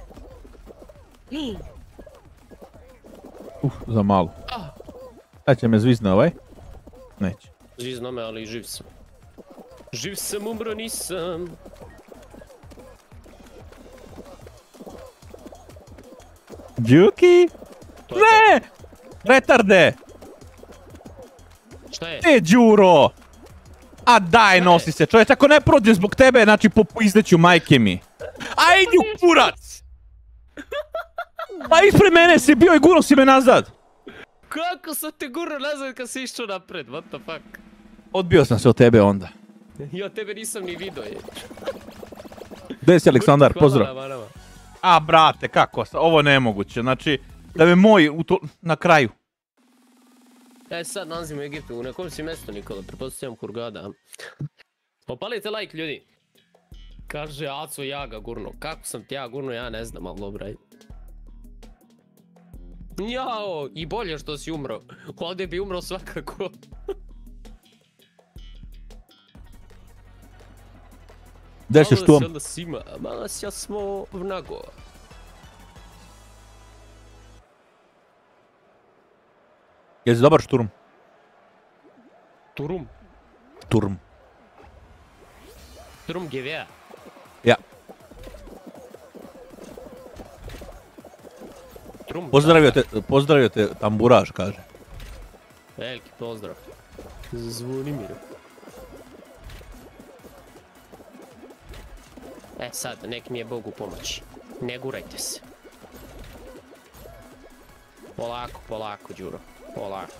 Uf, za malo. Sad će me zvizne ovaj? Neće. Zvizno me, ali živ sam. Živ sam, umro nisam. Đuki! To je Ne! Retarde! to. Šta je? Te Đuro! A daj, Šta nosi je? se, čovječ, ako ne prođem zbog tebe, znači po izdeću majke mi. Ajde u kurac! Pa ispred mene si bio i gurao si me nazad. Kako sam te gurao nazad kad si išao napred, what the fuck? Odbio sam se od tebe onda. Ja tebe nisam ni vidio je. Gdje si Aleksandar, Hvala pozdrav. na manama. A brate, kako, sa- ovo je nemoguće, znači, da me moj u to, na kraju. Ja se sad nalazim u Egiptu, u nekom si mjestu, Nikola, pretpostavljam Hurgada. Popalite like, ljudi. Kaže Aco, ja ga gurno. Kako sam ti ja gurno, ja ne znam, ali dobro, ajde. Jao, i bolje što si umro. Ovdje bi umro svakako. Gdje ćeš tu? Malo se ima, malo se smo v nago. Jesi dobar šturm? Turum. Šturm. Turum G V A. Ja. Turum. Pozdravio te, pozdravio te tamburaš, kaže. Veliki pozdrav. Zvonimir. E sad, nek mi je Bog u pomoći. Ne gurajte se. Polako, polako, Đuro. Polako.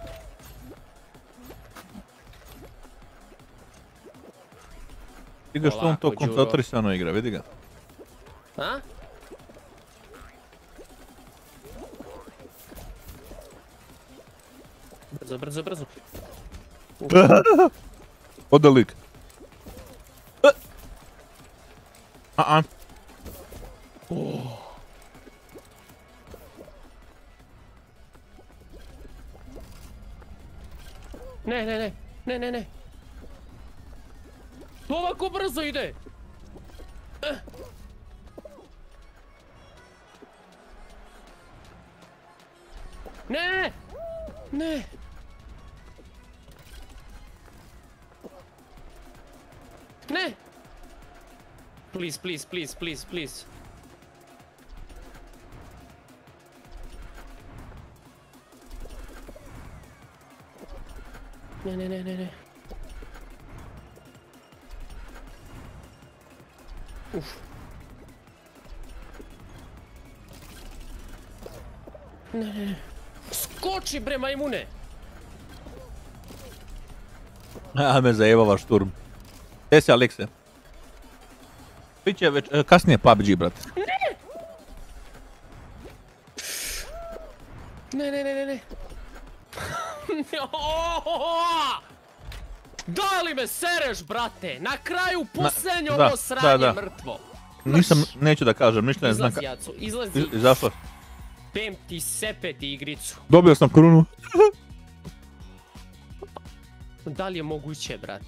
Vidi ga što on to Polako, Đuro. koncentrisano igra, vidi ga. A? Brzo, brzo, brzo. Ode lik. A-a. Ne, ne, ne, ne, ne, ne. To ovako brzo ide. Eh. Ne, ne. Ne. Please, please, please, please, please. Ne, ne, ne, ne, ne. Uf. Ne, ne, ne. Skoči bre majmune! A me zajebava šturm. Gdje si Alekse? Biće već, kasnije P U B G, brate. Ne, ne, ne, ne, ne. Da li me sereš, brate? Na kraju posljednje ovo sranje mrtvo. Nisam, neću da kažem, ništa ne znam. Izlazi, Jaco, izlazi. Zašto? Pem ti sepeti igricu. Dobio sam krunu. Da li je moguće, brate?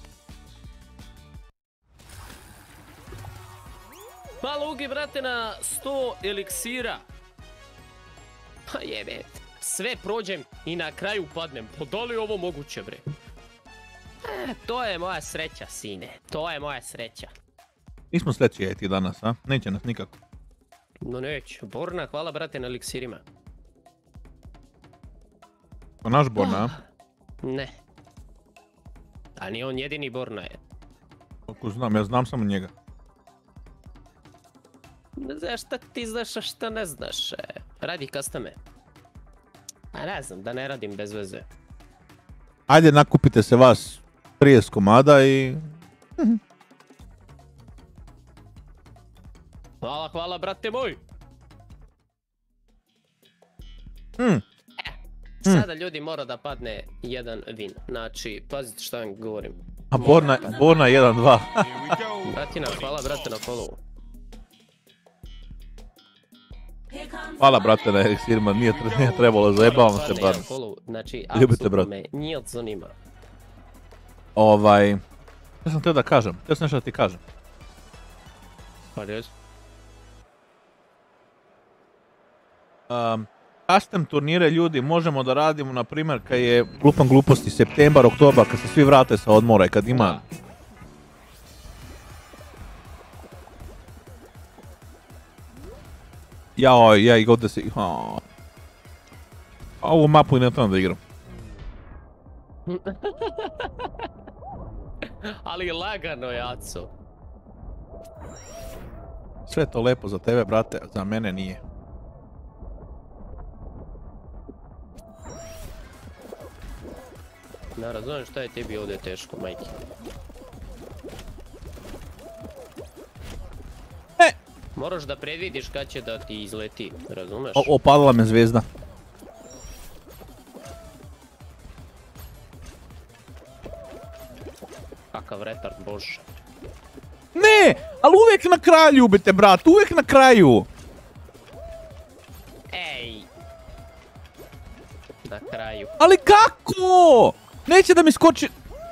Malo ugi, brate, na sto eliksira. Pa jebe. Sve prođem i na kraju padnem. Pa da li je ovo moguće, bre? E, to je moja sreća, sine. To je moja sreća. Nismo sreći je ti danas, a? Neće nas nikako. No neću. Borna, hvala, brate, na eliksirima. Pa naš Borna, a? Ne. A nije on jedini Borna je. Koliko znam, ja znam samo njega. Ne znaš šta ti znaš, a šta ne znaš. Radi custome. A ne znam, da ne radim bez veze. Ajde, nakupite se vas trideset komada i... Hvala, hvala, brate moj! Mm. E, sada ljudi mora da padne jedan win. Znači, pazite šta vam govorim. A Borna, Borna jedan dva. Bratina, hvala brate na followu. Hvala brate na eliksirima, nije, nije trebalo, zajebavam se bar. Znači, Ljubite, apsolutno me nije zanima. Ovaj... Ja sam teo da kažem, teo sam nešto da ti kažem. Pa res? Um, custom turnire ljudi možemo da radimo, na primjer, kad je glupan gluposti, septembar, oktobar, kad se svi vrate sa odmora i kad ima... Jao, ja i god da si... A ovu mapu i ne trebam da igram. Ali lagano, Jaco. Sve to lepo za tebe, brate, za mene nije. Ne razumijem šta je tebi ovdje teško, majke. E! Moraš da predvidiš kad će da ti izleti, razumeš? O, opadala me zvezda. Kakav retard, bože. Ne! Ali uvijek na kraju ljubite, brat, uvijek na kraju! Ej! Na kraju. Ali kako? Neće da mi skoči...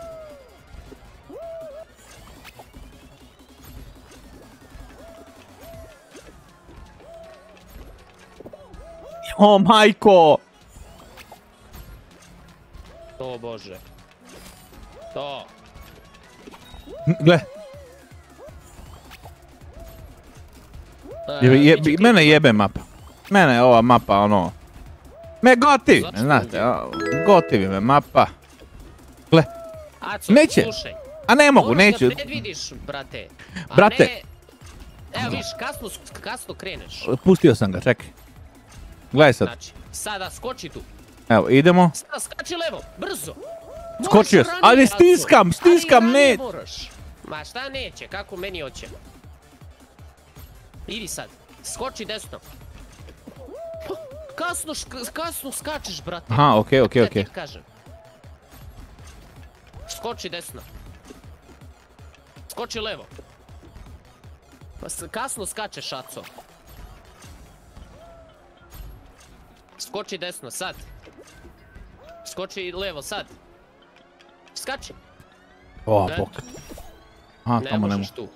O, majko! To, bože. To. Gle. Je, je, mene jebe mapa. Mene je ova mapa, ono... Me gotivi, znate, gotivi me mapa. Gle. Aco, neće. Slušaj. A ne mogu, Moraš neću. da predvidiš, brate. A Brate. Ne... Evo viš, kasno, kasno kreneš. Pustio sam ga, čekaj. Gledaj sad. Znači, sada skoči tu. Evo, idemo. Sada skači levo, brzo. Skočio sam, ali stiskam, stiskam, ne. Ma šta neće, kako meni hoće. Idi sad, skoči desno. Kasno, kasno skačeš, brate. Aha, okej, okej, okej. Kažem. Skoči desno. Skoči levo. Kasno skačeš, Aco. Skoči desno, sad. Skoči levo, sad. Skači. O, Ne. bok. Aha, Ne tamo nemo. možeš tu.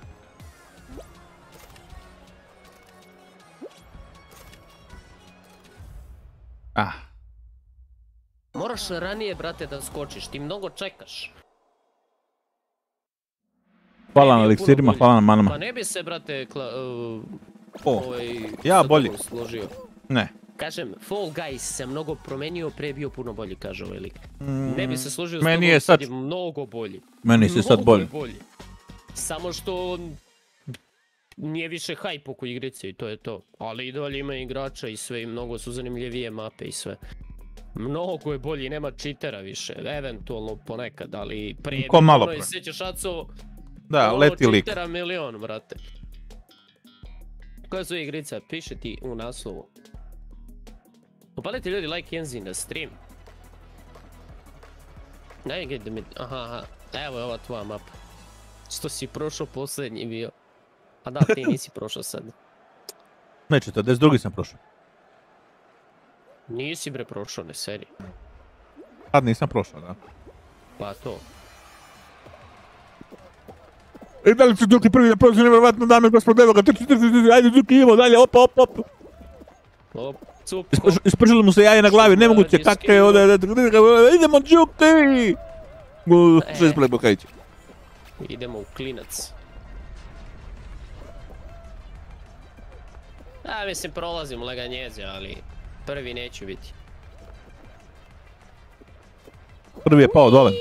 Ah. Moraš ranije, brate, da skočiš. Ti mnogo čekaš. Hvala Ne na bi bio puno eliksirima, bolji. hvala na manama. Pa ne bi se, brate, kla, uh, O, ovaj, ja sa bolji. tobom složio. ne. Kažem, Fall Guys se mnogo promenio, pre je bio puno bolji, kaže ovaj lik. Ne bi se složio s meni tobom, je sad sad- je mnogo bolji. Meni se sad Mnogo bolji. je bolji. Samo što nije više hype oko igrice i to je to. Ali i dalje ima igrača i sve i mnogo su zanimljivije mape i sve. Mnogo je bolji, nema cheatera više, eventualno ponekad, ali prije Ko bilo malo ono i pre. sjećaš Aco, Da, ono leti lik. cheatera milion, brate. Koja su igrica, piše ti u naslovu. Upalite ljudi like Jenzi na stream. Daj gdje da mi... Aha, aha. Evo je ova tvoja mapa. Što si prošao posljednji bio. A da, ti nisi prošao sad. Neće, to des drugi sam prošao. Nisi bre prošao, ne seri. Sad nisam prošao, da. Pa to. I da li si Duki prvi da prođe, nevjerovatno, dame i gospod, evo ga, trči, trči, trči, ajde Duki, idemo dalje, op, op, op. Op, cup, Isprž- Ispržilo mu se jaje na glavi, nemoguće, kakve je ovdje, idemo Duki! Sve E. isplebo kajići. idemo u klinac. A, mislim, prolazim laganjeze, ali prvi neću biti. Prvi je pao dole.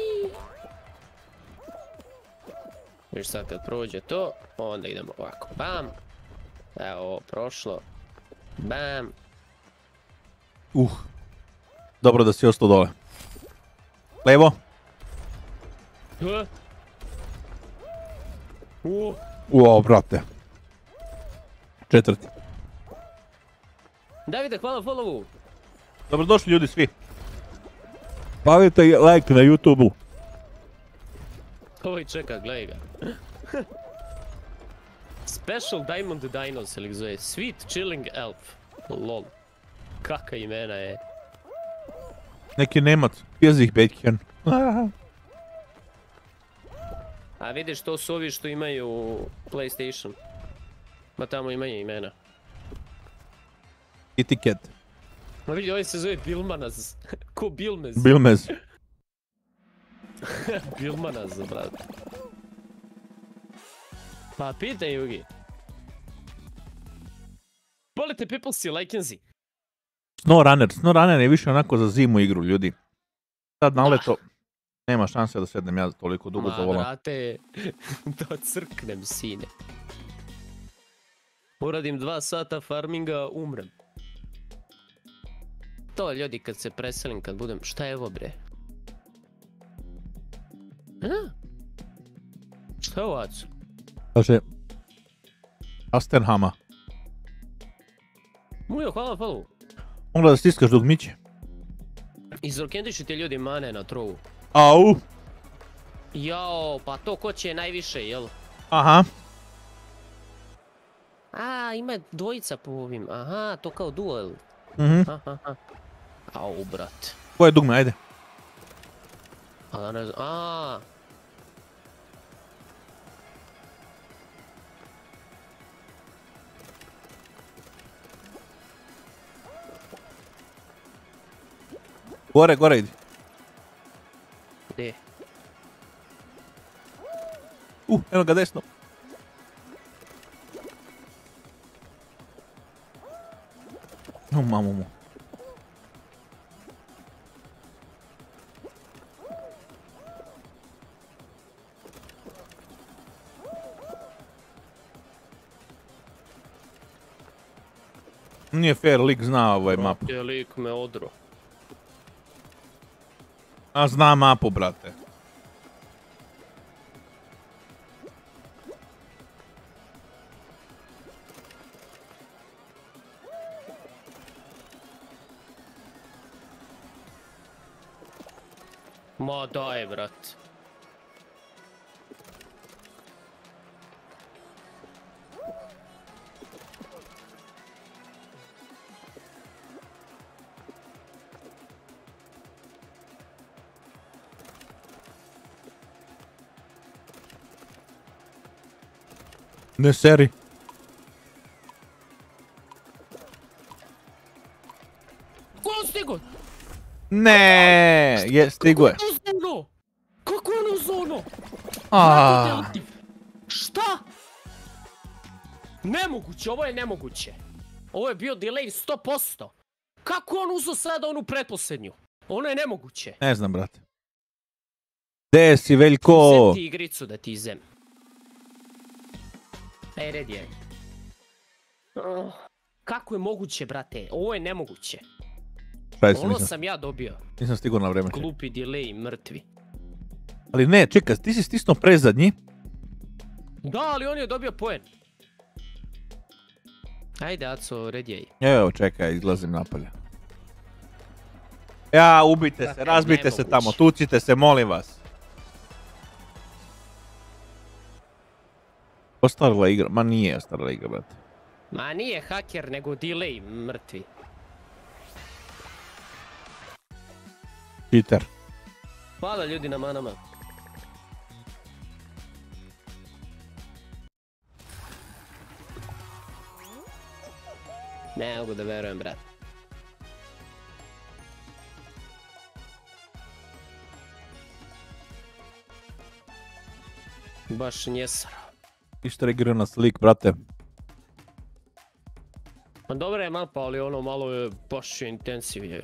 Viš sad kad prođe to, onda idemo ovako, bam. Evo, ovo prošlo. Bam. Uh. Dobro da si ostao dole. Levo. Huh? Uh. Uo, brate. Četvrti. Davide, hvala followu. Dobrodošli ljudi svi. Palite like na YouTube-u. Ovaj čeka, gledaj ga. Special Diamond Dino se lik zove. Sweet Chilling Elf. Lol. Kaka imena je. Neki Nemac. Jezik Bacon. A vidiš, to su ovi što imaju PlayStation. Ma tamo imaju imena. Etiket. Ma vidi, ovaj se zove Bilmanaz. Ko Bilmez? Bilmez. Bilmanaz, brate. Pa pitaj, Jugi. Volite people si lajkenzi? SnowRunner. SnowRunner je više onako za zimu igru, ljudi. Sad na leto nema šanse da sednem ja toliko dugo za Ma, volan. brate, da crknem, sine. Uradim dva sata farminga, umrem. To, ljudi, kad se preselim, kad budem... Šta je ovo, bre? A? Šta je ovo, Acu? Kaže... Astenhama. Mujo, hvala, hvala. Mogla da stiskaš dok miće. Izrokendiši ti ljudi mane na trovu. Au! Jao, pa to ko će najviše, jel? Aha. A, ima dvojica po ovim. Aha, to kao duel. Mhm. Aha, aha. Au, brat. Koje dugme, ajde. A da ne znam, aaa. Gore, gore idi. Gdje? Uh, eno ga desno. O, mamu mu. Nije fair, lik zna ovaj mapu. Je lik me odro. A zna mapu, brate. Ma daj, brat. Ne seri. Ko on stigo? Ne, je, stigo je. Kako on u zonu? Kako on u zonu? Aaaa. Šta? Nemoguće, ovo je nemoguće. Ovo je bio delay sto posto. Kako on uzeo sada onu pretposljednju? Ono je nemoguće. Ne znam, brate. Gde si, Veljko? Zem ti igricu da ti zem. Ej, red je. Oh, kako je moguće, brate? Ovo je nemoguće. Šta si, Ono nisam, sam ja dobio. nisam stigao na vreme. Glupi delay, mrtvi. Ali ne, čekaj, ti si stisnuo prezadnji. Da, ali on je dobio poen. Ajde, Aco, red je. Evo, čekaj, izlazim napolje. Ja, ubijte se, Brate, razbijte se nemoguće. tamo, tucite se, molim vas. Ostarila igra, ma nije ostarila igra, brate. Ma nije haker, nego delay, mrtvi. Cheater. Hvala ljudi na manama. Ne mogu da verujem, brat. Baš njesara. Išto reagirao na slik, brate. Pa dobra je mapa, ali ono malo je baš intensiv je.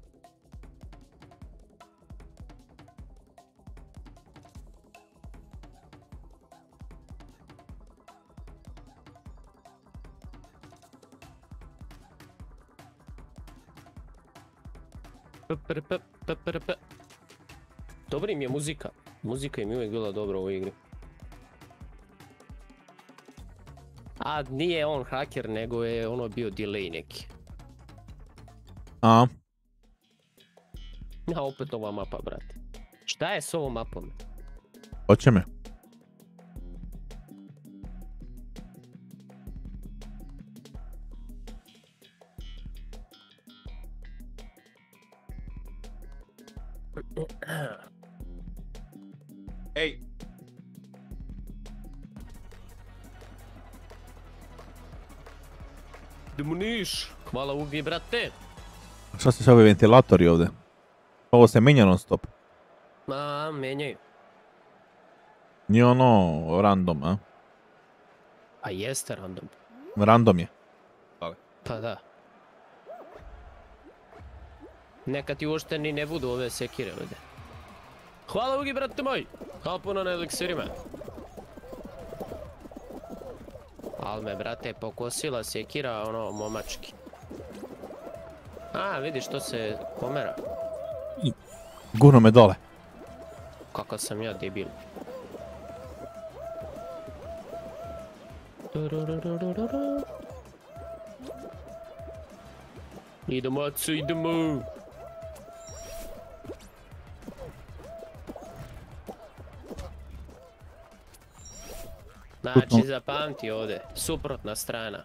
Dobra im je muzika. Muzika im je uvijek bila dobra u ovoj igri. A nije on haker, nego je ono bio delay neki. A, A opet ova mapa, brate. Šta je s ovom mapom? hoće me. Ej. Idemo niš. Hvala Ugi, brate. Šta su se ovi ventilatori ovdje? Ovo se menja non stop. Ma, menjaju. Nije ono random, a? A jeste random. Random je. Pa da. Neka ti uopšte ni ne budu ove sekire ovdje. Hvala Ugi, brate moj. Hvala puno na eliksirima. Al me, brate, pokosila sekira, ono, momački. A, vidiš, to se pomera. Gurno me dole. Kakav sam ja debil. Idemo, Aco, idemo. Znači, zapamti ovdje, suprotna strana.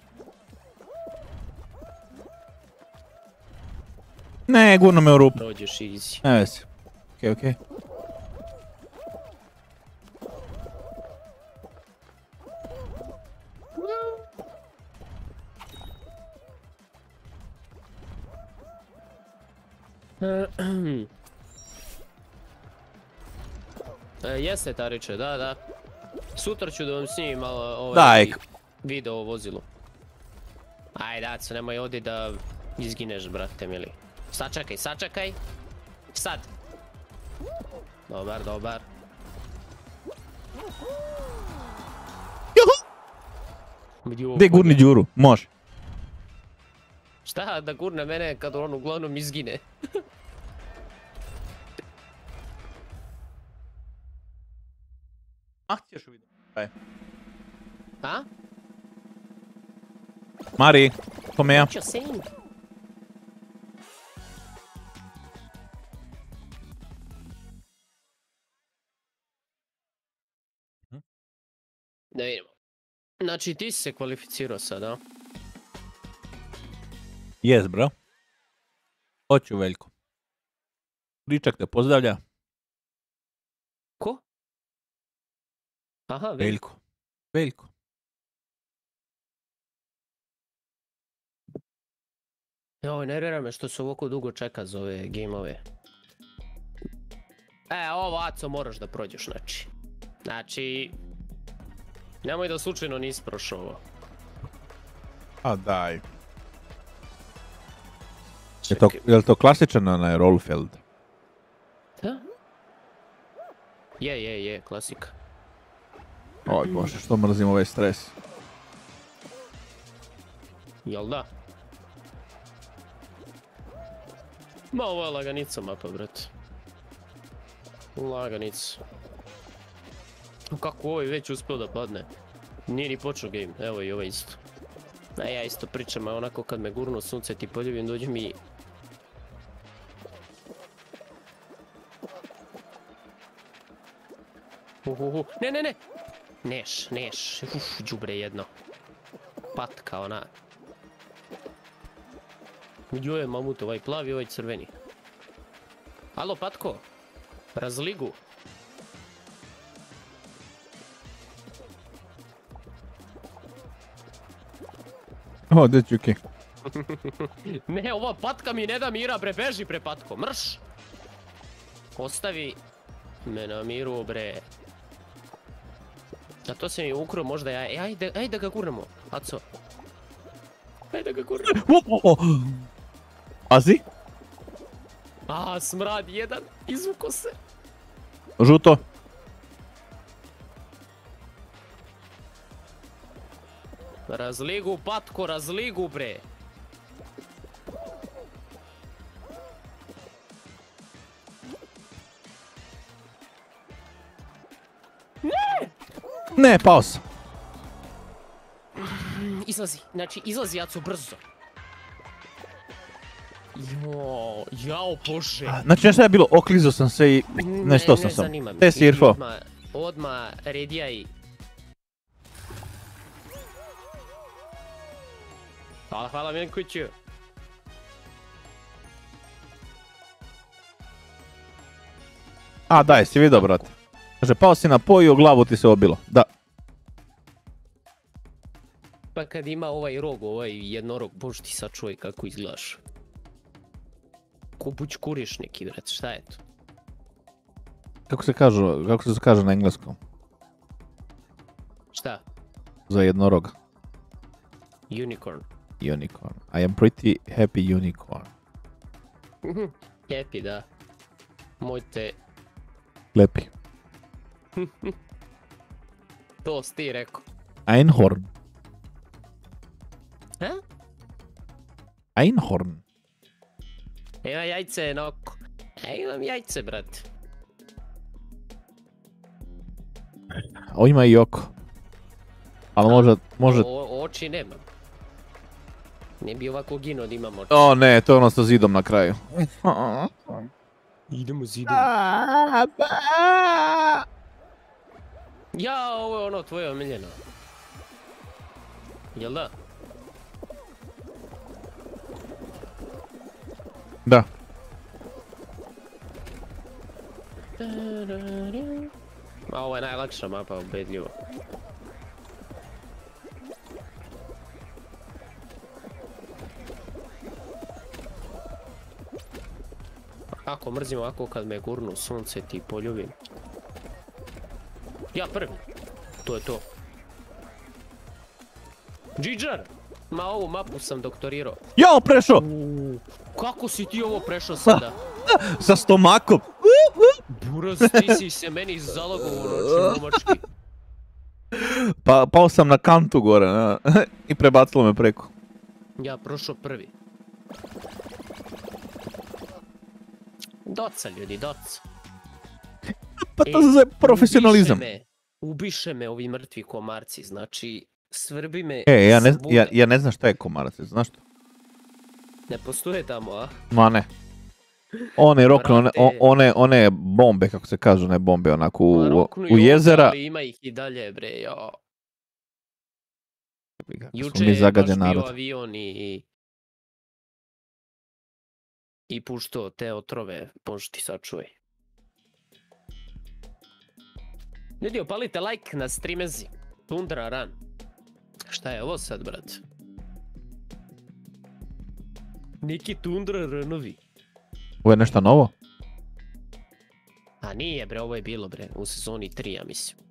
Ne, gurno me u rupu. Prođeš easy. Ne vezi. Okej, okej. E, jeste Tariće, da, da. Sutra ću da vam snimim malo ovaj Daj. video o vozilu. Ajde, Aco, nemoj ovdje da izgineš, brate mili. Sačekaj, sačekaj. Sad. Dobar, dobar. Vidi ovo Gdje gurni konja. Đuru? Može. Šta da gurne mene kad on uglavnom izgine? Ah, ćeš u video. Aj. A? Mari, kome ja? What you saying? Da vidimo. Znači ti si se kvalificirao sad, a? Jes, bro. Hoću, Veljko. Pričak te pozdravlja. Ko? Aha, Veljko. Veljko. Veljko. Joj, nervira me što se ovako dugo čeka za ove gameove. E, ovo, Aco, moraš da prođeš, znači. Znači... Nemoj da slučajno nisi prošao ovo. A daj. Je, to, je li to klasičan onaj Rollfeld? Da? Je, je, je, klasika. Oj bože, što mrzim ovaj stres. Jel da? Ma, ovo je laganica mapa, brate. Laganica. Kako ovaj već uspio da padne? Nije ni počeo game, evo i ovaj isto. A ja isto pričam, a onako kad me gurnu sunce ti poljubim, dođe mi... Uhuhu, ne, ne, ne! Neš, neš, uf, đubre jedno. Patka ona. Joj, mamut, ovaj plavi, ovaj crveni. Alo, Patko? Razligu. O, gdje Čuki? Ne, ova patka mi ne da mira, bre, beži bre, Patko, mrš! Ostavi me na miru, bre. A to se mi ukro možda ja, e, ajde, ajde da ga gurnemo, Aco. Ajde da ga gurnemo. O, o, o. Pazi. A, smrad jedan, izvuko se. Žuto. Razligu, Patko, razligu, bre. Ne, pao sam. Izlazi, znači izlazi, Aco, brzo. Jo, jao bože. Znači nešto je bilo, oklizao sam se i nešto sam sam. Te si irfo. Odmah, odmah, redijaj. Hvala, hvala Milkuću. A daj, si vidio, brate. Kaže, pao si na po i o glavu ti se obilo. Da. Pa kad ima ovaj rog, ovaj jednorog, bože ti sačuvaj kako izgledaš. Ko bućkuriš neki, brate, šta je to? Kako se kažu, kako se kaže na engleskom? Šta? Za jednoroga. Unicorn. Unicorn. I am pretty happy unicorn. Happy, da. Moj te... Lepi. To si ti rekao. Einhorn. Ha? Einhorn. Ima jajce na oko. Ja imam jajce, brate. O, ima i oko. Ali može, može... O, oči nemam. Ne bi ovako ginuo da imam oči. O ne, to je ono sa zidom na kraju. Idemo zidom. Ja, ovo je ono tvoje omiljeno. Jel da? Da. A ovo je najlakša mapa, ubedljivo. Kako mrzim ovako kad me gurnu sunce ti poljubim. Ja prvi. To je to. Džidžar! Ma ovu mapu sam doktorirao. Jao, prešao! Kako si ti ovo prešao sada? Sa stomakom. Buraz, ti si se meni zalagovao noći momački. Pa, pao sam na kantu gore, ne? I prebacilo me preko. Ja prošao prvi. Doca ljudi, doca. Pa to se zove profesionalizam. Ubiše me, ubiše me ovi mrtvi komarci, znači svrbi me... E, ja ne, svuda. ja, ja ne znam šta je komarac, znaš što? Ne postoje tamo, a? Ma ne. One roknu, one, Brate. one, one bombe, kako se kažu, ne bombe, onako u, Ma, roknu u i jezera. ovdje, ali ima ih i dalje, bre, jo. Juče Smo mi je baš zagađen bio narod. avion i... I puštao te otrove, bože ti sačuvaj. Ljudi, opalite like na streamezi. Tundra Run. Šta je ovo sad, brat? Neki Tundra Rnovi. Ovo je nešto novo? A nije bre, ovo je bilo bre, u sezoni tri, ja mislim.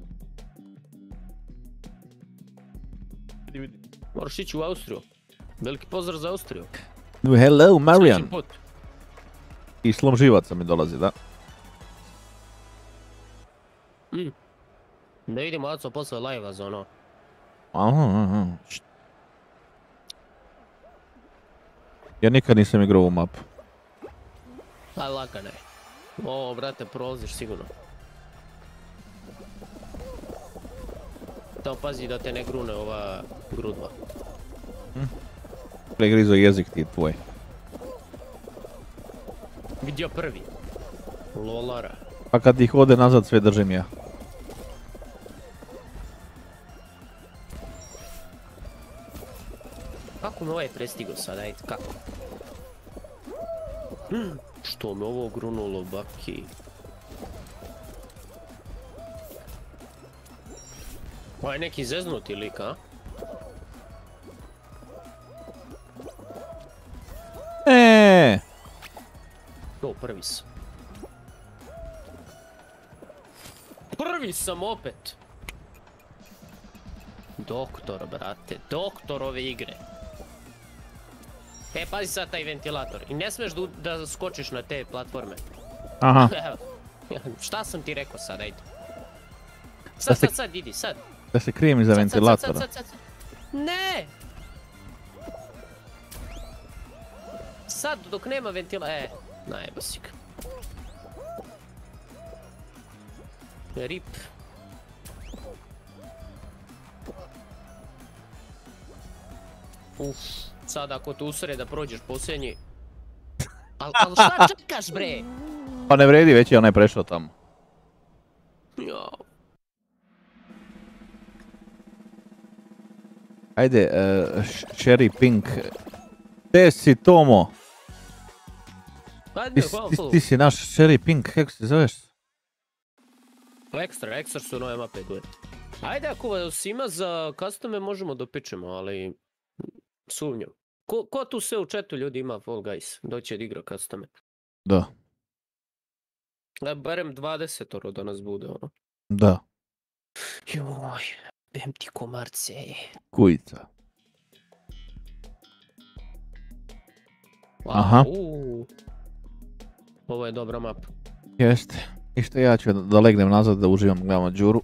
Moraš ići u Austriju. Veliki pozdrav za Austriju. Hello, Marian. Sljedeći put. I slom živaca mi dolazi, da. Mm. Da vidimo Aco posle live-a za ono. Aha, aha. Ja nikad nisam igrao ovu mapu. A lagane. O, brate, prolaziš sigurno. Tamo pazi da te ne grune ova grudva. Hm? Pregrizo jezik ti tvoj. Vidio prvi. Lolara. Pa kad ih ode nazad sve držim ja. Kako me ovaj prestigo sad, ajde, kako? Hm, što me ovo grunulo, baki? Ovo je neki zeznuti lik, a? Eee! To, prvi sam. Prvi sam opet! Doktor, brate, doktor ove igre. E, pazi sad taj ventilator. I ne smiješ da, da skočiš na te platforme. Aha. Evo. Šta sam ti rekao sad, ajde. Sad, se... sad, sad, idi, sad. Da se krijem iza sad, ventilatora. Sad, sad, sad, sad, sad. Ne! Sad, dok nema ventilatora... E, najebo si ga. Rip. Uf, sad ako te usre da prođeš posljednji... Al, al šta čekaš bre? Pa ne vredi, već je onaj prešao tamo. Jo. Ajde, uh, Sherry Pink. Gdje si, Tomo? Ajde, Ti, hvala, ti, hvala. ti si naš Sherry Pink, kako se zoveš? Ekstra, ekstra su nove mape gore. Ajde, ako vas ima za custome možemo dopičemo, ali... Sumnjam. Ko, ko tu sve u chatu ljudi ima Fall Guys? Doće da igra custome. Da. Da, barem dvadesetoro da nas bude, ono. Da. Joj, bem ti komarce. Kujica. Wow, Aha. uu. Ovo je dobra mapa. Jeste. I što ja ću da legnem nazad da uživam gledamo Đuru.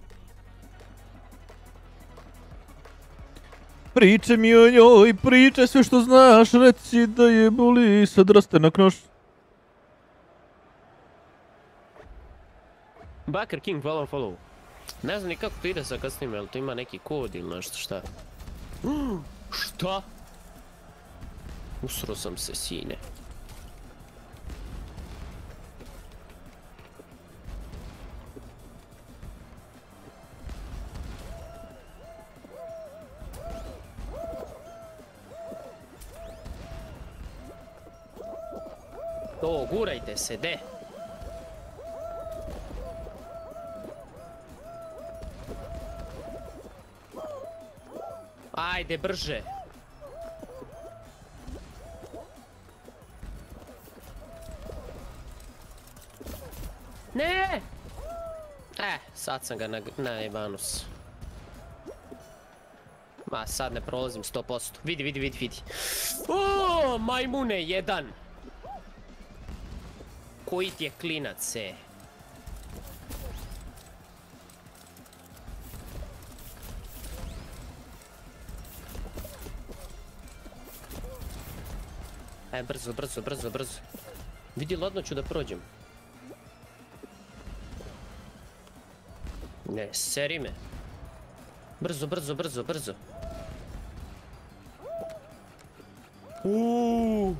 Priče mi o njoj, priče sve što znaš, reci da je boli, sad raste na knoš. Baker King, hvala follow. Ne znam ni kako to ide sa kasnim, jel to ima neki kod ili nešto, šta? Uh, šta? Usro sam se, sine. To, gurajte se, de. Ajde, brže. Ne! Eh, sad sam ga na, na Evanus. Ma, sad ne prolazim sto posto. Vidi, vidi, vidi, vidi. O, majmune, jedan. Koji ti je klinac, e? Aj, brzo, brzo, brzo, brzo. Vidi, ladno ću da prođem. Ne, seri me. Brzo, brzo, brzo, brzo. Uuuu.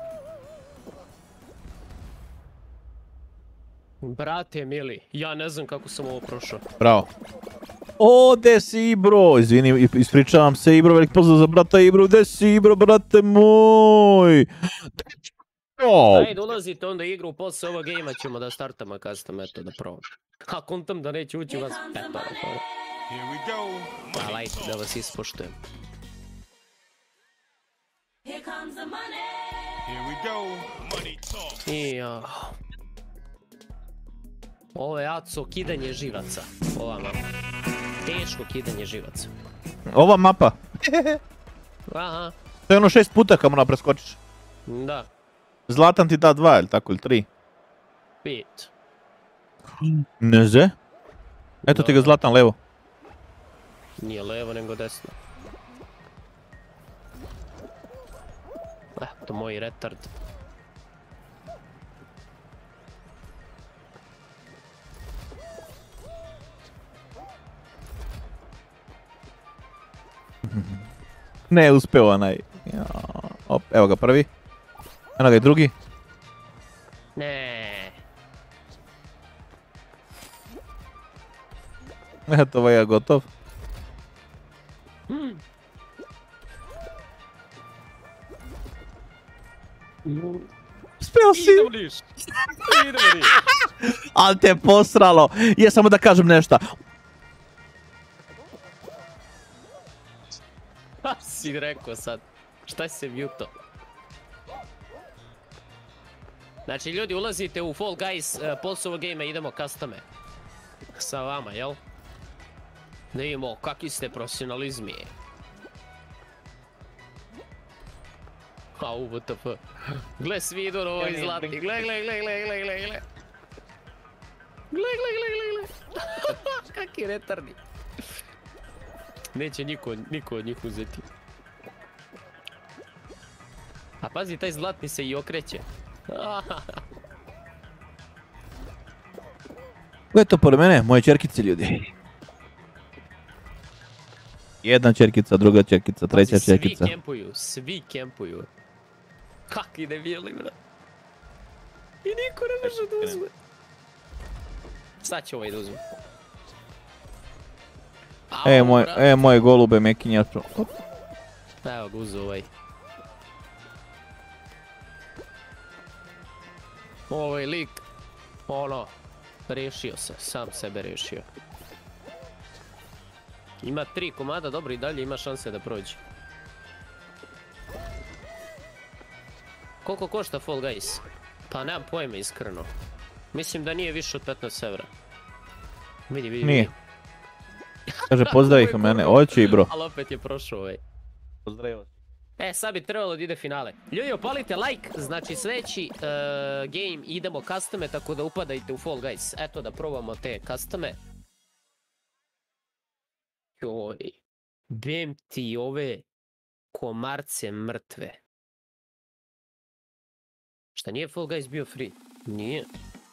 Brate mili, ja ne znam kako sam ovo prošao. Bravo. O, gdje si Ibro? Izvini, ispričavam se Ibro, velik pozdrav za brata Ibro. Gdje si Ibro, brate moj? Oh. Ajde, ulazite onda igru, posle ovog gejma ćemo da startamo custom, eto da probam. A kontam da neće ući vas pepara. Ali ajde, da vas ispoštujem. Here comes the money. I, uh, ovo je Aco kidanje živaca. Ova mapa. Teško kidanje živaca. Ova mapa. Aha. To je ono šest puta kad mora preskočiš. Da. Zlatan ti da dva ili tako ili tri. Pet. Ne zve? Eto ti ga Zlatan levo. Nije levo nego desno. Eh, to moj retard. Ne uspeo onaj. Ja, op, evo ga prvi. Eno ga i drugi. Ne. Eto ovaj je gotov. Hmm. Uspeo si! Idemo niš. Idemo niš. Ali te posralo. Je samo da kažem nešto. Šta si rekao sad? Šta si se mjuto? Znači ljudi ulazite u Fall Guys, uh, Pulsovo game, idemo custome. Sa vama, jel? Da vidimo kakvi ste profesionalizmi. Au, W T F. Gle Svidor, ovo je zlatni. Gle, gle, gle, gle, gle, gle, gle. Gle, gle, gle, gle, gle. Kaki retardi. Neće niko, niko od njih uzeti. A pazi, taj zlatni se i okreće. Ko je to pored mene? Moje čerkice, ljudi. Jedna čerkica, druga čerkica, treća pazi, čerkica. Svi kempuju, svi kempuju. Kakvi debili, bro. I niko ne može da uzme. Sad će ovaj da uzme. E, moj, e, moje golube mekinjaču. Evo ga uzu ovaj. Ovaj lik, ono, rešio se, sam sebe rešio. Ima tri komada, dobro i dalje ima šanse da prođe. Koliko košta Fall Guys? Pa nemam pojma iskreno. Mislim da nije više od petnaest evra. Vidi, vidi, Nije. vidi. Kaže pozdrav ih mene, oći i bro. Ali opet je prošao ovaj. Pozdrav. E, sad bi trebalo da ide finale. Ljudi, opalite like, znači sljedeći uh, game idemo custome, tako da upadajte u Fall Guys. Eto da probamo te custome. Joj, bem ti ove komarce mrtve. Šta nije Fall Guys bio free? Nije.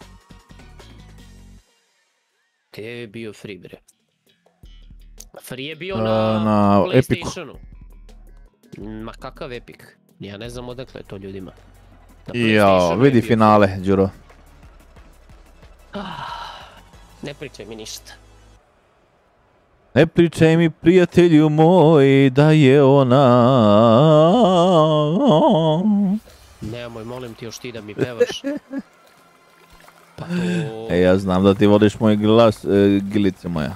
Te je bio free, bre. Free je bio Uh, na, na PlayStationu. Ma kakav Epic? Ja ne znam odakle je to ljudima. Na Jao, PlayStationu je vidi bio finale, Đuro. free. Ne pričaj mi ništa. Ne pričaj mi, prijatelju moj, da je ona... Nemoj, molim ti još ti da mi pevaš. Pa to... E, ja znam da ti voliš moj glas, e, gilice moja.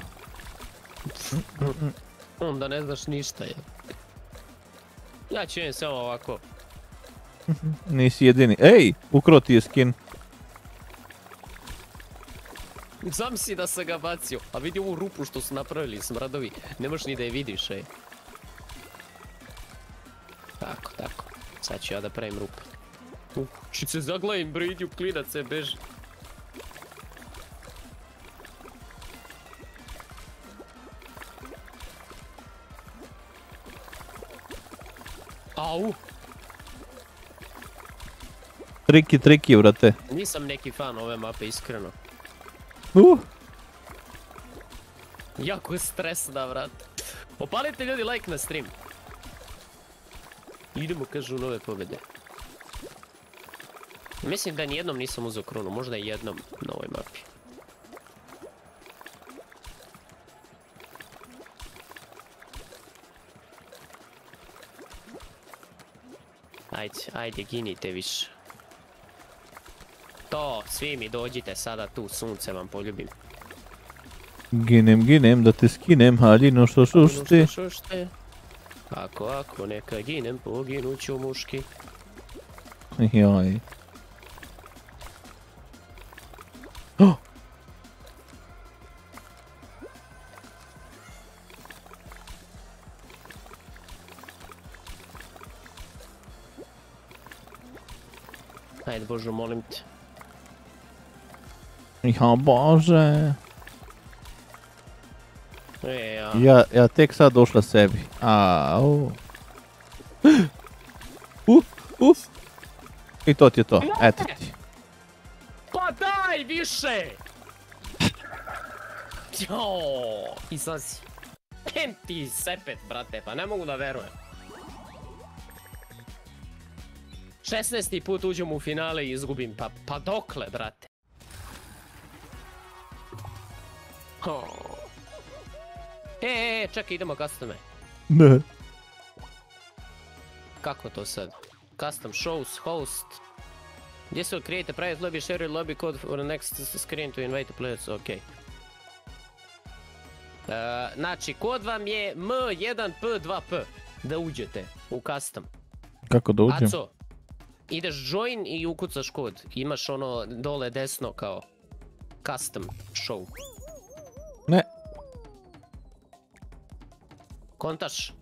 Onda ne znaš ništa, je. Ja ću jem samo ovako. Nisi jedini. Ej, ukro ti je skin. Sam si da sam ga bacio, a vidi ovu rupu što su napravili smradovi. Ne možeš ni da je vidiš, ej. Tako, tako. Sad ću ja da pravim rupu. Uh, ću se zaglavim, bre, idi u klinac se beži. Au! Triki, triki, vrate. Nisam neki fan ove mape, iskreno. Uh. Jako je stresna, vrat. Opalite ljudi like na stream. Idemo, kažu, nove pobjede. Mislim da nijednom nisam uzeo krunu, možda i jednom na ovoj mapi. Ajde, ajde, ginite više. To, svi mi dođite sada tu, sunce vam poljubim. Ginem, ginem, da te skinem, haljino što šušti. Što šušte? Ako, ako, neka ginem, poginuću muški. Joj. Oh! Ajde, Božo, molim te. Ja, Bože. E, ja. Ja, ja tek sad došla sebi. Au. Uf, uf. I to ti je to. Eto ti. Pa daj više! Joooo, izlazi. Em ti sepet, brate, pa ne mogu da verujem. šesnaesti put uđem u finale i izgubim, pa, pa dokle, brate? Oh. E, e, e, čekaj, idemo custome. Ne. Kako to sad? Custom shows, host. This will create a private lobby, share your lobby code for the next screen to invite the players, ok. Uh, znači, kod vam je M jedan P dva P da uđete u custom. Kako da uđem? Aco, ideš join i ukucaš kod. Imaš ono dole desno kao custom show. Ne. Kontaš?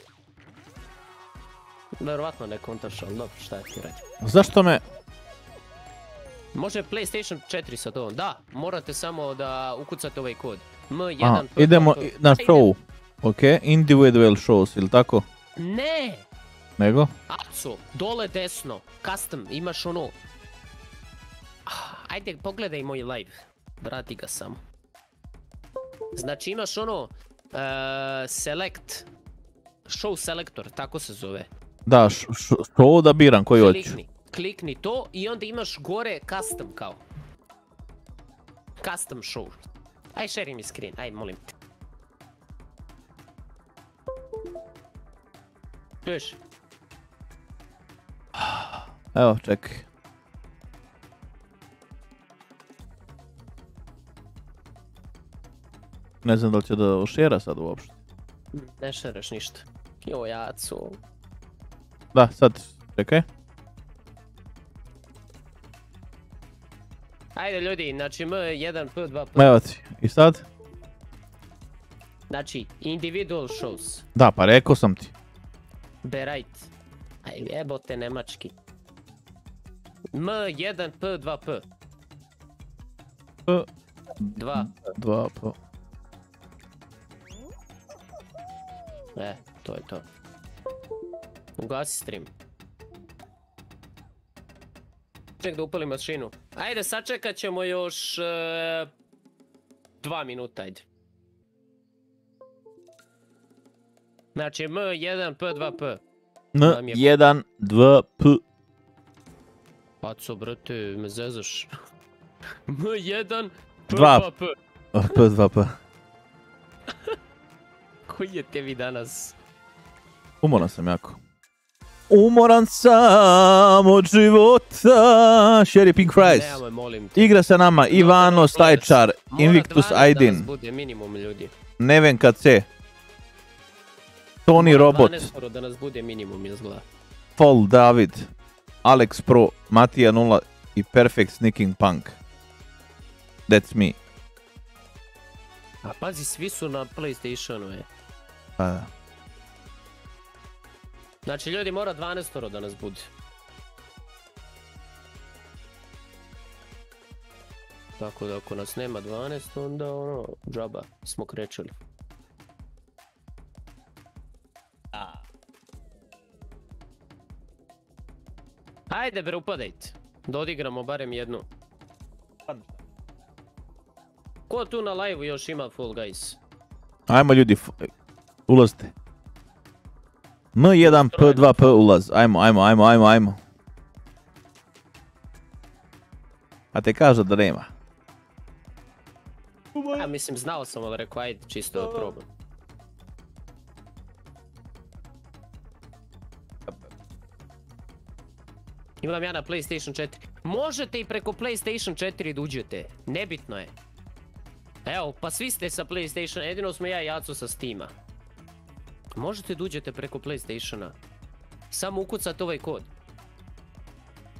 Verovatno ne kontaš, ali dobro, šta je ti reći. Zašto me... Može PlayStation četiri sa to, da, morate samo da ukucate ovaj kod. M Aha, jedan P dva P. idemo i- na Ajde. show. Ok, individual shows, ili tako? Ne! Nego? Aco, dole desno, custom, imaš ono... Ah, ajde, pogledaj moj live, vrati ga samo. Znači imaš ono, uh, select, show selector, tako se zove. Da, š- š- show da biram koji hoću. Klikni, klikni to i onda imaš gore custom kao. Custom show. Aj, share mi screen, aj, molim te. Čuješ? Evo, čekaj. Ne znam da li će da ošera sad uopšte. Ne šereš ništa. Jo, jacu. Da, sad, čekaj. Ajde ljudi, znači M jedan P dva P. Evo ti. I sad? Znači, individual shows. Da, pa rekao sam ti. Berajt. Aj, jebote nemački. M jedan P dva P. P, Dva. dva, P. E, to je to. Ugasi stream. Ček da upalim mašinu. Ajde, sačekat ćemo još... Uh, dva minuta, ajde. Znači, M jedan P dva P. N, jedan, dva, P. Paco, brate, me zezaš. M jedan P Dva. dva P. P dva, P. Koji je tebi danas? Umoran sam jako. Umoran sam od života. Sherry Pink Fries. Nemoj, molim te. Igra sa nama Ivano Stajčar, Mora Invictus dvanaest da Aydin, nas bude minimum, ljudi. Nevenka C, Tony Mora Robot, dvanaest da nas bude minimum, izgleda. Fall David, Alex Pro, Matija nula i Perfect Sneaking Punk. That's me. A pazi, svi su na PlayStationu, je. Pa da. Znači, ljudi, mora dvanaest da nas bude. Tako da ako nas nema dvanaest, onda ono, džaba, smo krećeli. Ajde bre, upadajte. Da odigramo barem jednu. Ko tu na live-u još ima Fall Guys? Ajmo ljudi, f- ulazite. M jedan P dva P ulaz, ajmo, ajmo, ajmo, ajmo, ajmo. A te kaže da nema. Ja mislim, znao sam, ali rekao, ajde, čisto da probam. Imam ja na PlayStation četiri. Možete i preko PlayStation četiri da uđete, nebitno je. Evo, pa svi ste sa PlayStation, jedino smo ja i Jaco sa Steama. Možete da uđete preko PlayStationa. Samo ukucate ovaj kod.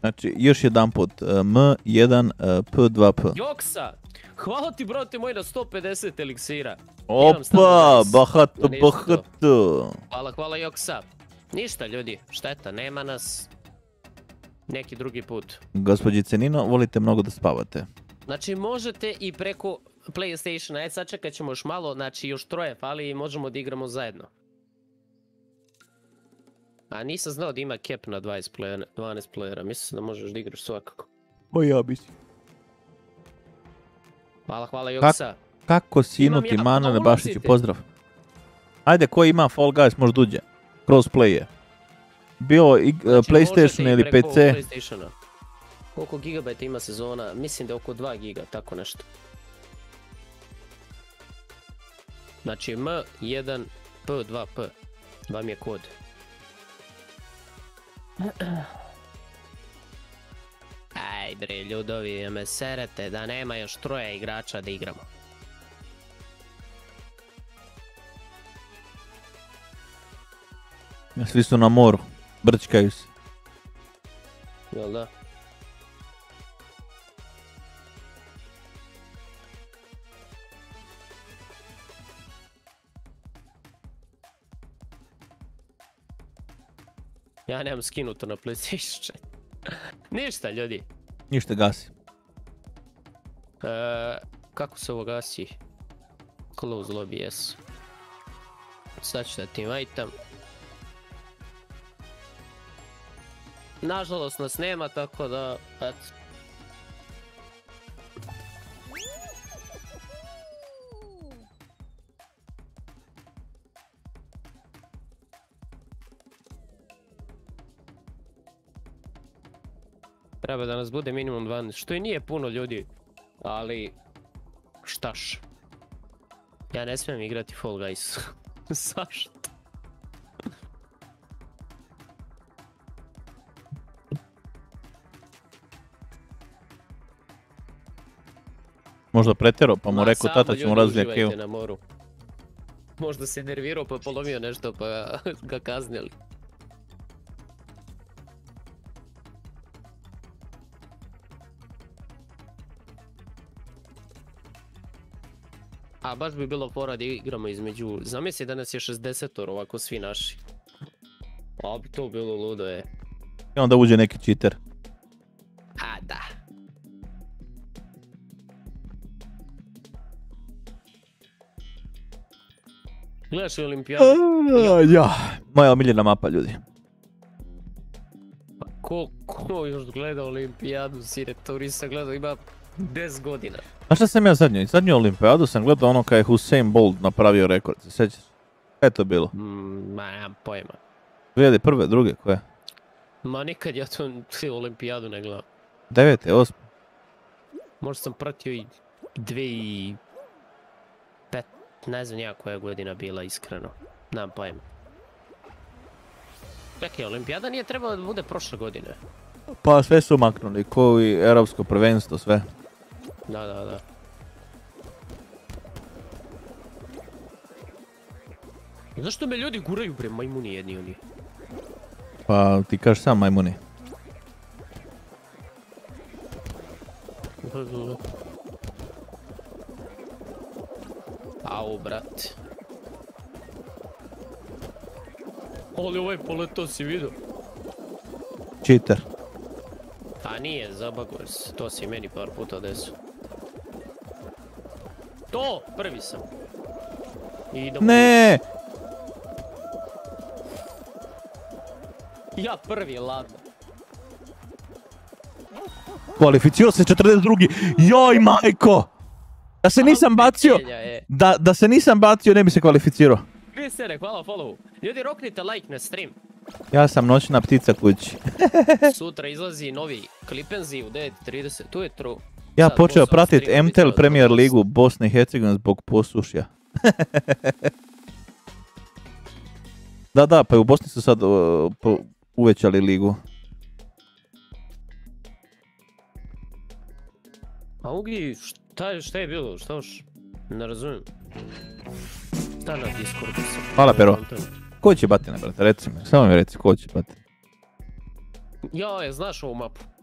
Znači, još jedan put. M jedan P dva P. Joksa! Hvala ti, brate moj, na sto pedeset eliksira. Opa, bahato, bahato. Hvala, hvala Joksa. Ništa, ljudi, šteta, nema nas. Neki drugi put. Gospođice Nino, volite mnogo da spavate. Znači, možete i preko PlayStationa. Ajde, sad čekat ćemo još malo, znači još troje fali i možemo da igramo zajedno. A nisam znao da ima cap na dvanaest playera, dvanaest playera. Mislim da možeš da igraš svakako. O ja bi si. Hvala, hvala Joksa. Kako sinuti, ja, Mana pa Nebašiću, ulazite. pozdrav. Ajde, ko ima Fall Guys može duđe. Crossplay je. Bio i, uh, Znači, PlayStation možete i ili preko P C. PlayStationa. Koliko gigabajta ima sezona? Mislim da je oko dva giga, tako nešto. Znači M jedan P dva P. Vam je kod. Aj bre, ljudovi, me serete da nema još troje igrača da igramo. Svi su na moru. Brčkaju se. Jel da? Ja nemam skinuto na PlayStation. Ništa, ljudi. Ništa gasi. E, kako se ovo gasi? Close lobby, yes. Sad ću da ti invajtam. Nažalost nas nema, tako da, eto. Treba da nas bude minimum dvanaest, što i nije puno ljudi, ali štaš. Ja ne smijem igrati Fall Guys. Zašto? Možda pretjerao, pa mu Ma, rekao samo tata ćemo ljudi razvijati uživajte kevu. na moru. Možda se nervirao pa polomio nešto pa ga kaznili. A baš bi bilo fora da igramo između, zamisli da nas je šezdeset ovako svi naši. A bi to bilo ludo je. I onda uđe neki cheater. A da. Gledaš li olimpijadu? Ja, moja omiljena mapa, ljudi. Pa ko, ko još gleda olimpijadu, sire, to nisam gledao, ima deset godina. A šta sam ja zadnju? Zadnju olimpijadu sam gledao ono kad je Usain Bolt napravio rekord, se sjećaš? Kaj je to bilo? Mm, ma, nemam pojma. dvije hiljade prve, druge, koje? Ma nikad ja to olimpijadu ne gledam. Devete, osme. Možda sam pratio i dve i pet, ne znam ja koja godina bila iskreno. Nemam pojma. Čekaj, olimpijada nije trebala da bude prošle godine. Pa sve su maknuli, ko i europsko prvenstvo, sve. Da, da, da. Zašto me ljudi guraju bre, majmuni jedni oni? Pa ti kažeš sam majmuni. Au, brate. Ali ovaj poleto si vidio? Cheater. A nije, zabagao se. To si meni par puta desio. To! Prvi sam. I idemo. Ne! Ja prvi, ladno. Kvalificirao se četrdeset drugi. Joj, majko! Da se nisam bacio, da, da se nisam bacio ne bi se kvalificirao. Kristjane, hvala follow. Ljudi, roknite like na stream. Ja sam noćna ptica kući. Sutra izlazi novi Klipenzi u devet i trideset. Tu je tru. Ja Sad počeo posao pratit streama M T L biti Premier od ligu Bosne i Hercegovine zbog posušja. Da, da, pa i u Bosni su sad uh, po, uvećali ligu. A Ugi, šta je, šta je bilo? Šta još? Ne razumijem. Šta na Discordu sam? Hvala, Pero. Ko će batina, brate? Reci mi, samo mi reci, ko će batina. Ja, je, znaš ovu mapu?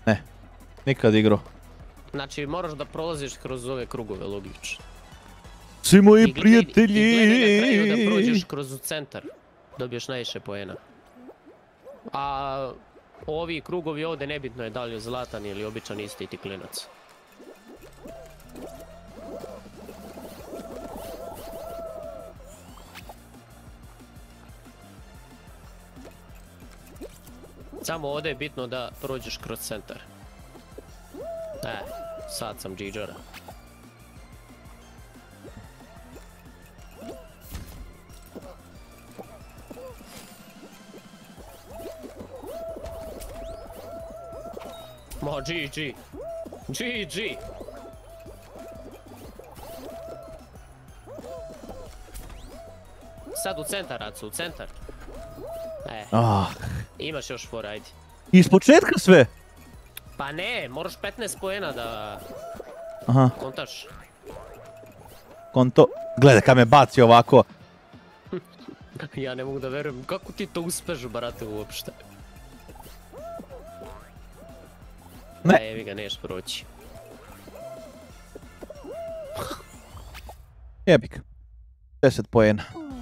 Ne, nikad igrao. Znači moraš da prolaziš kroz ove krugove, logično. Svi moji I gledaj- prijatelji! I gledaj na kraju da prođeš kroz centar. Dobiješ najviše poena. A ovi krugovi ovdje nebitno je da li je zlatan ili običan isti ti klinac. Samo ovdje je bitno da prođeš kroz centar. E, sad sam džiđara. Ma, G G. G G. Sad u centar, Acu, u centar. E, Ah, imaš još for, ajde. iz početka sve? Pa ne, moraš petnaest poena da Aha, kontaš. konto. Gledaj kad me baci ovako. Ja ne mogu da verujem, kako ti to uspeš, brate, uopšte? Ne. Evi ga, neš proći. Jebik. deset poena.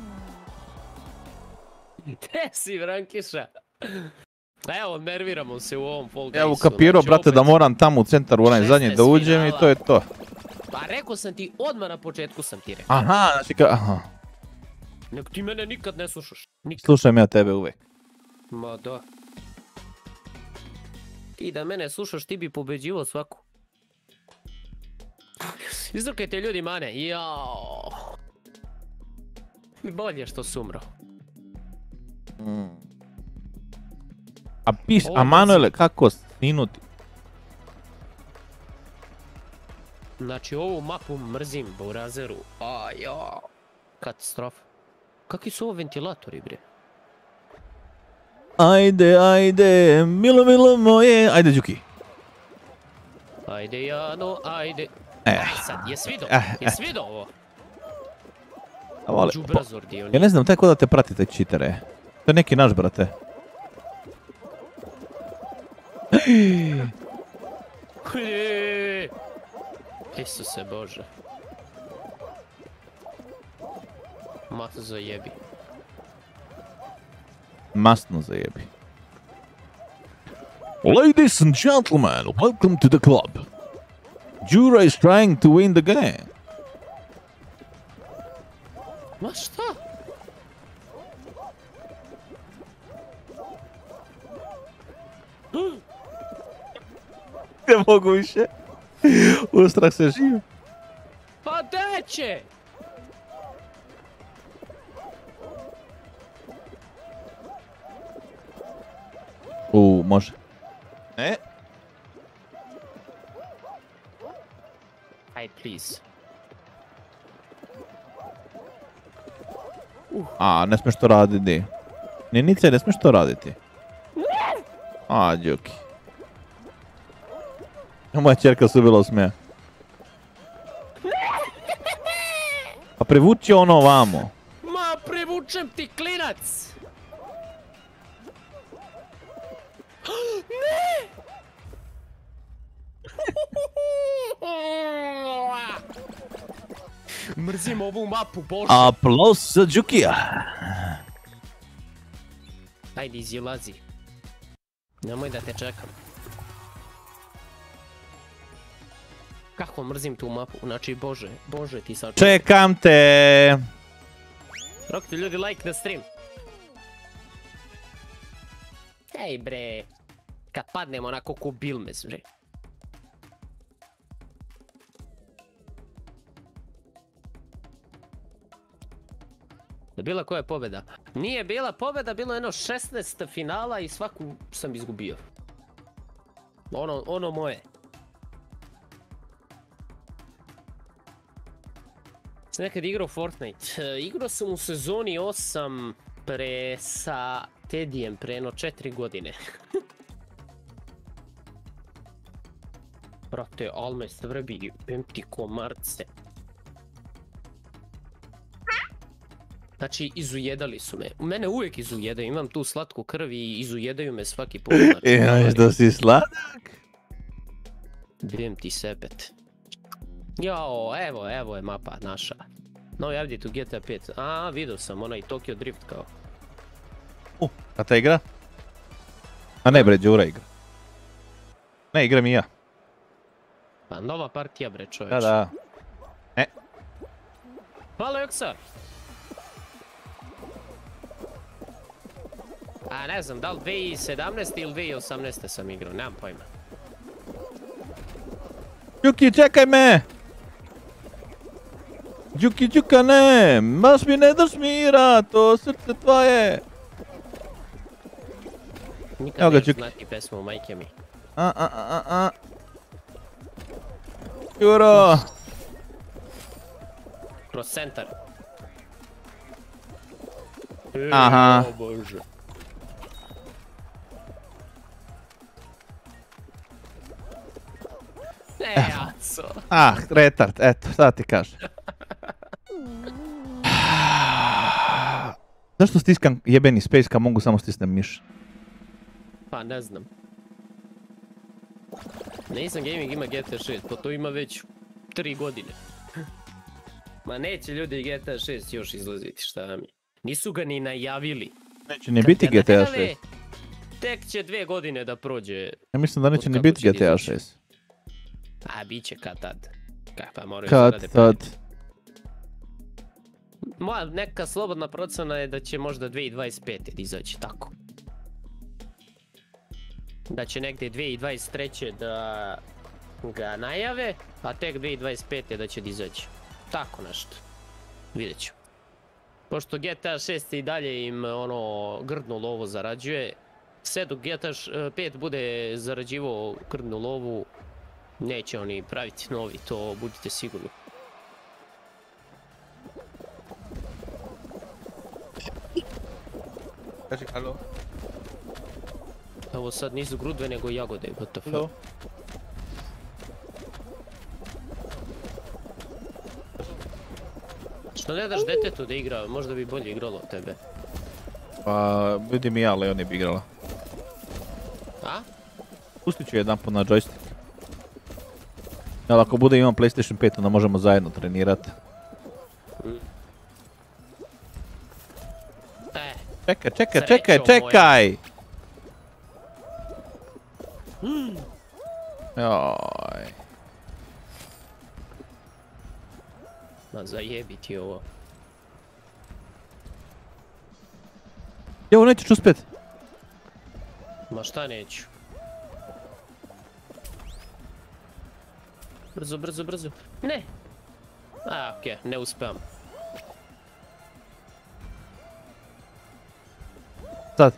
Gde si, Brankiša? Evo, nerviramo se u ovom Fall Guysu. Evo kapirao, znači, brate, opet- da moram tamo u centar u onaj zadnji da šesnaest uđem i finala. to je to. Pa rekao sam ti, odmah na početku sam ti rekao. Aha, znači ka... Aha. Nek ti mene nikad ne slušaš. Nikad. Slušam ja tebe uvek. Ma da. Ti da mene slušaš, ti bi pobeđivao svaku. Izdrkajte ljudi mane, jao. Bolje što su umro. A pis, Ovo a mrzim. Manuele, kako sninuti? Znači ovu mapu mrzim, Borazeru. A jao. Katastrofa. Kakvi su ovo ventilatori, bre? Ajde, ajde, milo, milo moje. Ajde, Đuki. Ajde Jano, ajde. Eh. Aj sad, jes vidio? Eh, Jes vidio ovo? A vole, Đubrazor dio. ja ne znam, taj ko da te prati, taj čitere. To je neki naš, brate. Isuse Bože. Ma zajebi. Masno zajebi. Ladies and gentlemen, welcome to the club. Jura is trying to win the game. Ma šta? Ne mogu više. Ustrah se živi. Pa deće! U, može. E? Ajde, please. A, ne smiješ to raditi. Ninice, ne smiješ to raditi. A, Đuki. Moja čerka se ubila od smeja. Pa privuči ono ovamo. Ma privučem ti klinac! Ne! Mrzim ovu mapu, Bože! Aplaus za Đukija. Ajde, izlazi. Nemoj da te čekam. Kako mrzim tu mapu, znači Bože, Bože ti sad... Čekam te. Rokite ljudi, like na stream. Ej bre, kad padnemo onako ko Bilmes bre. Da bila koja je pobjeda? Nije bila pobjeda, bilo je jedno šesnaest finala i svaku sam izgubio. Ono, ono moje. Sam nekad igrao Fortnite. E, igrao sam u sezoni osam pre sa Tedijem pre jedno četiri godine. Brate, alme srbi, pemti komarce. Znači, izujedali su me. Mene uvijek izujedaju, imam tu slatku krv i izujedaju me svaki put. Znači, Imaš da si sladak? Bijem ti sepet. Jao, evo, evo je mapa naša. Novi update u G T A pet. A, vidio sam, onaj Tokyo Drift kao. Uh, a ta igra? A ne bre, Đura igra. Ne, igram i ja. Pa nova partija bre čovječ. Da, da. E. Hvala Joksa! A ne znam, da li dvije tisuće sedamnaeste ili dvije tisuće osamnaeste sam igrao, nemam pojma. Đuki, čekaj me! Đuki, Đuka, ne! Baš mi ne daš mira, to srce tvoje! Nikad neću znati pesmu, majke mi. A, a, a, a. Đuro! Kroz centar. Aha. O bože. Ne, jaco. Ah, retard, eto, šta ti kažem. Zašto stiskam jebeni space kad mogu samo stisnem miš? Pa ne znam. Nisam Gaming ima G T A šest, pa to ima već tri godine. Ma neće ljudi G T A šest još izlaziti, šta vam je. Nisu ga ni najavili. Neće ni biti G T A šest. Tek će dvije godine da prođe. Ja mislim da neće ni biti G T A šest. A, bit će kad tad. Kaj pa moraju Kad zarade tad. pare. Moja neka slobodna procena je da će možda dvije tisuće dvadeset pete izaći tako. Da će negdje dvije tisuće dvadeset treće da ga najave, a tek dvije tisuće dvadeset pete da će izaći. Tako nešto. Vidjet ću. Pošto G T A šest i dalje im ono grdnu lovu zarađuje, sve dok G T A pet bude zarađivao grdnu lovu, neće oni praviti novi, to budite sigurni. Kaži halo. Ovo sad nisu grudve nego jagode, what the fuck. Halo. Što ne daš detetu da igra, možda bi bolje igralo od tebe. Pa, vidim i ja, Leoni bi igrala. A? Pustit ću jedan put na joystick. Ali ako bude imam PlayStation pet, onda možemo zajedno trenirati. Mm. E. Čekaj, čekaj, Srećo čekaj, čekaj! Mm. Joj. Ma zajebi ti ovo. Evo, nećeš uspjet. Ma šta neću. Brzo, brzo, brzo. Ne! A, okej, ne uspijem. Sad.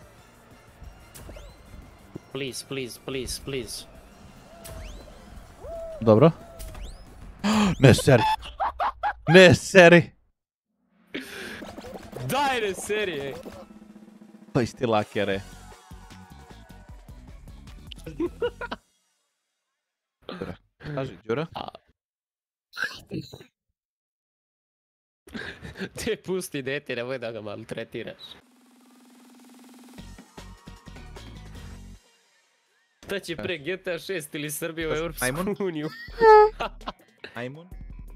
Please, please, please, please. Dobro. Ne seri. Ne seri. Daj ne serije! To isti lakere. Kaži, Đura. Te pusti dete, nemoj da ga maltretiraš. Šta će pre G T A šest ili Srbiju u Europsku uniju? Majmun?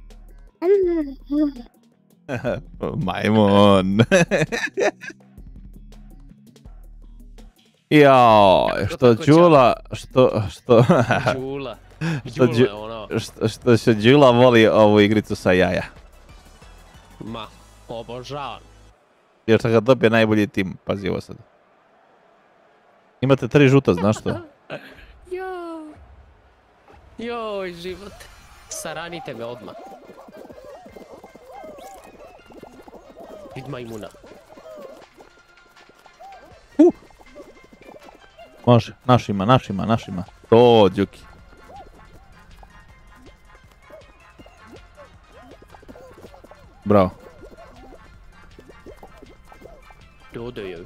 Majmun. Joj, što Đula, što, što... Đula. Što, Đula je ono. što, što se Đula voli ovu igricu sa jaja. Ma, obožavam. Jer sam ga dobio najbolji tim, pazi ovo sad. Imate tri žuta, znaš što? Joj. Joj, život. Saranite me odmah. Vid majmuna. Uh. Može, našima, našima, našima. To, Đuki. Bravo. Dodaju.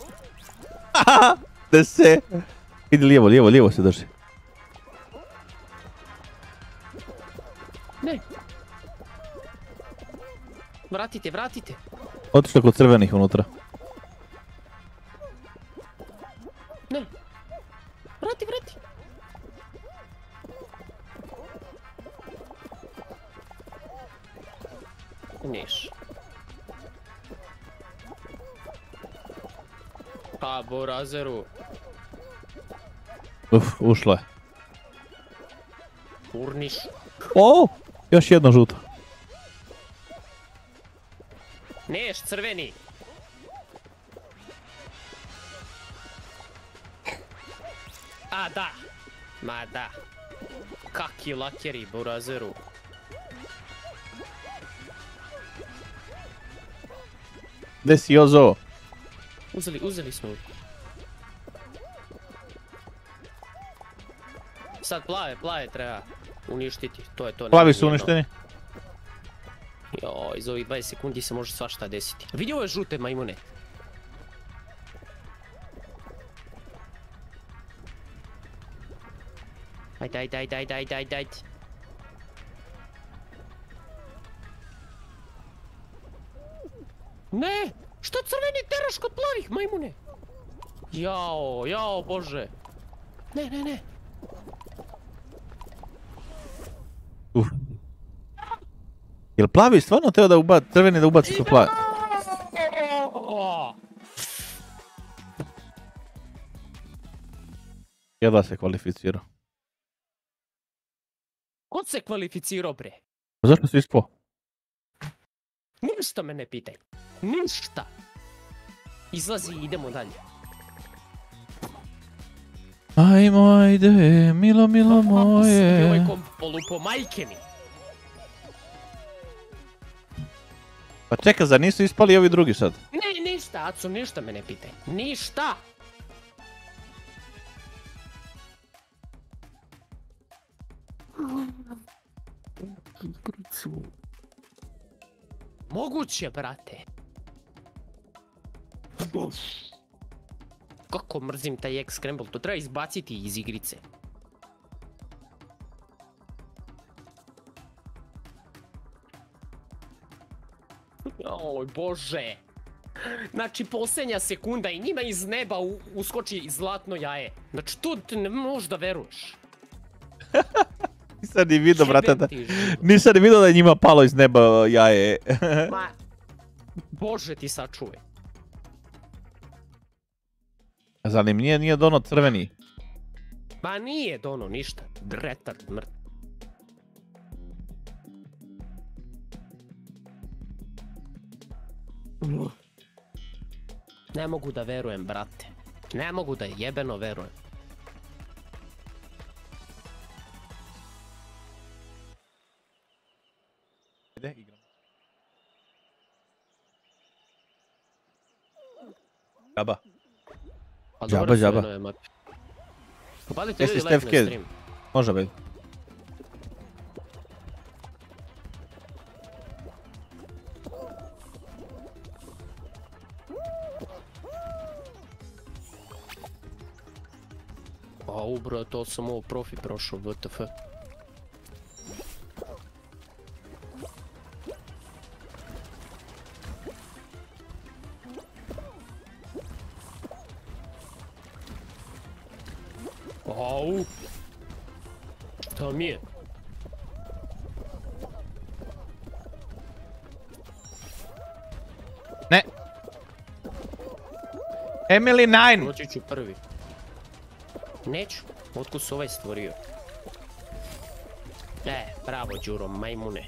Da se... Idi lijevo, lijevo, lijevo se drži. Ne. Vratite, vratite. Otišla kod crvenih unutra. Ne. Vrati, vrati. Niš. Pa, Borazeru. Uf, ušlo je. Urniš. O, još jedno žuto. Neš, crveni. A, da. Ma, da. Kaki lakeri, Borazeru. Gdje si Jozo? Uzeli, uzeli smo. Sad plave, plave treba uništiti, to je to. Plavi su uništeni. Jo, iz ovih dvadeset sekundi se može svašta desiti. Vidi ove žute majmune. Ajde, ajde, ajde, ajde, ajde, ajde, ajde. Ne! Što crveni teraš kod plavih majmune? Jao, jao, bože. Ne, ne, ne. Uf. Jel plavi stvarno teo da ubaci, crveni da ubaci kod plavi? Jedva se kvalificirao. Ko se kvalificirao, bre? A zašto si ispao? Ništa me ne pitaj. Ništa. Izlazi i idemo dalje. Ajmo, ajde, milo, milo moje. Ovaj komp polupo, majke mi. Pa čekaj, zar nisu ispali ovi drugi sad? Ne, ništa, Aco, ništa me ne pitaj. Ništa. Moguće, brate. Kako mrzim taj X-Scramble, to treba izbaciti iz igrice. Oj, bože. Znači, posljednja sekunda i njima iz neba u, uskoči zlatno jaje. Znači, to ne možeš da veruješ. Nisam ni vidio, brate, da... Jebem ti život. Nisam ni vidio da je njima palo iz neba jaje. Ma, bože ti sačuvaj. Zar im nije, nije dono crveni? Ma nije dono ništa. Retard mrt. Ne mogu da verujem, brate. Ne mogu da jebeno verujem. Ide, igram. Džaba. Pa Džaba, dobro su džaba. ove mape. Popadite Jesi ljudi like na Steph Kid? stream. Može biti. Au, bro, to sam ovo profi prošao, W T F. Au! Šta mi je? Ne! Emily nine! Proći ću prvi. Neću, otkud se ovaj stvorio? E, bravo Đuro, majmune.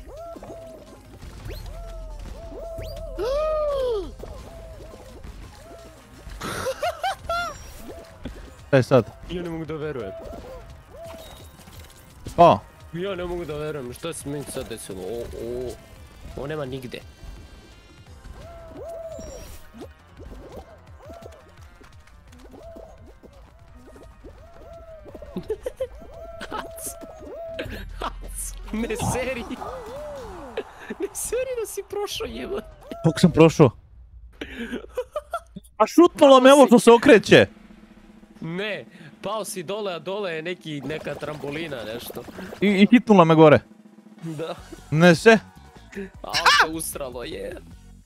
Šta je sad? Ja ne mogu da verujem. O! Ja ne mogu da verujem, šta se meni sad desilo? O, o, ovo nema nigde. Hac! Hac! Ne seri! Ne seri da si prošao, jeba! Kako sam prošao? A šutnulo me ovo što se okreće! Ne, pao si dole, a dole je neki, neka trambolina, nešto. I, i hitnula me gore. Da, Ne se. a on se ustralo, je.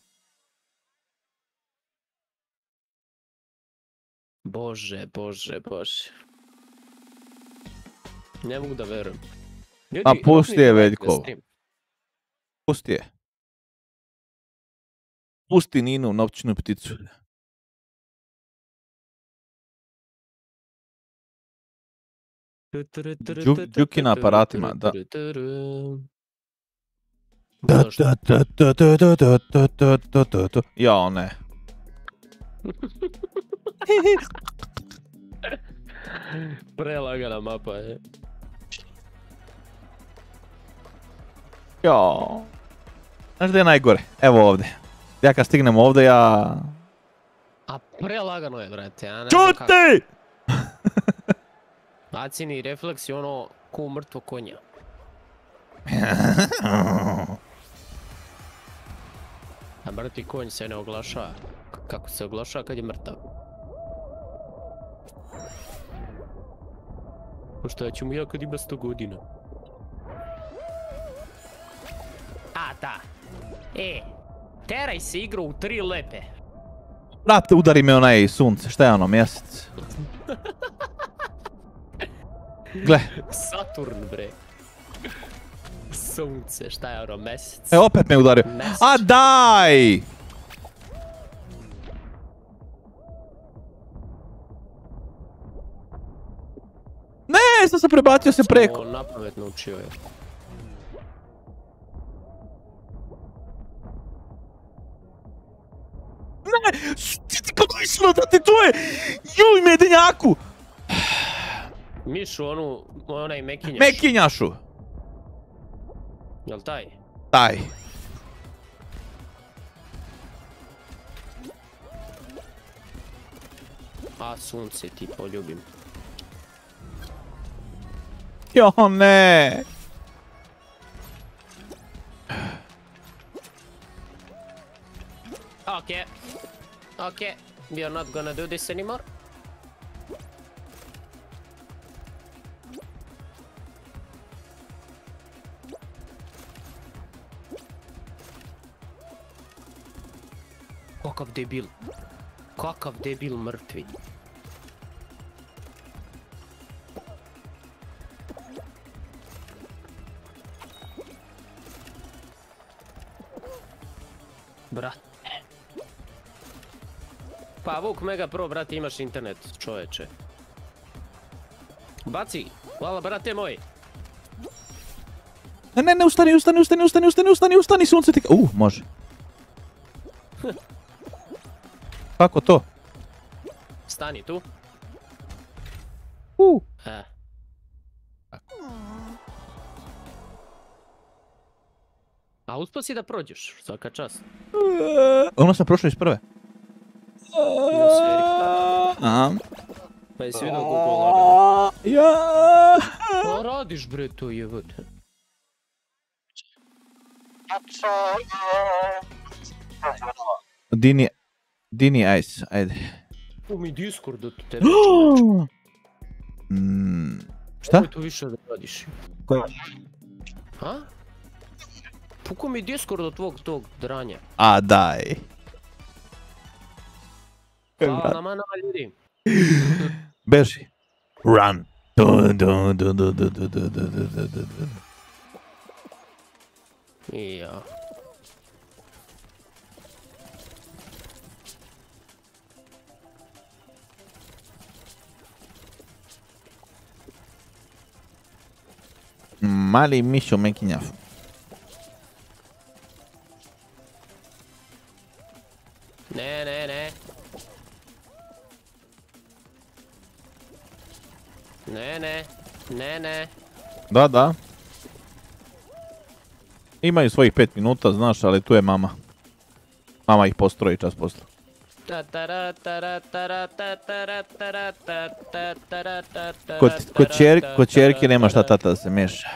Bože, bože, bože. Ne mogu da verujem. Ljudi, A pusti je, otvorite like na Veljko. stream. Pusti je. Pusti Ninu, novčinu pticu. Đuk, Đuki na aparatima, da. Da, da, da, da, da, da, da, da, da, da, da. Jao, ne. Prelagana mapa je. Jao. Znaš gdje je najgore? Evo ovdje. Ja kad stignem ovdje, ja... A prelagano je, brate, ja ne znam kako. Čuti! Acini refleks je ono ko mrtvo konja. A mrtvi konj se ne oglašava. Kako se oglašava kad je mrtav? Pa šta ću mu ja kad ima sto godina? A, da. E, teraj se igru u tri lepe. Brate, udari me onaj sunce, šta je ono, mjesec? Gle. Saturn, bre. Sunce, šta je ono, mesec? E, opet me udario. Mesec. A daj! Ne, sam se prebacio se preko. O, napamet naučio je. Ne, ti ti kako išlo da ti to je? Juj, medenjaku! Mišu, onu, onaj mekinjaš. Mekinjašu. Jel taj? Taj. A, sunce ti poljubim. Jo, ne. Okay. Okay. We are not gonna do this anymore. Kakav debil. Kakav debil mrtvi. Brate. Pa Vuk Mega Pro, brate, imaš internet, čoveče. Baci, hvala, brate moj. Ne, ne, ne, ustani, ustani, ustani, ustani, ustani, ustani, ustani, sunce ti... Uh, može. Kako to? Stani tu. Uh. E. A uspio si da prođeš, svaka čast. Ono sam prošao iz prve. Aha. Pa jesi vidio koliko lagano. Ja. Pa radiš bre to jebote. Dini, Dini Ice, ajde. U mi Discord od tebe. Mm, šta? Nemoj tu više da radiš. Ha? Puko mi Discord od tvog tog dranja. A daj. Hvala nama nama ljudi. Beži. Run. Du, du, du, du, du, du, du, du, du, du, du. I ja. Mali mišo mekinjav. Ne, ne, ne. Ne, ne. Ne, ne. Da, da. Imaju svojih pet minuta, znaš, ali tu je mama. Mama ih postroji čas posto. Kod, kod, čer, kod čerke nema šta tata da se miješa.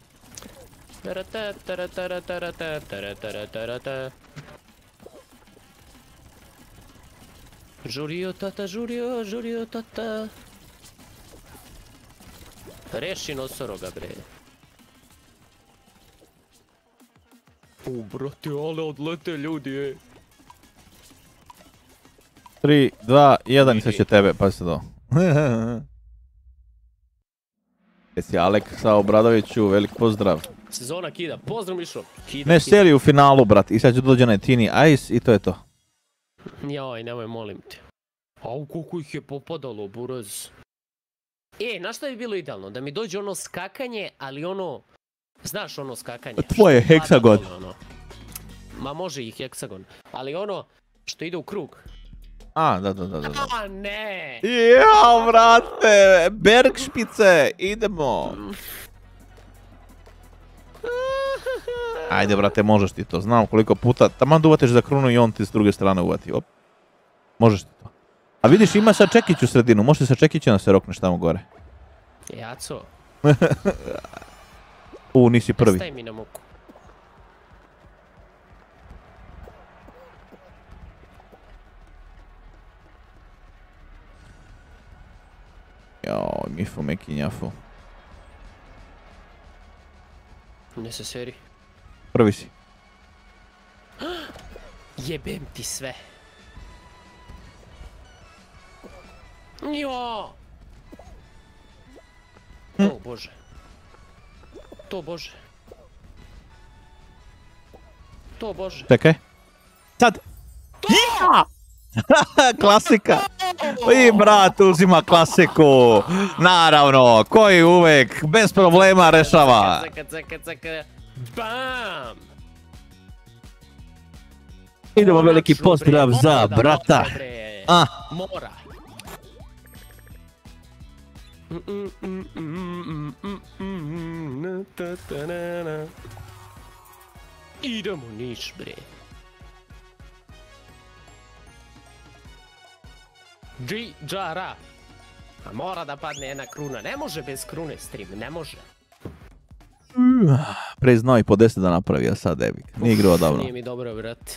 Žurio tata, žurio, žurio tata. Reši nosoroga bre. U brate, ale odlete ljudi, ej. tri, dva, jedan i sve će tebe, pa se do. Jesi Aleksa Obradoviću, velik pozdrav. Sezona kida, pozdrav Mišo. Kida, Ne, kida. seli u finalu, brat, i sad će dođe onaj Tini Ice i to je to. Joj, nemoj, molim te. Au, koliko ih je popadalo, buraz. E, na šta bi bilo idealno? Da mi dođe ono skakanje, ali ono... Znaš ono skakanje? Tvoje, što pada heksagon. dole, ono. Ma može i heksagon. Ali ono što ide u krug. A, da, da, da, da. da. A ne! Jao, vrate! Bergšpice, idemo! Ajde, brate, možeš ti to. Znam koliko puta. Taman da uvatiš za krunu i on ti s druge strane uvati. Op. Možeš ti to. A vidiš, ima sad čekić u sredinu. Možeš sa čekićem da se rokneš tamo gore. Jaco. U, nisi prvi. Staj mi na muku. Jao, mifu mekinjafu. Ne se seri. Prvi si. Jebem ti sve. Jo! To bože. To bože. To bože. Čekaj. Sad! Ja! Klasika! I brat uzima klasiku! Naravno, koji uvek bez problema rešava. Caka, caka, caka. Bam! Idemo veliki Konačno, pozdrav bre, za mora da brata. može, bre. A, Mora. Idemo Niš, bre. Dži-džara. A mora da padne jedna kruna. Ne može bez krune stream, ne može. pre znao i po deset da napravi, a sad ebik. Nije igrao davno. Nije mi dobro, brate.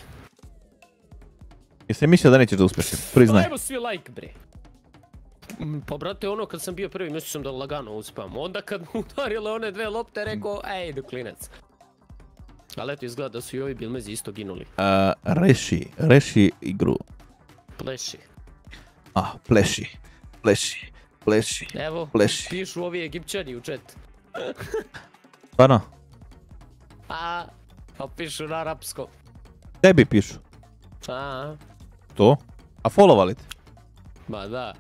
Jesi mislio da nećeš da uspeš? Priznaj. Pa evo svi like, bre. Mm, Pa brate, ono kad sam bio prvi, mislio sam da lagano uspam. Onda kad mu udarile one dve lopte, rekao, ej, idu klinac. Ali eto, izgleda da su i ovi bilmezi isto ginuli. Uh, reši, reši igru. Pleši. Ah, pleši, pleši, pleši. Evo, Pleši. pišu ovi Egipćani u chat. Stvarno? A, pa pišu na arapskom. Tebi pišu. A, To? A followali te? ma da.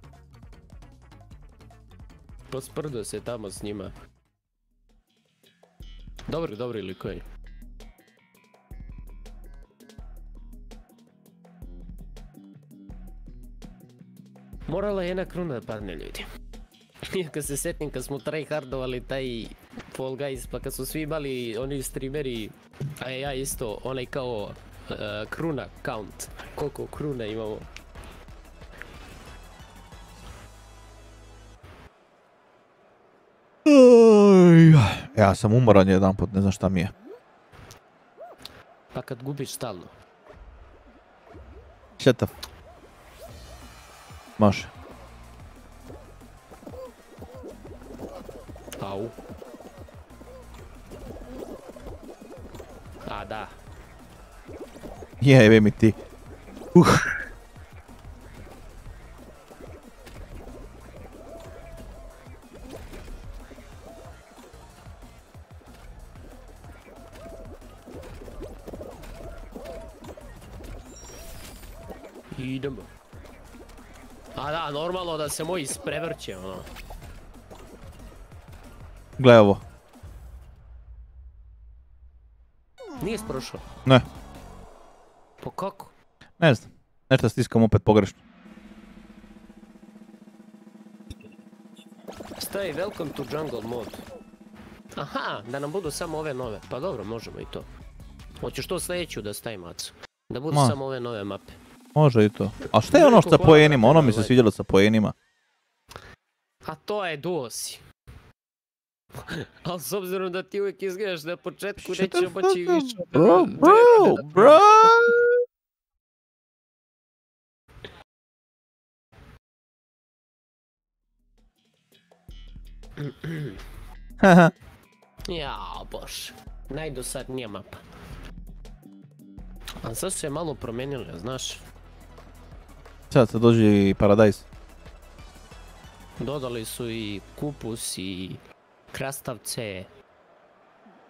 Posprdo se tamo s njima. Dobri, dobri likovi. Morala je jedna kruna da padne, ljudi. Ja kad se setim kad smo tryhardovali taj Fall Guys, pa kad su svi imali oni streameri, a ja isto, onaj kao uh, kruna count. Koliko kruna imamo. Ja sam umoran jedan put, ne znam šta mi je. Pa kad gubiš stalno. Shut up. Može. Au. A da. Jebe mi ti. Uh. Idemo. A da, normalno da se moji isprevrće, ono. Gle ovo. Nije prošao. Ne, Pa kako? ne znam. Nešto stiskam opet pogrešno. Stavi welcome to jungle mode. Aha, da nam budu samo ove nove. Pa dobro, možemo i to. Hoćeš to sljedeću da stavim, Aco? Da budu Ma. samo ove nove mape. Može i to. A šta je ono što sa poenima? Ono mi se svidjelo sa poenima. A to je duosi. Ali s obzirom da ti uvijek izgledaš na početku, Shut the neće moći fuck up, više. Bro, bro, bro! Haha. Jao, bože. Najdosadnija mapa. A sad su se malo promijenili, znaš. Sad sad dođe i Paradise. Dodali su i kupus i krastavce.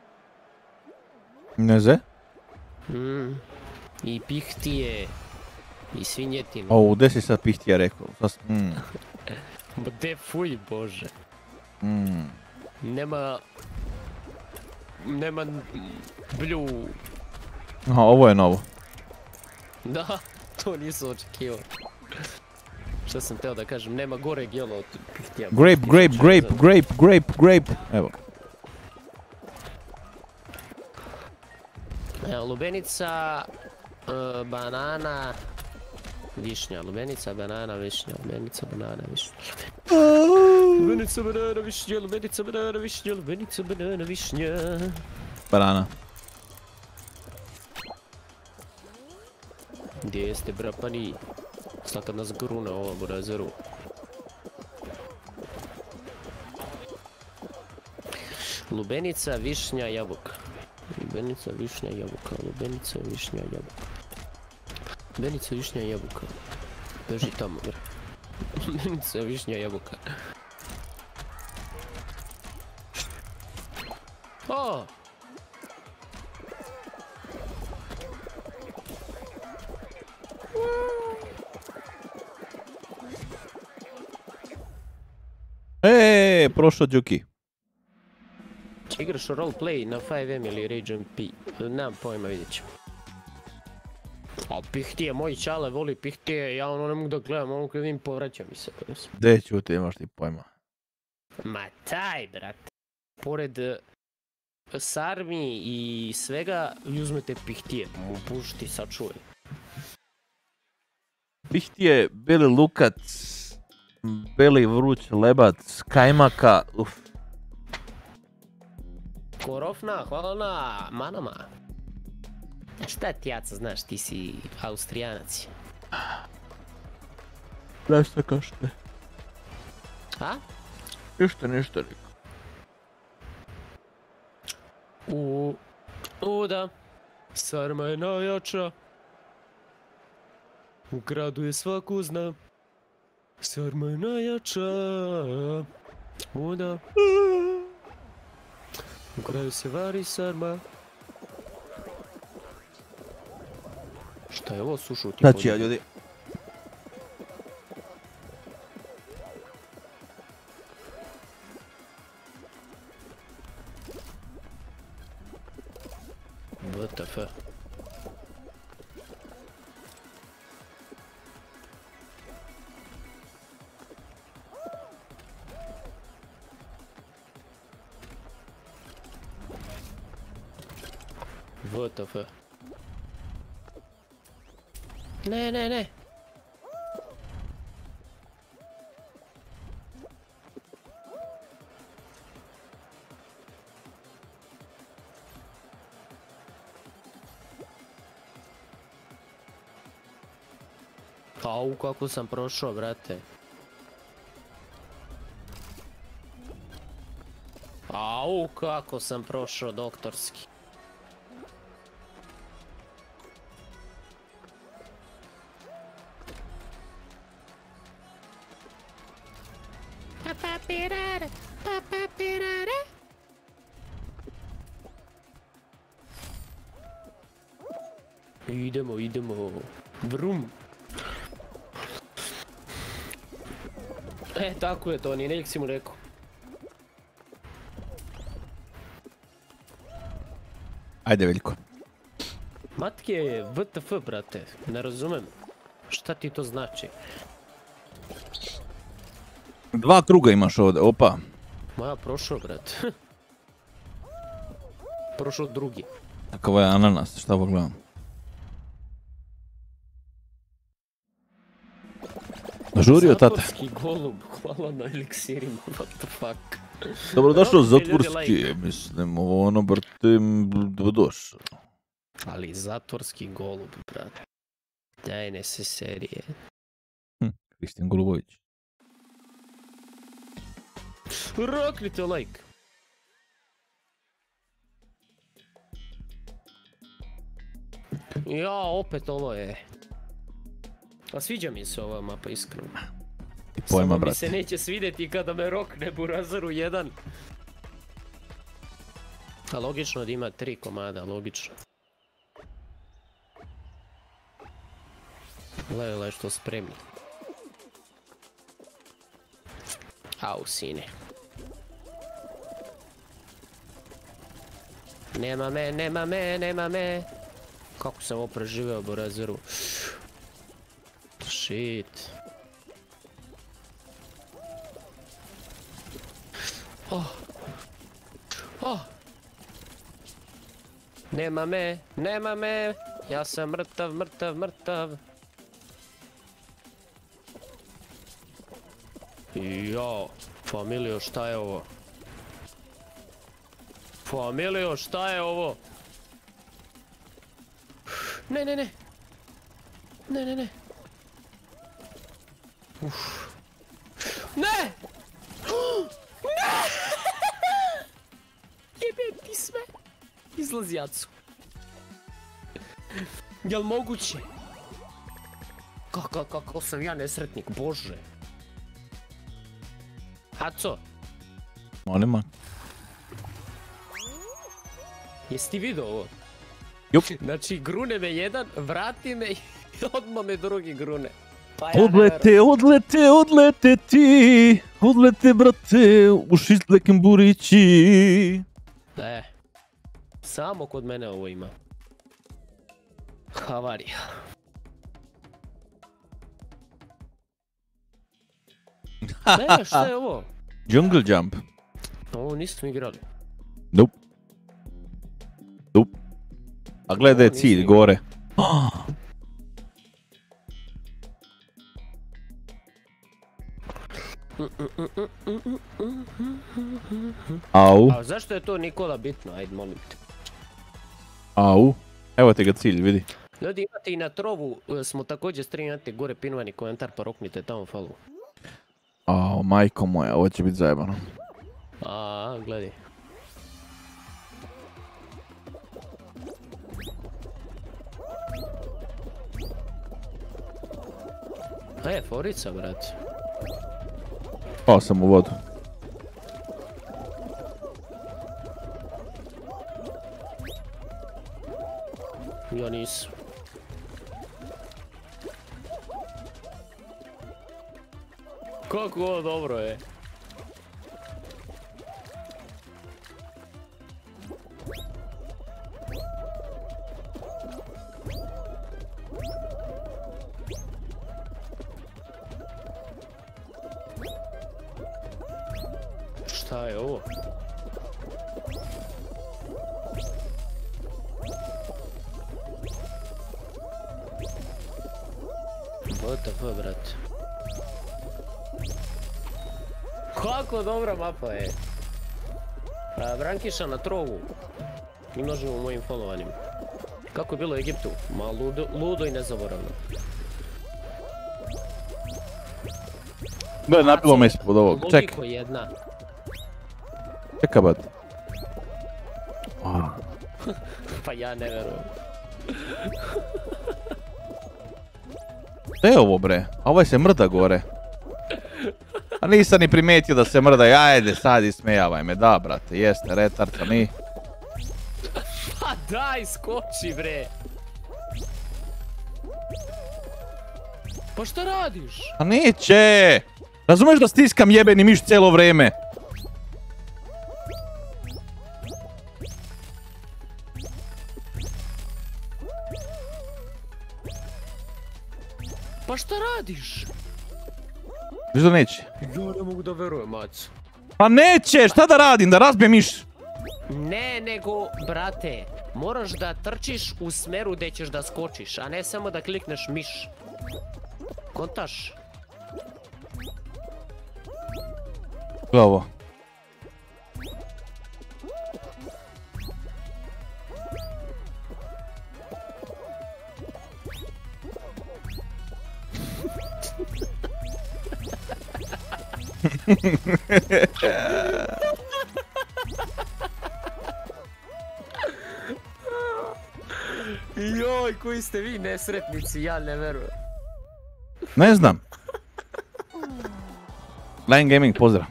Ne ze? Mm. I pihtije. I svinjetinu. O, gdje si sad pihtija rekao? Sas... Mm. Gde fuj, bože. Mm. Nema... Nema... Blju... Aha, ovo je novo. Da, to nisam očekivao. Šta sam teo da kažem, nema goreg jela od pihtija. Grape, grape, grape, grape, grape, grape. Evo. Evo, lubenica, uh, banana, višnja. Lubenica, banana, višnja. Lubenica, banana, višnja. Lubenica, banana, višnja. Lubenica, banana, višnja. Lubenica, banana, višnja. Banana. Gdje jeste, brapani? Slakad nas grune ovo, burazeru. Lubenica, višnja, jabuka. Lubenica, višnja, jabuka. Lubenica, višnja, jabuka. Lubenica, višnja, jabuka. Beži tamo, bre. Lubenica, višnja, jabuka. O! Eee, prošao Đuki. Igraš roleplay na five M ili Rage M P? Nemam pojma, vidjet ćemo. A pihtije, moj čale voli pihtije, ja ono ne mogu da gledam, ono kad vidim povraća mi se. Gdje ću ti, imaš ti pojma. Ma taj, brate. Pored uh, sarmi i svega, vi uzmete pihtije, mu pušti, sačuvaj. Pihtije, beli lukac, beli vruć lebac, kajmaka, uf. Korofna, hvala na manama. Šta ti jaca, znaš, ti si Austrijanac. Nešto kažete? A? Ništa, ništa rekao. U, u da, sarma je najjača. U gradu je svaku zna. Sarma je najjača. U da. U gradu se vari sarma. Šta je ovo sušu ti Znači ja ljudi. What the fuck? What the fuck? Ne, ne, ne. Au, kako sam prošao, brate. Au, kako sam prošao doktorski. Idemo, idemo. Vrum. E, tako je to, ni nek si mu rekao. Ajde, Veljko. Matke je W T F, brate. Ne razumem. Šta ti to znači? Dva kruga imaš ovdje, opa. Ma ja prošao, brate. Prošao drugi. Takav je ananas, šta pogledam. Žurio, tata. Zatvorski golub, hvala na eliksirima, what the fuck. Dobrodošao, Dobro, ljudi, zatvorski, like. mislim, ovo ono, brate, dobrodošao. Ali zatvorski golub, brate. Daj, ne se serije. Hm, Kristijan Golubović. Roknite like. Ja, opet ovo je. A sviđa mi se ova mapa, iskreno. I pojma, Samo brate. mi se neće svidjeti kada me rokne Burazeru jedan. A logično da ima tri komada, logično. Gledaj što spremni. Au, sine. Nema me, nema me, nema me. Kako sam ovo preživeo, Borazeru. Shit. Oh. Oh. Nema me, nema me. Ja sam mrtav, mrtav, mrtav. Jo, familijo, šta je ovo? Familijo, šta je ovo? Ne, ne, ne. Ne, ne, ne. Uf. Ne! Ne! Jebem ti sve. Izlazi, Jacu. Jel moguće? Kako, kako sam ja nesretnik, bože. Haco, Molima. jesi ti vidio ovo? Jup. Znači, grune me jedan, vrati me i odmah me drugi grune. Pa ja ne Odlete, odlete, odlete ti, odlete brate, u šistlekim burići. verujem. E, samo kod mene ovo ima. Havarija. Ne, šta je ovo? Jungle Jump. Ovo nismo igrali. Nope. Nope. A gledaj Ovo cilj, nisam gore. Au, A zašto je to Nikola bitno? Ajde, molim te. au. Evo te ga cilj, vidi. Ljudi, imate i na trovu, e, smo također streamate gore pinovani komentar pa roknite tamo follow. Au, majko moja, ovo će biti zajebano. A, gledaj. E, forica, brate. Pao sam u vodu. Ja nisam. Kako ovo dobro je. Šta je ovo? What the fuck, brate? Kako dobra mapa je. A, Brankiša na trovu. I množimo u mojim followovanima. Kako je bilo u Egiptu? Ma ludo, ludo i nezaboravno. Gledaj, napilo me ispod ovog. Ček, Logiko jedna. čeka bat. Pa ja ne verujem. Šta je ovo bre? A ovaj se mrda gore. A nisam ni primijetio da se mrda, ajde sad ismejavaj me, da brate, jeste, retarca mi. Pa daj, skoči bre! Pa šta radiš? A neće! Razumeš da stiskam jebeni miš cijelo vrijeme? Pa šta radiš? Viš da neće? Ja ne mogu da verujem, mac. Pa neće, šta da radim, da razbijem miš? Ne, nego, brate, moraš da trčiš u smeru gdje ćeš da skočiš, a ne samo da klikneš miš. Kontaš? Gle ovo. Joj, koji ste vi nesretnici, ja ne verujem. Ne znam. Line Gaming, pozdrav.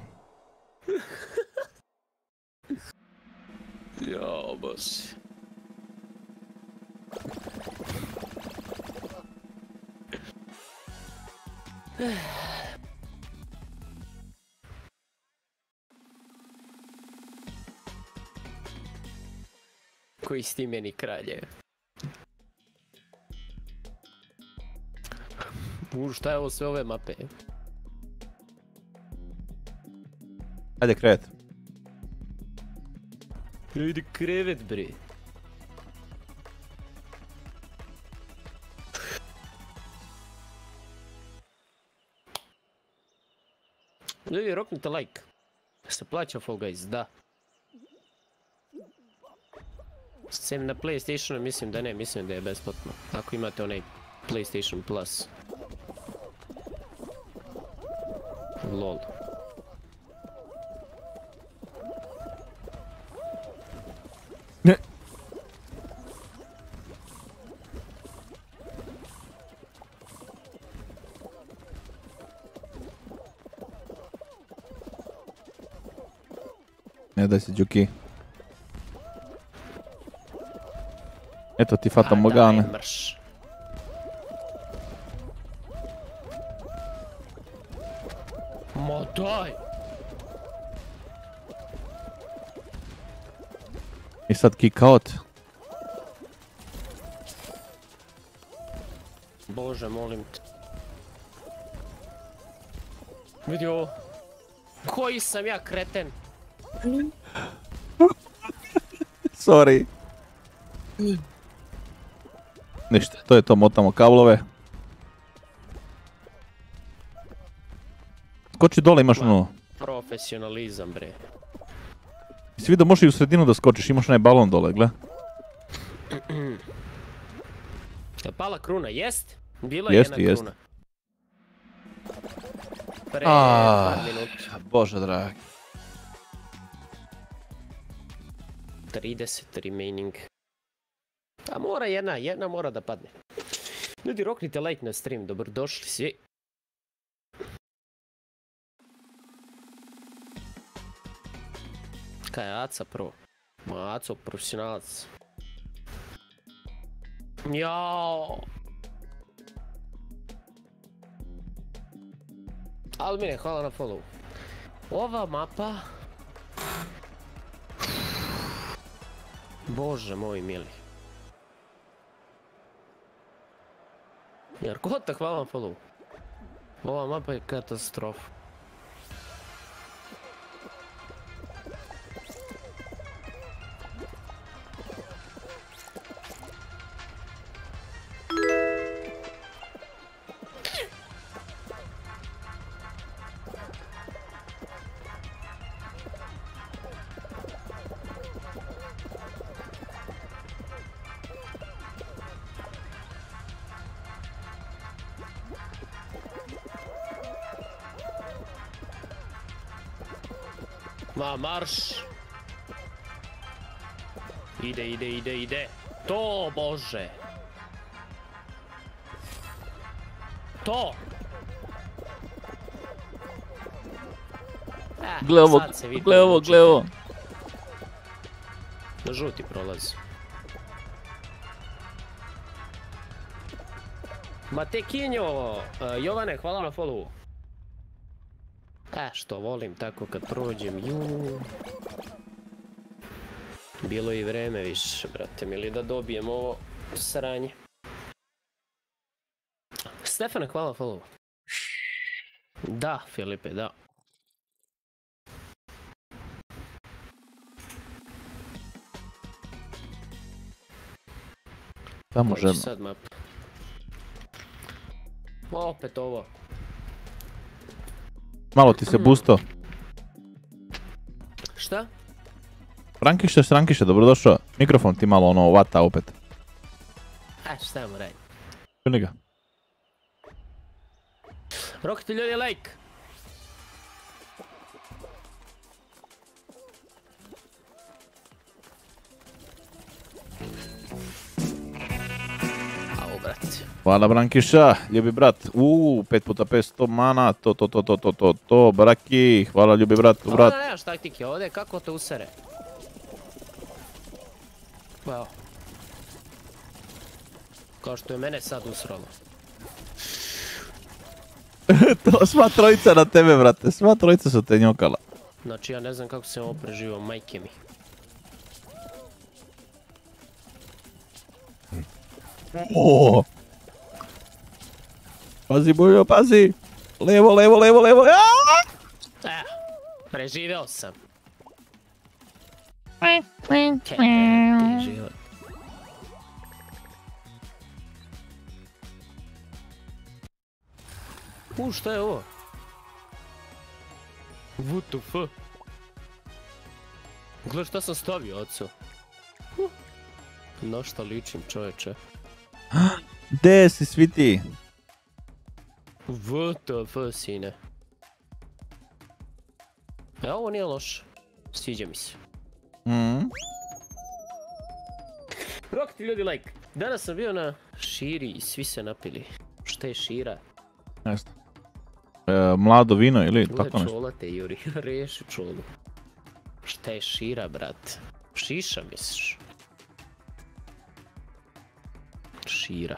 Jao, bože. Koji si ti meni kralje? U, šta je ovo sve ove mape? Ajde krevet. Ajde krevet bre. Ljudi, roknite like. Se plaća Fall Guys, da. Sem na PlayStationu mislim da ne, mislim da je besplatno. Ako imate onaj PlayStation Plus. Lol. Ne. Ne daj se Đuki. Eto ti Fata Morgana. Daj mrš. Ma daj! I sad kick out. Bože, molim te. Vidi ovo. Koji sam ja kreten? Sorry. Ništa, to je to, motamo kablove. Skoči dole, imaš ono... Profesionalizam, bre. Jesi vidio, možeš i u sredinu da skočiš, imaš onaj balon dole, gle. Je pala kruna, jest? Bila je Jeste, jedna jest. kruna. Pre Ah. par minuta. Bože dragi. trideset remaining. A mora jedna, jedna mora da padne. Ljudi, roknite like na stream, dobrodošli svi. Kaj je Aca pro? Ma Aco profesionalac. Jao. Almine, hvala na follow. Ova mapa... Bože moj mili. Jarkota, hvala vam follow. Ova mapa je katastrofa. Ma, marš! Ide, ide, ide, ide. To, Bože! To! Eh, Gle ovo, sad se vidi gle ovo, gle ovo. Na žuti prolazi. Matekinjo! Uh, Jovane, hvala na followu. E, što volim tako kad prođem, juuu. Bilo i vreme više, brate mili, da dobijem ovo sranje. Stefane, hvala follow. Da, Filipe, da. Tamo Koji žena. sad map? Opet ovo. Malo ti se busto. Šta? Frankiše, Frankiše, dobrodošao. Mikrofon ti malo ono vata opet. A, šta mu raditi? Čuni ga. Rokite ljudi like! Au, brate. Hvala Brankiša, ljubi brat. Uuu, pet puta petsto mana, to, to, to, to, to, to, to, braki. Hvala ljubi brat, brat. Ovdje nemaš taktike, ovdje kako te usere. Evo. Kao što je mene sad usralo. To sva trojica na tebe, brate. Sva trojica su te njokala. Znači ja ne znam kako sam ovo preživao, majke mi. O! Pazi, Bujo, pazi! Levo, levo, levo, levo! Eh, preživeo sam. Ti život. U, šta je ovo? What the fuck? Gle šta sam stavio, oco. Uh. Na šta ličim, čoveče? Gde si svi ti? What the fuck, sine? E, ovo nije loše. Sviđa mi se. Mm. Rok ti ljudi like. Danas sam bio na širi i svi se napili. Šta je šira? Jeste. E, mlado vino ili Gle tako nešto? čola te, Juri. Reši čolu. Šta je šira, brat? Šiša misliš? Šira.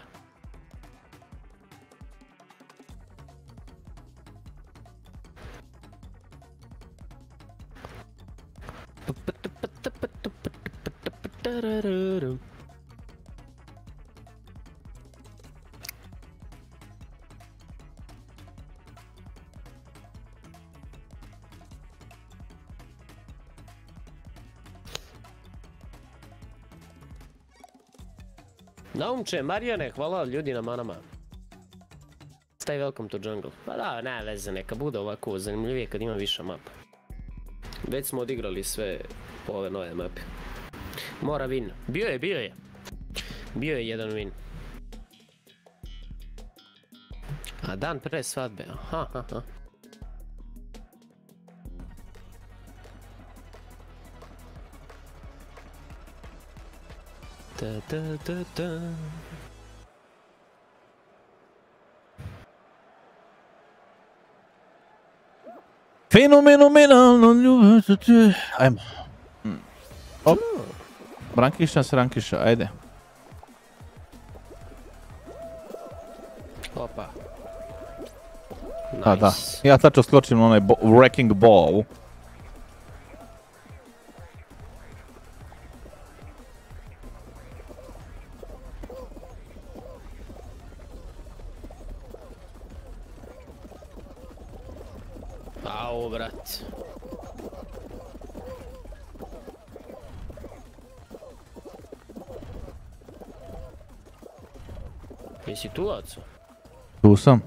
Naumče, Marijane, hvala ljudi na manama. Stay welcome to jungle. Pa da, ne veze, neka bude ovako zanimljivije kad ima više mapa. Već smo odigrali sve ove nove mape. Mora win. Bio je, bio je. Bio je jedan win. A dan pre svadbe, aha, aha. Da, da, da, da. Fenomenalno ljubav za te. Ajmo. Mm. Op. Brankiša s rankiša, ajde. Opa. Da, da. Nice. Ja tačno skočim na onaj bo wrecking ball. Au, brat. Jesi tu, Aco? Tu sam.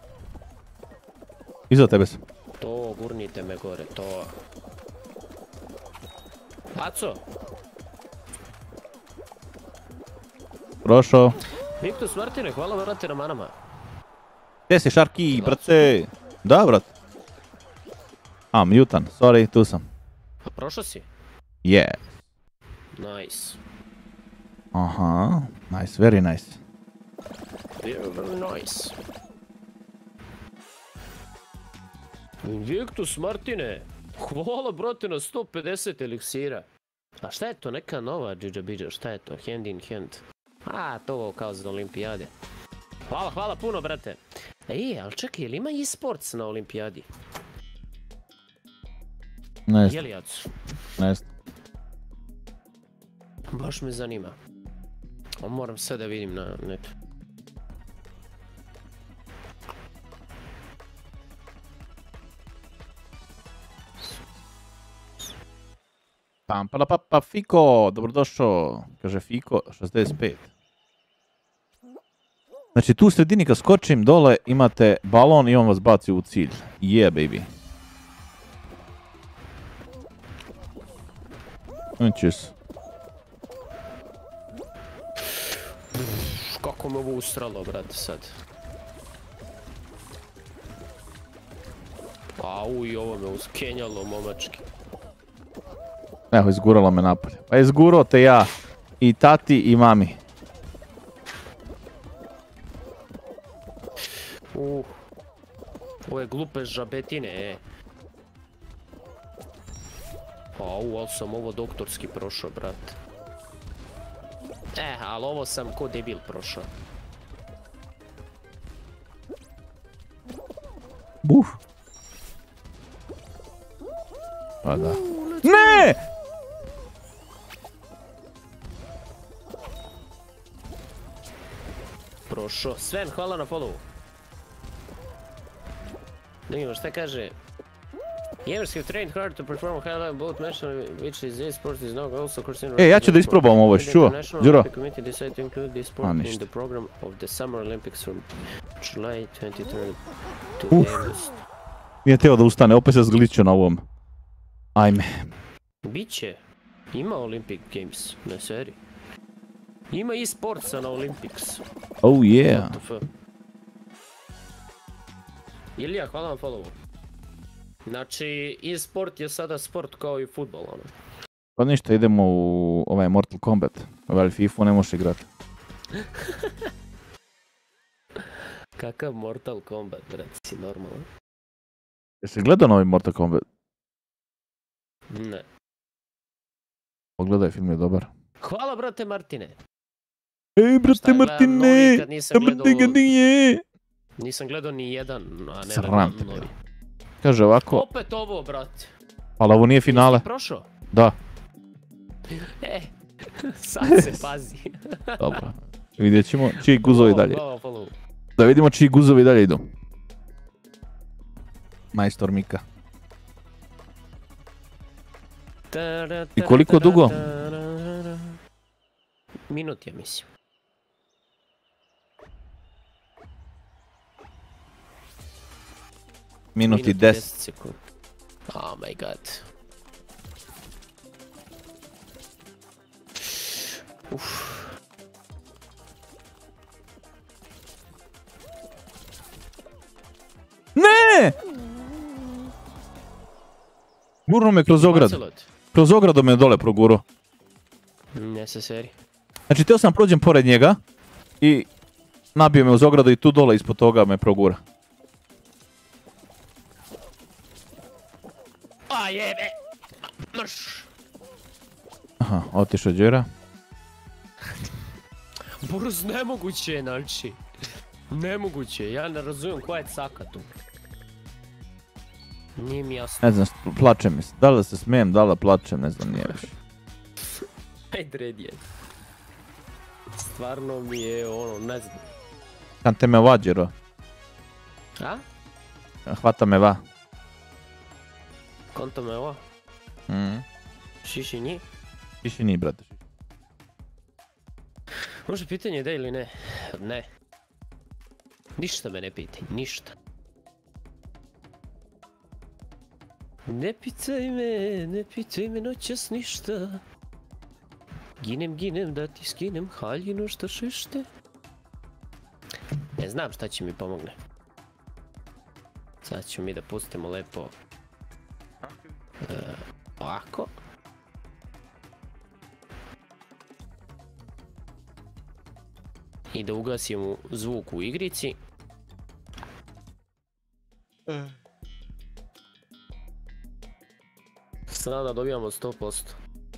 Iza tebe sam. To, gurnite me gore, to. Aco! Prošao. Viktus Martine, hvala brate na manama. Gdje si Šarki, brate? Da, brat. A, mutan, sorry, tu sam. A prošao si? Yeah. Nice. Aha, nice, very nice. Very, very nice. Invictus Martine, hvala brate na sto pedeset eliksira. A šta je to, neka nova džidža bidža, šta je to, hand in hand? A, to kao za olimpijade. Hvala, hvala puno brate. Ej, ali čekaj, jel ima e-sports na olimpijadi? Nice, Je li Jacu? nice. Baš me zanima. A moram sve da vidim na netu. Pam, pala, pa, pa, Fiko, dobrodošao, kaže Fiko, šezdeset pet. Znači tu u sredini kad skočim dole imate balon i on vas baci u cilj. Yeah, baby. Inčis. Kako me ovo ustralo, brate, sad. Au, i ovo me uskenjalo, momački. Evo, izguralo me napolje. Pa izgurao te ja, i tati, i mami. Uh, ove glupe žabetine, e. Au, ali sam ovo doktorski prošao, brate. Eh, ali ovo sam ko debil prošao. Uf. Pa da. Ne! Prošao. Sven, hvala na followu. Da vidimo šta kaže. Gamers have trained hard to perform high level both national, which is this sport is now also considered. E, ja ću da isprobam ovo, jesi čuo? Đuro? The committee decided to include this A, sport in ništa. the program of the Summer Olympics from July twenty-third to Uf. August. Nije teo da ustane, opet se zgličio na ovom. Ajme. Biće. Ima Olympic Games na seriji. Ima i sportsa na Olympics. Oh yeah. What the fuck? Ilija, hvala vam followu. Znači, e-sport je sada sport kao i futbol, ono. Pa ništa, idemo u ovaj Mortal Kombat. Ovaj FIFA ne možeš igrati. Kakav Mortal Kombat, brat, si normalan? Jesi gledao novi Mortal Kombat? Ne. Pogledaj, film je dobar. Hvala, brate Martine. Ej, brate Šta, gledam Martine! novi kad nisam Brate gledao- ga nije! Nisam gledao ni jedan, a ne Sram da te novi. bilo. Kaže ovako, Opet ovo, brate. ali ovo nije finale. Jesi prošao? Da, E, sad se pazi. dobro. Vidjet ćemo čiji guzovi dalje. Hvala, hvala. Da vidimo čiji guzovi dalje idu. Majstor Mika. I koliko dugo? Minut, ja mislim. Minut i deset. sekund. Oh my god. Uf. Ne! Gurno me kroz ogradu. Ocelot. Kroz ogradu me dole proguro. Ne se seri. Znači, teo sam prođem pored njega i nabio me uz ogradu i tu dole ispod toga me progura. A jebe! Mrš! Aha, otišao Đera. Brz, nemoguće je, znači. Nemoguće je, ja ne razumijem koja je caka tu. Nije mi jasno. Ne znam, plačem mi se. Da li da se smijem, da li da plačem, ne znam, nije više. Ajde, red je. Stvarno mi je ono, ne znam. Kan te me va, Đero. A? Hvata me va. Konto me ovo? Mhm. Šiši nji? Šiši ni, brate. Može pitanje da ili ne? Ne. Ništa me ne pitaj, ništa. Ne pitaj me, ne pitaj me noćas ništa. Ginem, ginem da ti skinem haljinu što šište. Ne znam šta će mi pomogne. Sad ću mi da pustimo lepo. E, ovako. I da ugasimo zvuk u igrici. Sada dobijamo sto posto.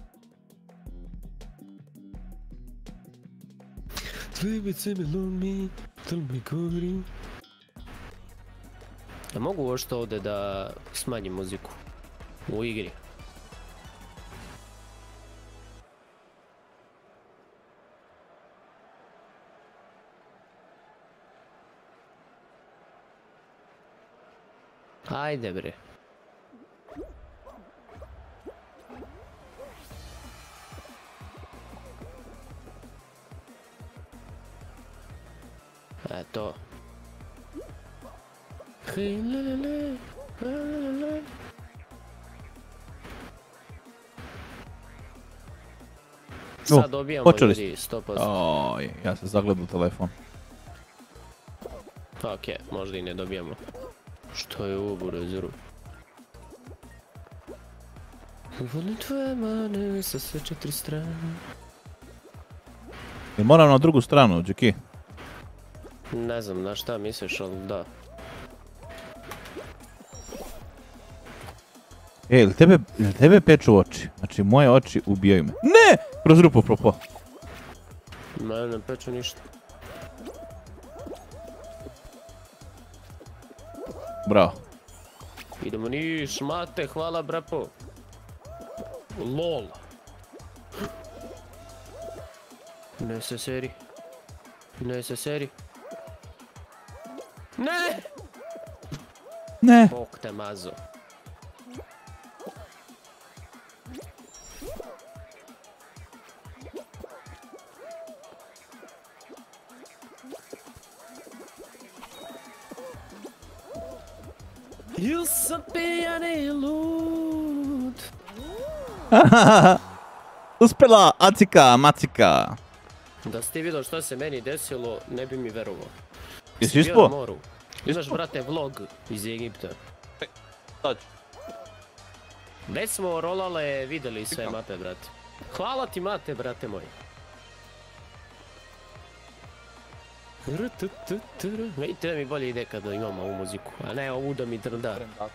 Ja mogu ovo što ovdje da smanjim muziku u igri. Ajde bre. Eto. Sad dobijamo počeli ljudi sto posto. Oj, ja sam zagledao telefon. Okej, možda i ne dobijamo. Što je ovo burezoru? Volim tvoje mane sa sve četiri strane. Jel moram na drugu stranu, Džeki? Ne znam na šta misliš, ali da. E, jel tebe, jel tebe peču oči? Znači, moje oči ubijaju me. Ne! Kroz rupu propo. Mene ne peču ništa. Bravo. Idemo Niš, mate, hvala brapo. Lol. Ne se seri. Ne se seri. Ne! Ne. Bog te mazo. Il sam pijani lud. Uspjela, acika, macika. Da si ti vidio što se meni desilo, ne bi mi verovao. Jesi Bio na ispo? moru. Imaš, brate, vlog iz Egipta. Sad. Već smo rolale, vidjeli sve mape, brate. Hvala ti mate, brate moj. Vidite da mi bolje ide kada imamo ovu muziku, a ne ovu da mi drda.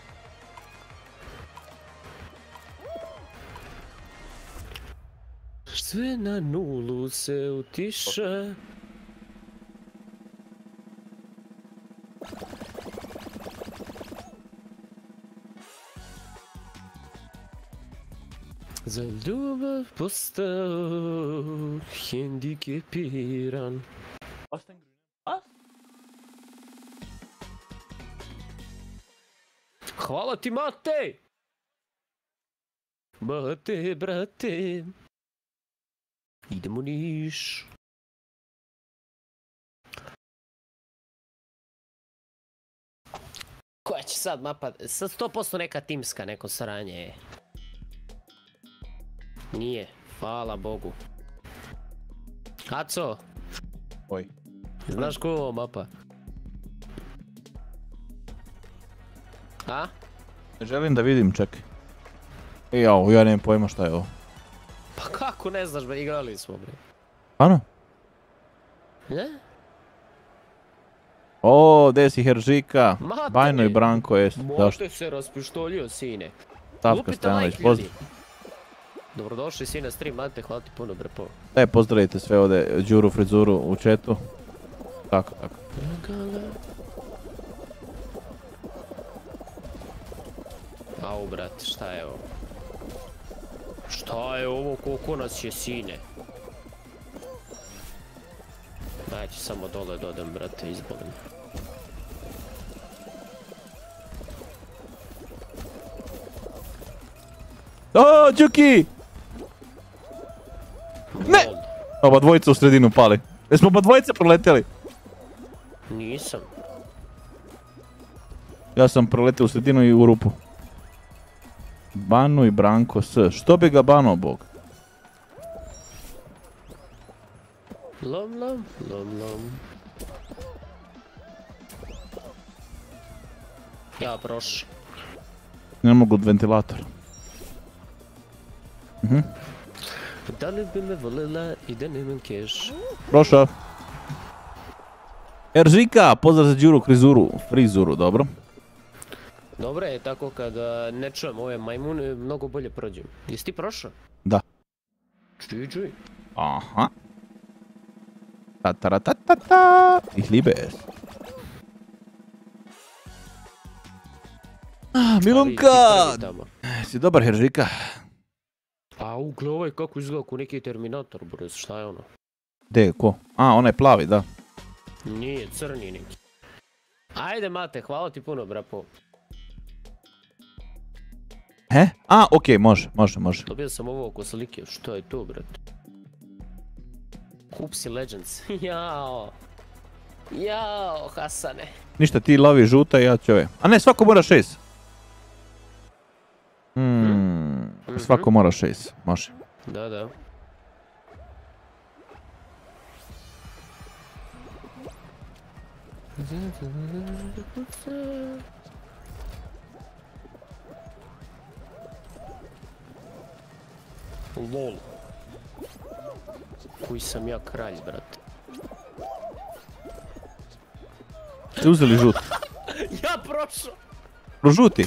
Sve na nulu se utiša. Za ljubav postao hendikepiran. Hvala ti mate! Mate, brate. Idemo Niš. Koja će sad mapa? Sad sto posto neka timska, neko sranje je. Nije, hvala Bogu. Aco! Oj. Znaš ko je ovo mapa? A? Želim da vidim, čekaj. E, jao, ja nemam pojma šta je ovo. Pa kako ne znaš, bre, igrali smo, bre. Ano? Ne? O, gdje si Heržika? Mate, Bajno i Branko, jes. Možete se raspištoljio, sine. Stavka Lupite Stojanović, like, pozdrav. ljudi. Dobrodošli svi na stream, mate, hvala ti puno, bre, po. E, pozdravite sve ovdje, Đuru Frizuru u chatu. Tako, tako. Au, brate, šta je ovo? Šta je ovo, koliko nas je, sine? Ajde, samo dole dodam, brate, izbolim. O, Đuki! Ne! Oba dvojica u sredinu pali. Jesmo oba dvojica proletjeli? Nisam. Ja sam proletio u sredinu i u rupu. Banu i Branko S. Što bi ga bano, Bog? Lom, lom, lom, lom. Ja prošao. Ne mogu od ventilatora. Mhm. Da li bi me volila i da nemam keš? Prošao. Eržika, pozdrav za Đuru Frizuru. Frizuru, dobro. Dobro je tako kada ne čujem ove majmune, mnogo bolje prođem. Jesi ti prošao? Da. Čuj, čuj. Aha. Ta ta ta ta ta ta. Ich liebe es. Ah, Milunka! Si dobar, Heržika? Au, gledaj kako izgleda ko neki Terminator, brez, šta je ono? Gdje, ko? A, onaj plavi, da. Nije, crni neki. Ajde mate, hvala ti puno, brapo. He? A, okej, može, može, može. Dobio sam ovo oko slike, što je to, brate? Hupsi Legends, jao. Jao, Hasane. Ništa, ti lovi žuta i ja ću ove. A ne, svako mora šest. Hmm, svako mora šest, može. Da, da. Lol. Koji sam ja kralj, brate. Ste uzeli žut? Ja prošao! Prožuti?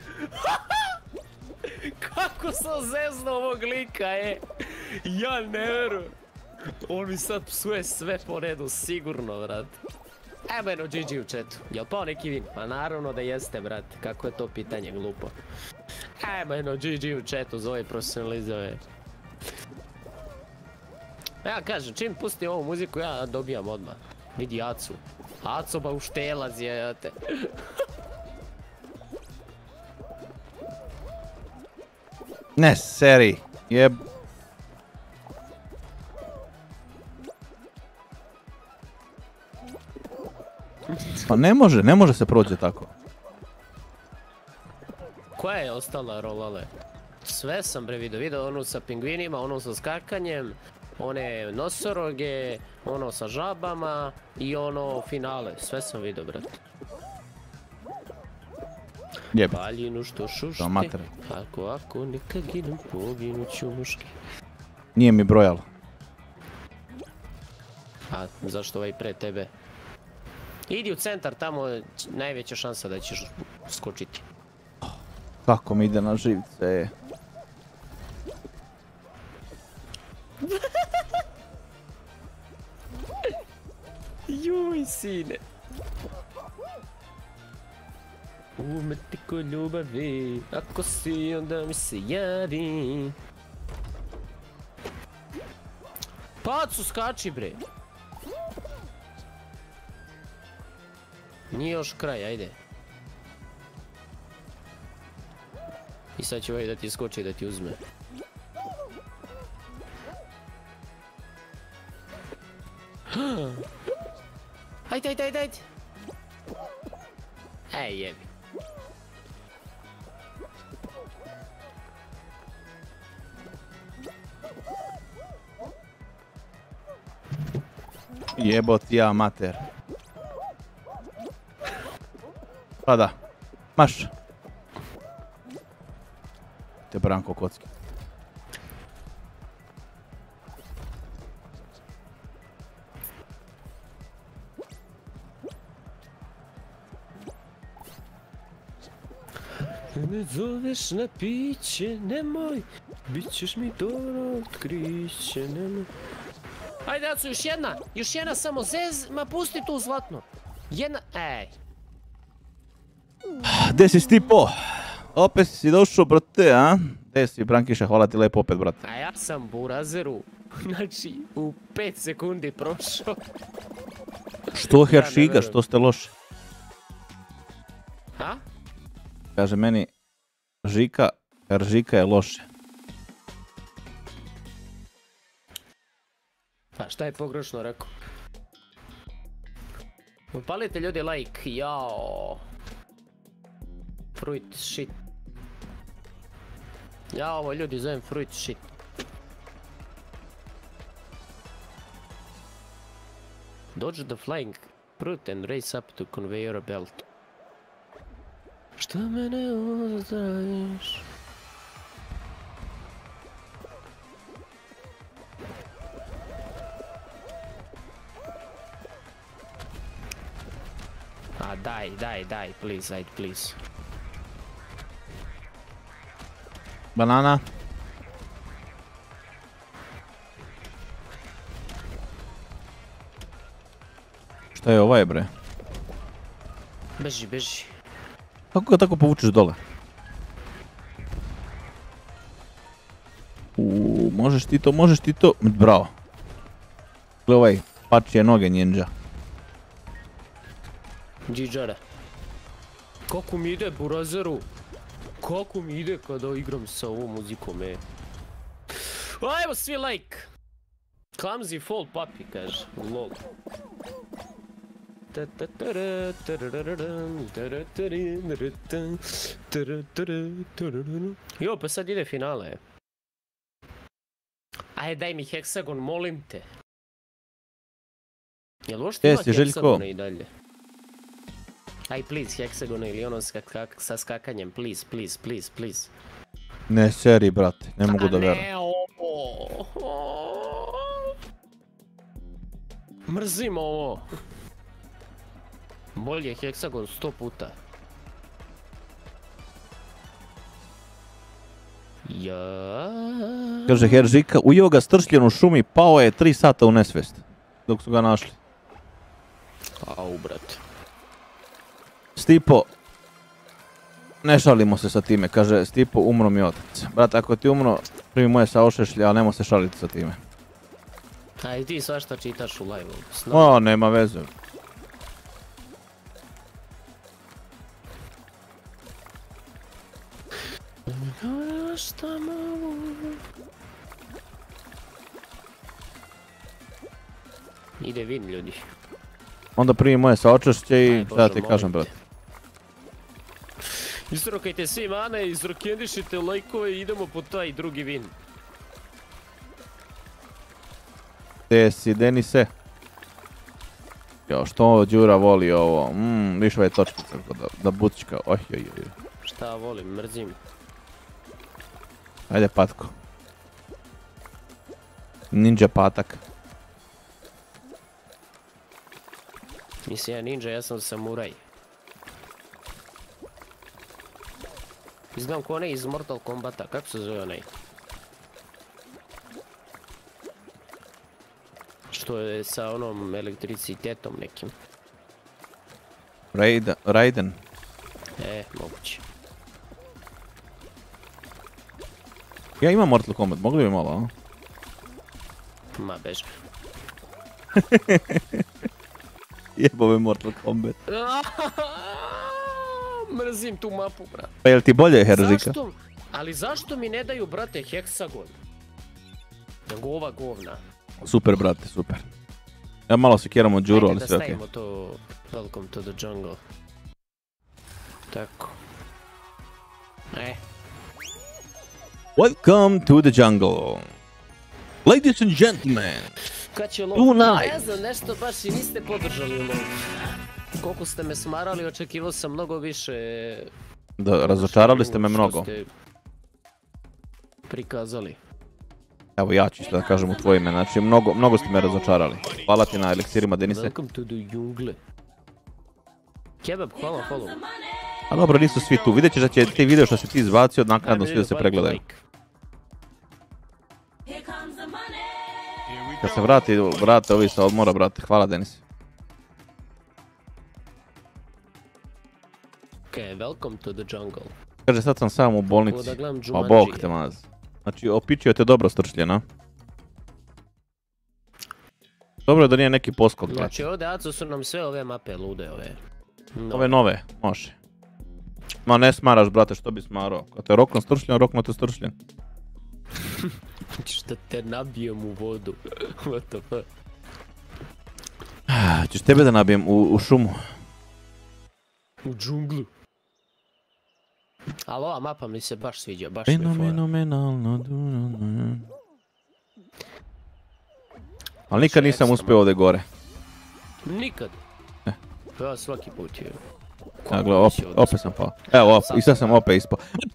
Kako sam zezno ovog lika, e! Ja ne verujem. On mi sad psuje sve po redu, sigurno, brate. Evo jedno G G u chatu. Jel pao neki win? Pa naravno da jeste, brate. Kako je to pitanje glupo. Evo jedno G G u chatu za ove profesionalizove. Ja kažem, čim pustim ovu muziku ja dobijam odmah. Vidi Acu. Aco ba uštelac jete. Ne, seri. Jeb... Pa ne može, ne može se proći tako. Koja je ostala rolale? Sve sam bre vidio, vidio onu sa pingvinima, onu sa skakanjem, one nosoroge, ono sa žabama i ono finale, sve sam vidio brate. Jeb. Paljinu što šušti, ako ako neka ginem, poginuću muški. Nije mi brojalo. A zašto ovaj pre tebe? Idi u centar, tamo je najveća šansa da ćeš skočiti. Kako mi ide na živce. Juj, sine. Umeti ko ljubavi, ako si onda mi se javi. Pacu, skači bre. Nije još kraj, ajde. I sad će ovaj da ti skoči da ti uzme. Ajde, ajde, ajde, ajde. Ej, jebi. Jebot ja mater. Pa da. Maš. Te Branko kocki. Me zoveš na piće, nemoj, bit ćeš mi to otkriće, nemoj. Ajde, Acu, još jedna, još jedna samo zez, ma pusti tu zlatno. Jedna, ej. Gdje si Stipo? Opet si došao, brate, a? Gdje si, Brankiša, hvala ti lepo opet, brate. A ja sam Burazeru, znači, u pet sekundi prošao. Što Heršiga, što ste loši? Ha? Kaže meni, Žika, Heržika je loše. Pa šta je pogrešno rekao? Upalite ljudi like, jao. Fruit shit. Ja ovo ljudi zovem fruit shit. Dodge the flying fruit and race up to conveyor belt. Što mene ozdravиш? A daj, daj, daj, please, ajde, please. Banana. Šta je ovaj bre? Beži, beži. Kako ga tako povučeš dole? Uuu, možeš ti to, možeš ti to. Bravo. Gle ovaj, pačije noge ninja. Džiđara. Kako mi ide, Burazeru? Kako mi ide kada igram sa ovom muzikom, e? Ajmo svi like! Clumsy fall papi, kaže. Lol. Jo, pa sad ide finale. Ajde, daj mi heksagon, molim te. Jel možete imati heksagone i dalje? Aj, please, heksagone ili ono sa skakanjem, please, please, please, please. Ne seri, brate, ne mogu da verujem. A ne ovo. Mrzim ovo. Bolje je heksagon sto puta. Ja. Kaže Heržika, ujeo ga stršljen u šumi, pao je tri sata u nesvest. Dok su ga našli. Au, brate. Stipo, ne šalimo se sa time, kaže Stipo, umro mi otac. Brate, ako ti umro, primi moje saošešlje, ali nemo se šaliti sa time. A i ti svašta čitaš u live-u. O, nema veze. Ide vin, ljudi. Onda primi moje saočešće i šta ti kažem, brate. Izrokajte svi mane, izrokendišite lajkove i idemo po taj drugi vin. Gdje si, Denise? Jo, što Đura voli ovo? Mmm, viš ove točkice da, da bučka, oj, oj, oj. Šta volim, mrzim. Ajde, patko. Ninja patak. Mislim ja ninja, ja sam samuraj. Izgledam ko onaj iz Mortal Kombata, kako se zove onaj? Što je sa onom elektricitetom nekim. Raiden. Raiden. E, moguće. Ja imam Mortal Kombat, mogli bi malo, a? Ma, bež. Jebove Mortal Kombat. Mrzim tu mapu, brat. Pa jel ti bolje Herzika? Zašto? Ali zašto mi ne daju, brate, heksagon? Nego ova govna. Super, brate, super. Ja malo se kjeramo Đuru, ali sve okej. Ajde da stavimo to Welcome to the Jungle. Tako. E. Welcome to the jungle. Ladies and gentlemen. Kad će lov? Tonight. Ne znam, nešto baš i niste podržali lov. Koliko ste me smarali, očekivao sam mnogo više. Da, razočarali ste me mnogo. Što ste prikazali. Evo ja ću isto da kažem u tvoje ime, znači mnogo, mnogo ste me razočarali. Hvala ti na eliksirima, Denise. Welcome to the jungle. Kebab, hvala, hvala. A dobro, nisu svi tu. Vidjet ćeš da će ti video što si ti izbacio, naknadno svi da se pregledaju. Kad se vrati, vrate ovi sa odmora, brate. Hvala, Denis. Okay, welcome to the jungle. Kaže, sad sam sam u bolnici. Da gledam Pa Jumanji. bog te maz. Znači, opičio te dobro stršljena. Dobro je da nije neki poskok, brate. Znači, ovdje Aco su nam sve ove mape lude, ove. No. Ove nove, može. Ma ne smaraš, brate, što bi smarao? Kad te rokno stršljen, rokno te stršljen. Šta te nabijem u vodu. What the fuck? Ćeš tebe da nabijem u, u šumu. U džunglu. Ali ova mapa mi se baš sviđa, baš mi je fora. Fenomenalno. Ali nikad nisam uspio ovdje gore. Nikad. Eh. Ja svaki put je. Ja, gle, op, opet sam pao. Evo, op, i sad sam opet ispao.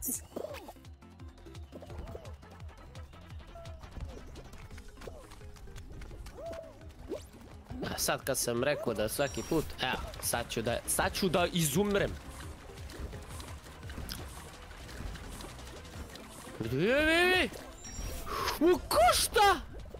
A sad kad sam rekao da svaki put, evo, sad ću da, sad ću da izumrem. Vidi, vidi, vidi! U košta!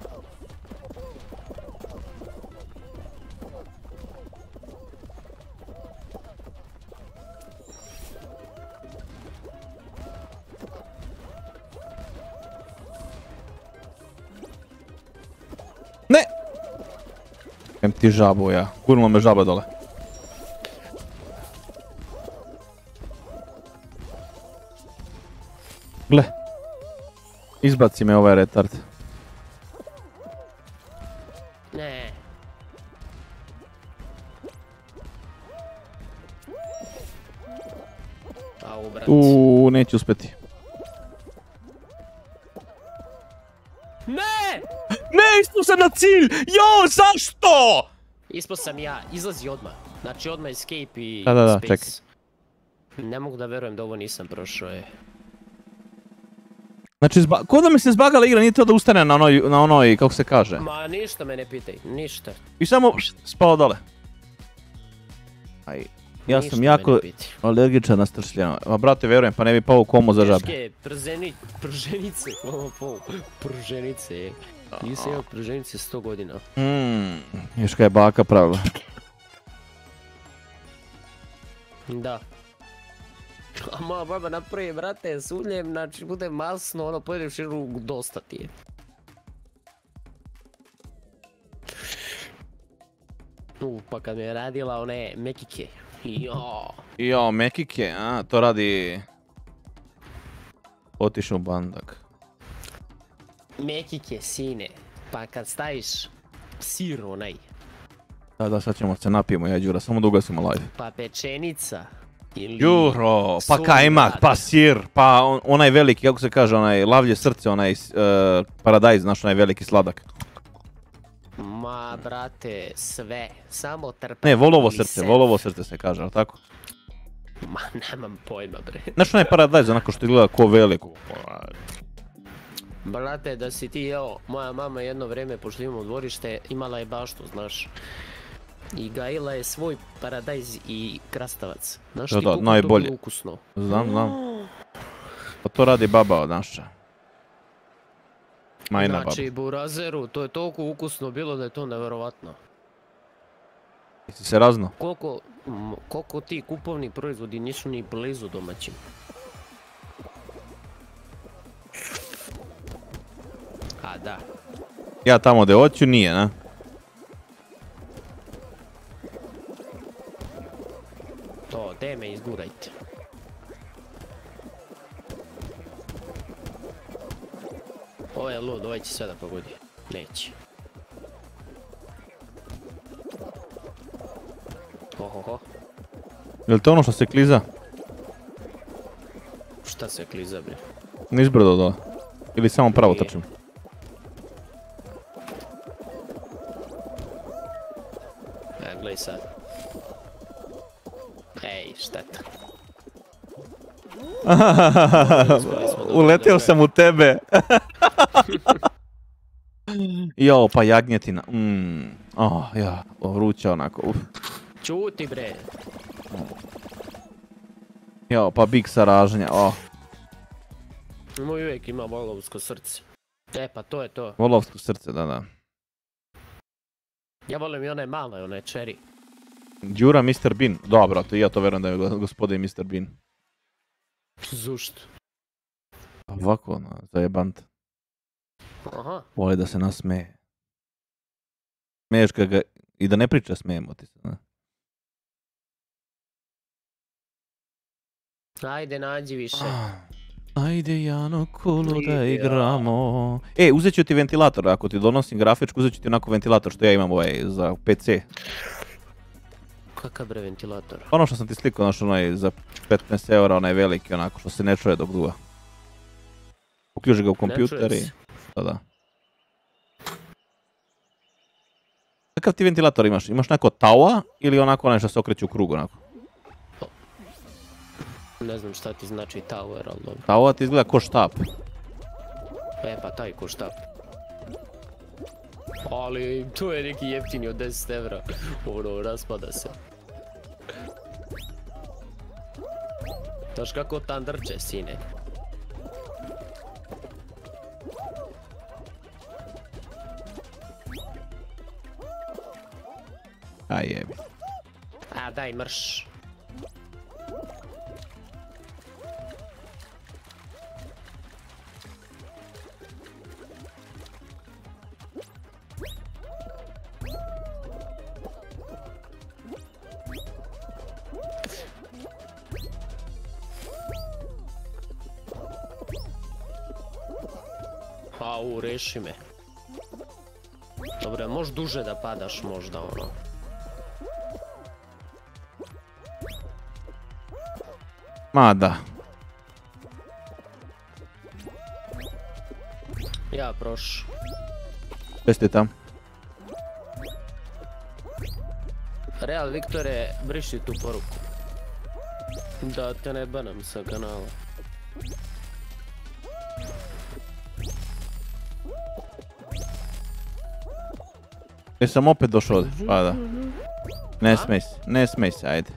Ne! Em ti žabu ja, gurnulo me žaba dole. Gle. Izbaci me ovaj retard. Ne. Au, brat. Uuu, neću uspjeti. Ne! Ne, ispao sam na cilj! Jo, zašto? Ispao sam ja, izlazi odmah. Znači odmah escape i Da, da, da, space. čekaj. Ne mogu da verujem da ovo nisam prošao je. Znači, zba... ko da mi se zbagala igra, nije to da ustane na onoj, na onoj, kako se kaže. Ma ništa me ne pitaj, ništa. I samo spao dole. Aj, ja Ništa sam me jako ne pitaj. alergičan na stršljeno. Ma brate, vjerujem, pa ne bi pao u komu za žabe. Teške przeni, prženice, ovo pol, prženice je. Nisam imao prženice sto godina. Mmm, još kaj je baka pravila. Da. A moja baba napravi, brate, s uljem, znači bude masno, ono, pojedeš širu, dosta ti je. U, pa kad mi je radila one mekike. Jo. Jo, mekike, a, to radi... Otišao bandak. Mekike, sine. Pa kad staviš sir onaj. Da, da, sad ćemo se napijemo, ja i Đura, samo da ugasimo live. Pa pečenica. Ili... Đuro, pa kajmak, pa sir, pa on, onaj veliki, kako se kaže, onaj lavlje srce, onaj uh, paradajz, znaš, onaj veliki sladak. Ma, brate, sve. Samo trpati. Ne, volovo srce, volovo srce se kaže, ali tako? Ma, nemam pojma, bre. Znaš, onaj paradajz, onako što izgleda ko veliko. Brate, da si ti, evo, moja mama jedno vrijeme, pošto imamo dvorište, imala je baštu, znaš. I gajila je svoj paradajz i krastavac. Znaš ti koliko to bilo ukusno? Znam, znam. Pa to radi baba od naša. Majna baba. Znači, burazeru, to je toliko ukusno bilo da je to nevjerovatno. Jesi se razno? Koliko, koliko ti kupovni proizvodi nisu ni blizu domaćim. A da. Ja tamo gdje hoću nije, ne? To, te me izgurajte. Ovo je lud, ovaj će sve da pogodi. Neće. Ohoho. Je li to ono što se kliza? Šta se kliza, bre? Nizbrdo dole. Ili samo pravo trčim? E, gledaj sad. Ej, šteta. Uletio sam u tebe. Jo, pa jagnjetina. Mm. Oh, ja, vruća onako. Uf. Čuti, bre. Jo, pa big saražnja. Oh. Moj uvijek ima volovsko srce. E, pa to je to. Volovsko srce, da, da. Ja volim i one male, one cherry. Đura mister Bean. Dobro, to ja to verujem da je gospodin mister Bean. Zušto? Ovako, ono, zajebant. Aha. Voli da se nasmeje. Smeješ kad ga... I da ne priča, smijemo ti se, ne? Ajde, nađi više. Ajde, Jano, kolo da igramo. E, uzet ću ti ventilator, ako ti donosim grafičku, uzet ću ti onako ventilator što ja imam ovaj za P C. Kakav bre ventilator? Ono što sam ti slikao, znaš, onaj za petnaest eura, onaj veliki, onako što se ne čuje dok duva. Uključi ga u kompjuter i... Da, da. Kakav ti ventilator imaš? Imaš neko taua ili onako onaj što se okreće u krug, onako? Ne znam šta ti znači tower, ali dobro. Taua ti izgleda ko štap. E pa taj ko štap. Ali to je neki jeftini od deset evra. Ono, raspada se. Znaš kako tandrče, sine. Aj jebi. A daj mrš. Au, reši me. Dobre, možeš duže da padaš možda, ono. Ma da. Ja proš. Čestitam. Real, Viktore, briši tu poruku. Da te ne banam sa kanala. Jesam opet došao ovdje, pa da. Ne smej se, ne smej se, ajde.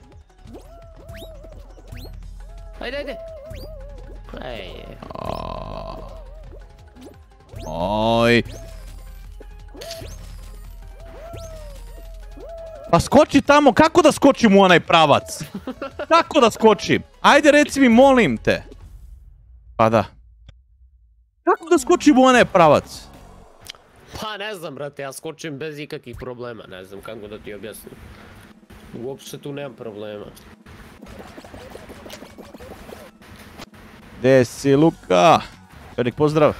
Ajde, ajde. Ej. Oj. Pa skoči tamo, kako da skočim u onaj pravac? kako da skočim? Ajde reci mi, molim te. Pa da. Kako da skočim u onaj pravac? Pa ne znam, brate, ja skočim bez ikakvih problema, ne znam kako da ti objasnim. Uopšte tu nemam problema. Gdje si, Luka? Velik pozdrav.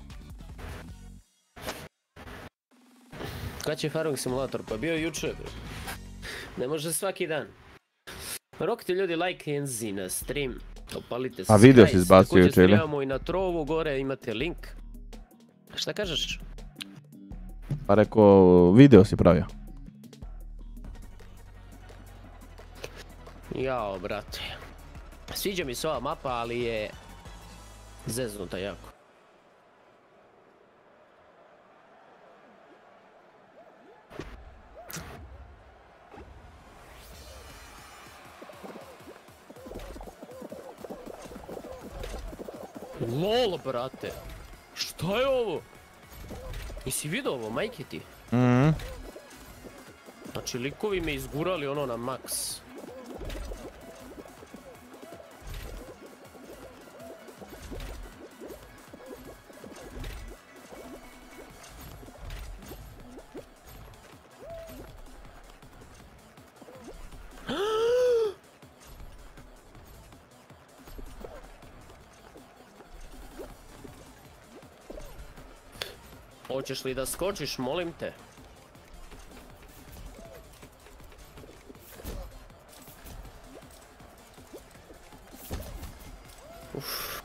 Kad će Farming Simulator? Pa bio juče. Ne može svaki dan. Rokite ljudi like enzi na stream. Opalite se. A video si izbacio juče, ili? Također streamamo i na trovu, gore imate link. Šta kažeš? Pa rekao, video si pravio. Jao, brate. Sviđa mi se ova mapa, ali je zeznuta jako. Lol, brate. Šta je ovo? Jesi vidio ovo, majke ti? Mhm. Znači, likovi me izgurali ono na maks. Hoćeš li da skočiš, molim te? Uf.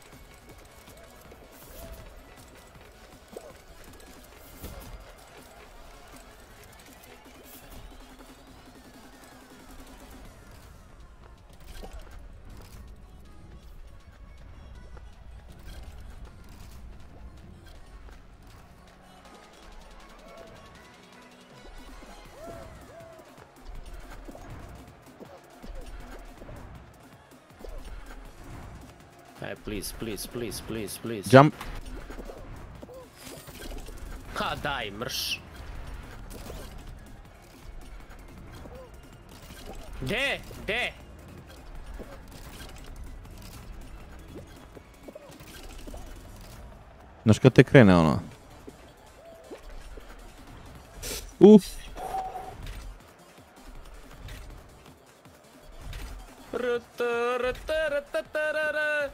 Aj, please, please, please, please, please. Jump. Ha, daj, mrš. De, de. Znaš kad te krene ono? Uf. Rata, rata, rata, tarara.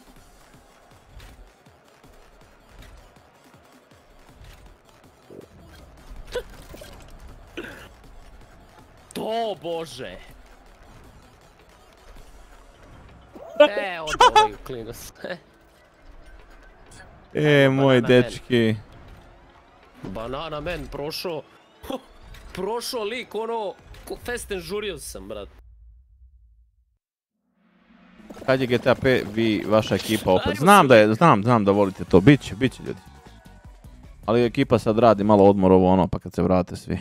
To, bože. E, odolaju klinos. E, moj dečki. Banana man, prošao. Prošao lik, ono, ko festen žurio sam, brat. Kad je G T A pet, vi, vaša ekipa opet. Znam da je, znam, znam da volite to, bit će, bit će ljudi. Ali ekipa sad radi malo odmor ovo ono, pa kad se vrate svi.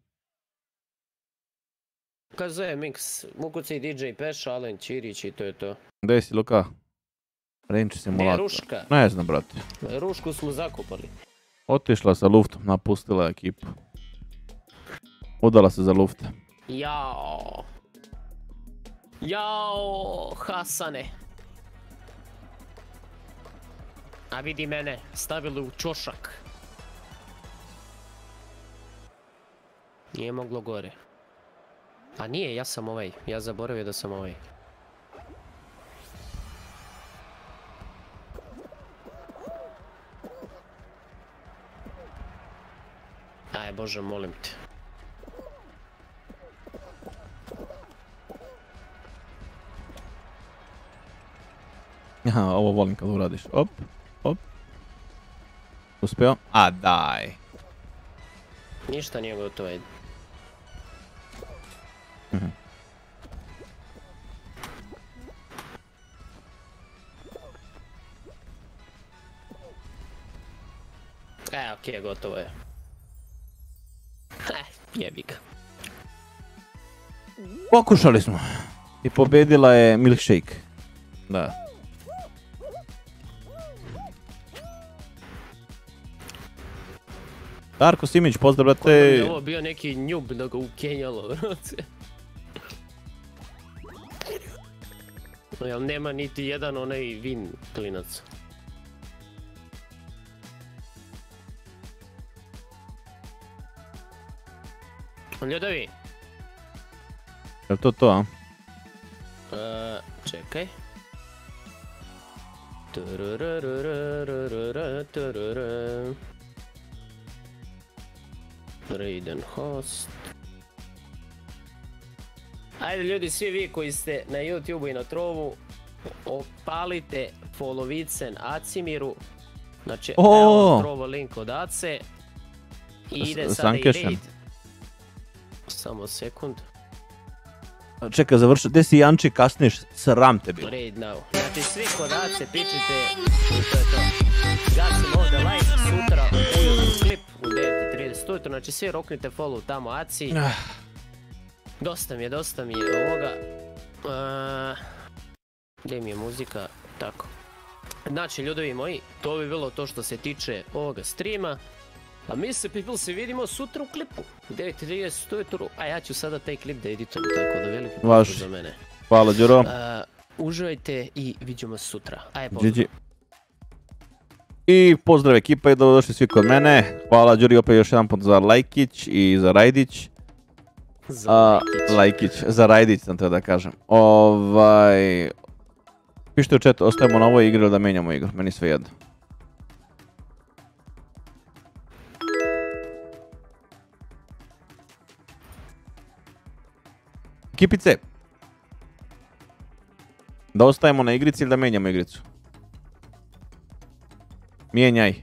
Kaj zove Mix, Mukuci, D J Peša, Alen Ćirić i to je to. Gdje si, Luka? Range simulator. Ne, Ruška. Ne znam, brate. Rušku smo zakupali. Otišla sa luftom, napustila ekipu. Udala se za lufte. Jao. Jao, Hasane. A vidi mene, stavili u čošak. Nije moglo gore. A nije, ja sam ovaj, ja zaboravio da sam ovaj. Aj, Bože, molim te. Aha, ovo volim kad uradiš. Op, op. Uspio? A daj. Ništa nije gotovo, ajde. Mhm. E, okej, gotovo je. Heh, jebi ga. Pokušali smo. I pobedila je Milkshake. Da. Darko Simić, pozdrav, brate. Je ovo bio neki njub da ga ukenjalo, brate. Jel nema niti jedan onaj win klinac. Ljudovi. Je to to, a? Uh, čekaj. Raiden host. Ajde ljudi, svi vi koji ste na YouTubeu i na Trovu, opalite followicen Acimiru. Znači, evo Trovo link od Ace. I ide sada i raid. Samo sekund. Čekaj, završi, gdje si Janči, kasniš, sram te bilo. Raid now. Znači svi kod Ace pičite i to je to. Gasim ovdje like, sutra ujutru klip u devet i trideset ujutro, znači svi roknite follow tamo Aci. Dosta mi je, dosta mi je ovoga. Uh, gdje mi je muzika? Tako. Znači, ljudovi moji, to bi bilo to što se tiče ovoga streama. A mi se, people, se vidimo sutra u klipu. U devet i trideset ujutro, a ja ću sada taj klip da editujem, tako da veliki pozdrav za mene. Hvala, Đuro. Uh, uživajte i vidimo se sutra. Ajde, pozdrav. G G. I pozdrav ekipa i dobrodošli svi kod mene. Hvala, Đuri, opet još jedan put za lajkić i za rajdić. Za lajkić. Uh, lajkić, za rajdić sam treba da kažem. Ovaj... Pišite u chatu, ostajemo na ovoj igri ili da menjamo igru, meni sve jedno. Ekipice, da ostajemo na igrici ili da menjamo igricu? Mijenjaj.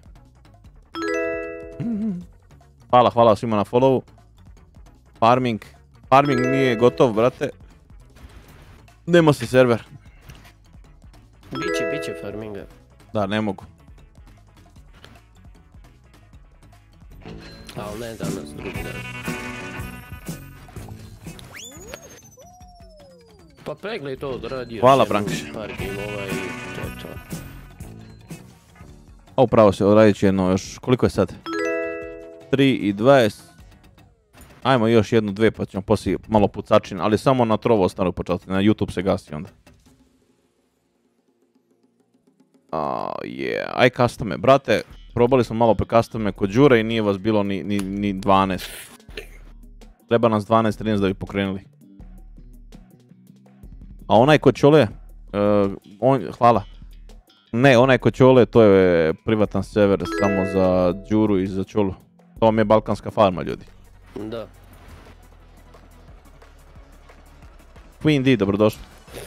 Hvala, hvala svima na followu. Farming, farming nije gotov, brate. Nemo se server. Biće, biće farminga. Da, ne mogu. Ali ne danas, drugi dan. Pa pregledaj to odradio. Hvala, Brankiš. Par gameova i to je to. A upravo se odradit će jedno još, koliko je sad? tri i dvadeset. Ajmo još jednu, dve pa ćemo poslije malo pucačin, ali samo na Trovo ostanu početi, na YouTube se gasi onda. Oh yeah, aj custome, brate, probali smo malo pre custome kod Đure i nije vas bilo ni, ni, ni dvanaest. Treba nas dvanaest trinaest da bi pokrenuli. A onaj kod Čole, uh, on, hvala. Ne, onaj kod Čole, to je privatan server samo za Đuru i za Čolu. To vam je balkanska farma, ljudi. Da. Queen D, dobrodošli.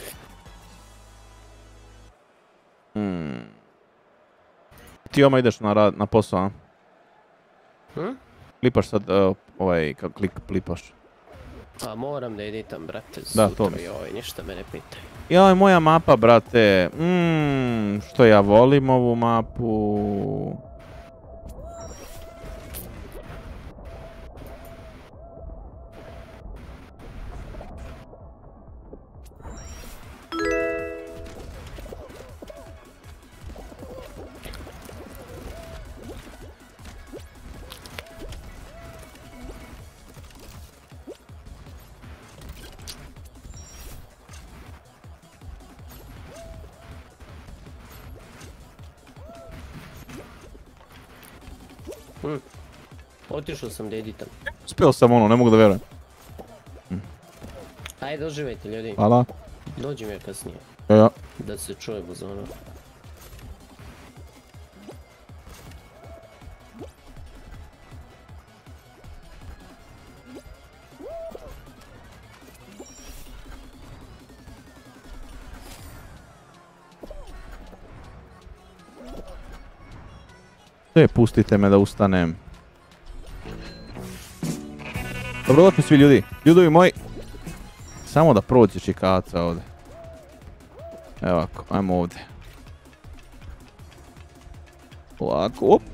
Hmm. Ti oma ideš na, rad, na posao, a? Hm? Klipaš sad, uh, ovaj, kako klik, klipaš? Pa moram da editam, brate, da, sutra to i ovaj, ništa me ne pitaj. Joj, moja mapa, brate, mmm, što ja volim ovu mapu. Hm. Otišao sam da editam. Uspio sam ono, ne mogu da vjerujem. Hm. Ajde, doživajte ljudi. Hvala. Dođi mi ja kasnije. Ja, ja. Da se čujemo za ono. Sve, pustite me da ustanem. Dobrodošli svi ljudi. Ljudovi moji. Samo da prođe čikaca ovdje. Evo ovako, ajmo ovdje. Ovako, op.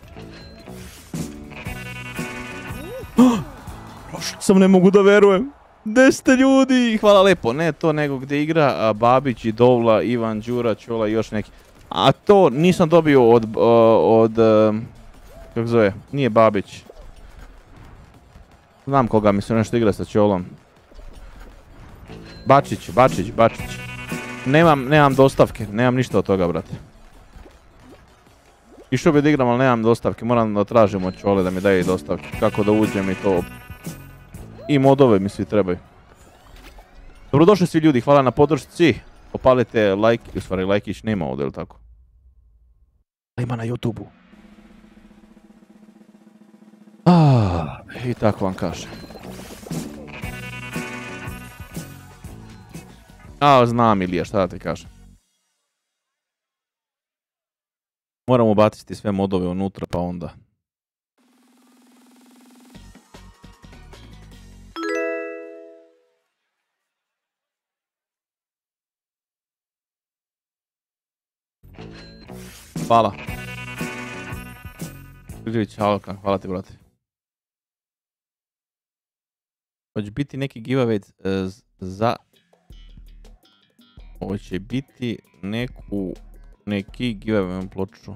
Prošao sam, ne mogu da verujem. Gde ste ljudi? Hvala lepo. Ne to nego gdje igra a, Babić i Dovla, Ivan, Đura, Čola i još neki. A to nisam dobio od, uh, od, uh, kako zove, nije Babić. Znam koga, mislim nešto igra sa Čolom. Bačić, Bačić, Bačić. Nemam, nemam dostavke, nemam ništa od toga, brate. Išao bi da igram, ali nemam dostavke, moram da tražim od Čole da mi daje dostavke. Kako da uđem i to. I modove mi svi trebaju. Dobrodošli svi ljudi, hvala na podršci. Opalite like, u stvari lajkić nema ovdje, ili tako? Ima na YouTube-u. Ah, i tako vam kažem. A, znam Ilija, šta da ti kažem. Moramo baciti sve modove unutra, pa onda. Hvala. Grđević, Halkan, hvala ti, brate. Hoće biti neki giveaway uh, za... Hoće biti neku... Neki giveaway ploču.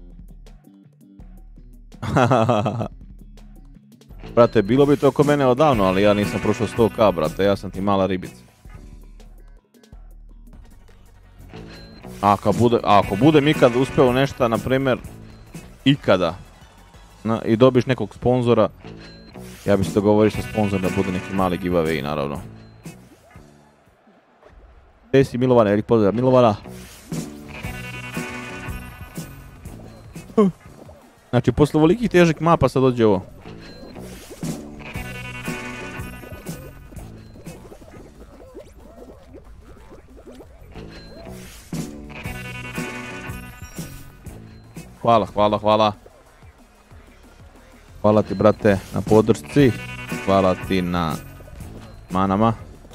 Brate, bilo bi to oko mene odavno, ali ja nisam prošao sto ka, brate, ja sam ti mala ribica. A ako, bude, a ako budem ikad uspio nešto, na primjer, ikada, na, i dobiš nekog sponzora, ja bi se dogovorio sa sponzorom da bude neki mali giveaway, naravno. Gdje si Milovane, velik pozdrav, Milovana. Znači, posle ovolikih težih mapa sad dođe ovo. Hvala, hvala, hvala. Hvala ti, brate, na podršci. Hvala ti na manama.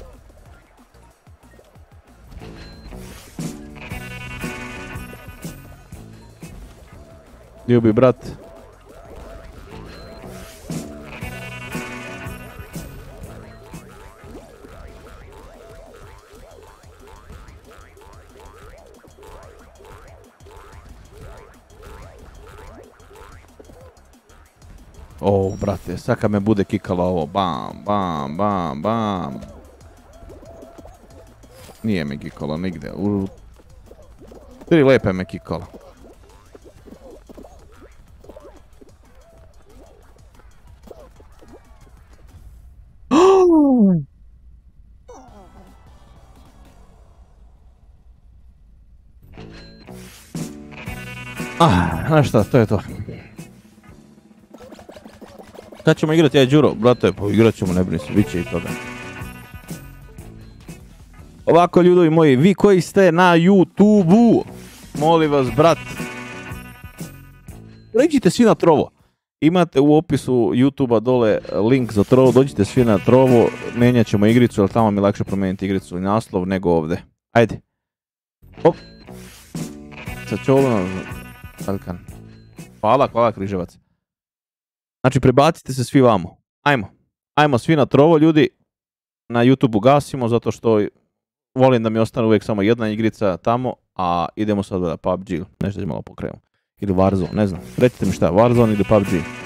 Ljubi brat. O, brate, sad kad me bude kikala ovo, bam, bam, bam, bam. Nije me kikala nigde, u... Tri lepe me kikala. Ah, znaš šta, to je to. Kad ćemo igrati, ja Đuro? Brate, pa igrat ćemo, ne brini se, bit će i toga. Ovako, ljudovi moji, vi koji ste na YouTube-u, molim vas, brat, pređite svi na Trovo. Imate u opisu YouTube-a dole link za Trovo, dođite svi na Trovo, menjat ćemo igricu, jer tamo mi je lakše promijeniti igricu i naslov nego ovdje. Ajde. Hop. Sa čolom, Halkan. Hvala, hvala Križevac. Znači, prebacite se svi vamo. Ajmo. Ajmo svi na Trovo, ljudi. Na YouTube-u gasimo, zato što volim da mi ostane uvijek samo jedna igrica tamo, a idemo sad da P U B G. Nešto ćemo malo pokrenemo. Ili Warzone, ne znam. Recite mi šta, Warzone ili P U B G.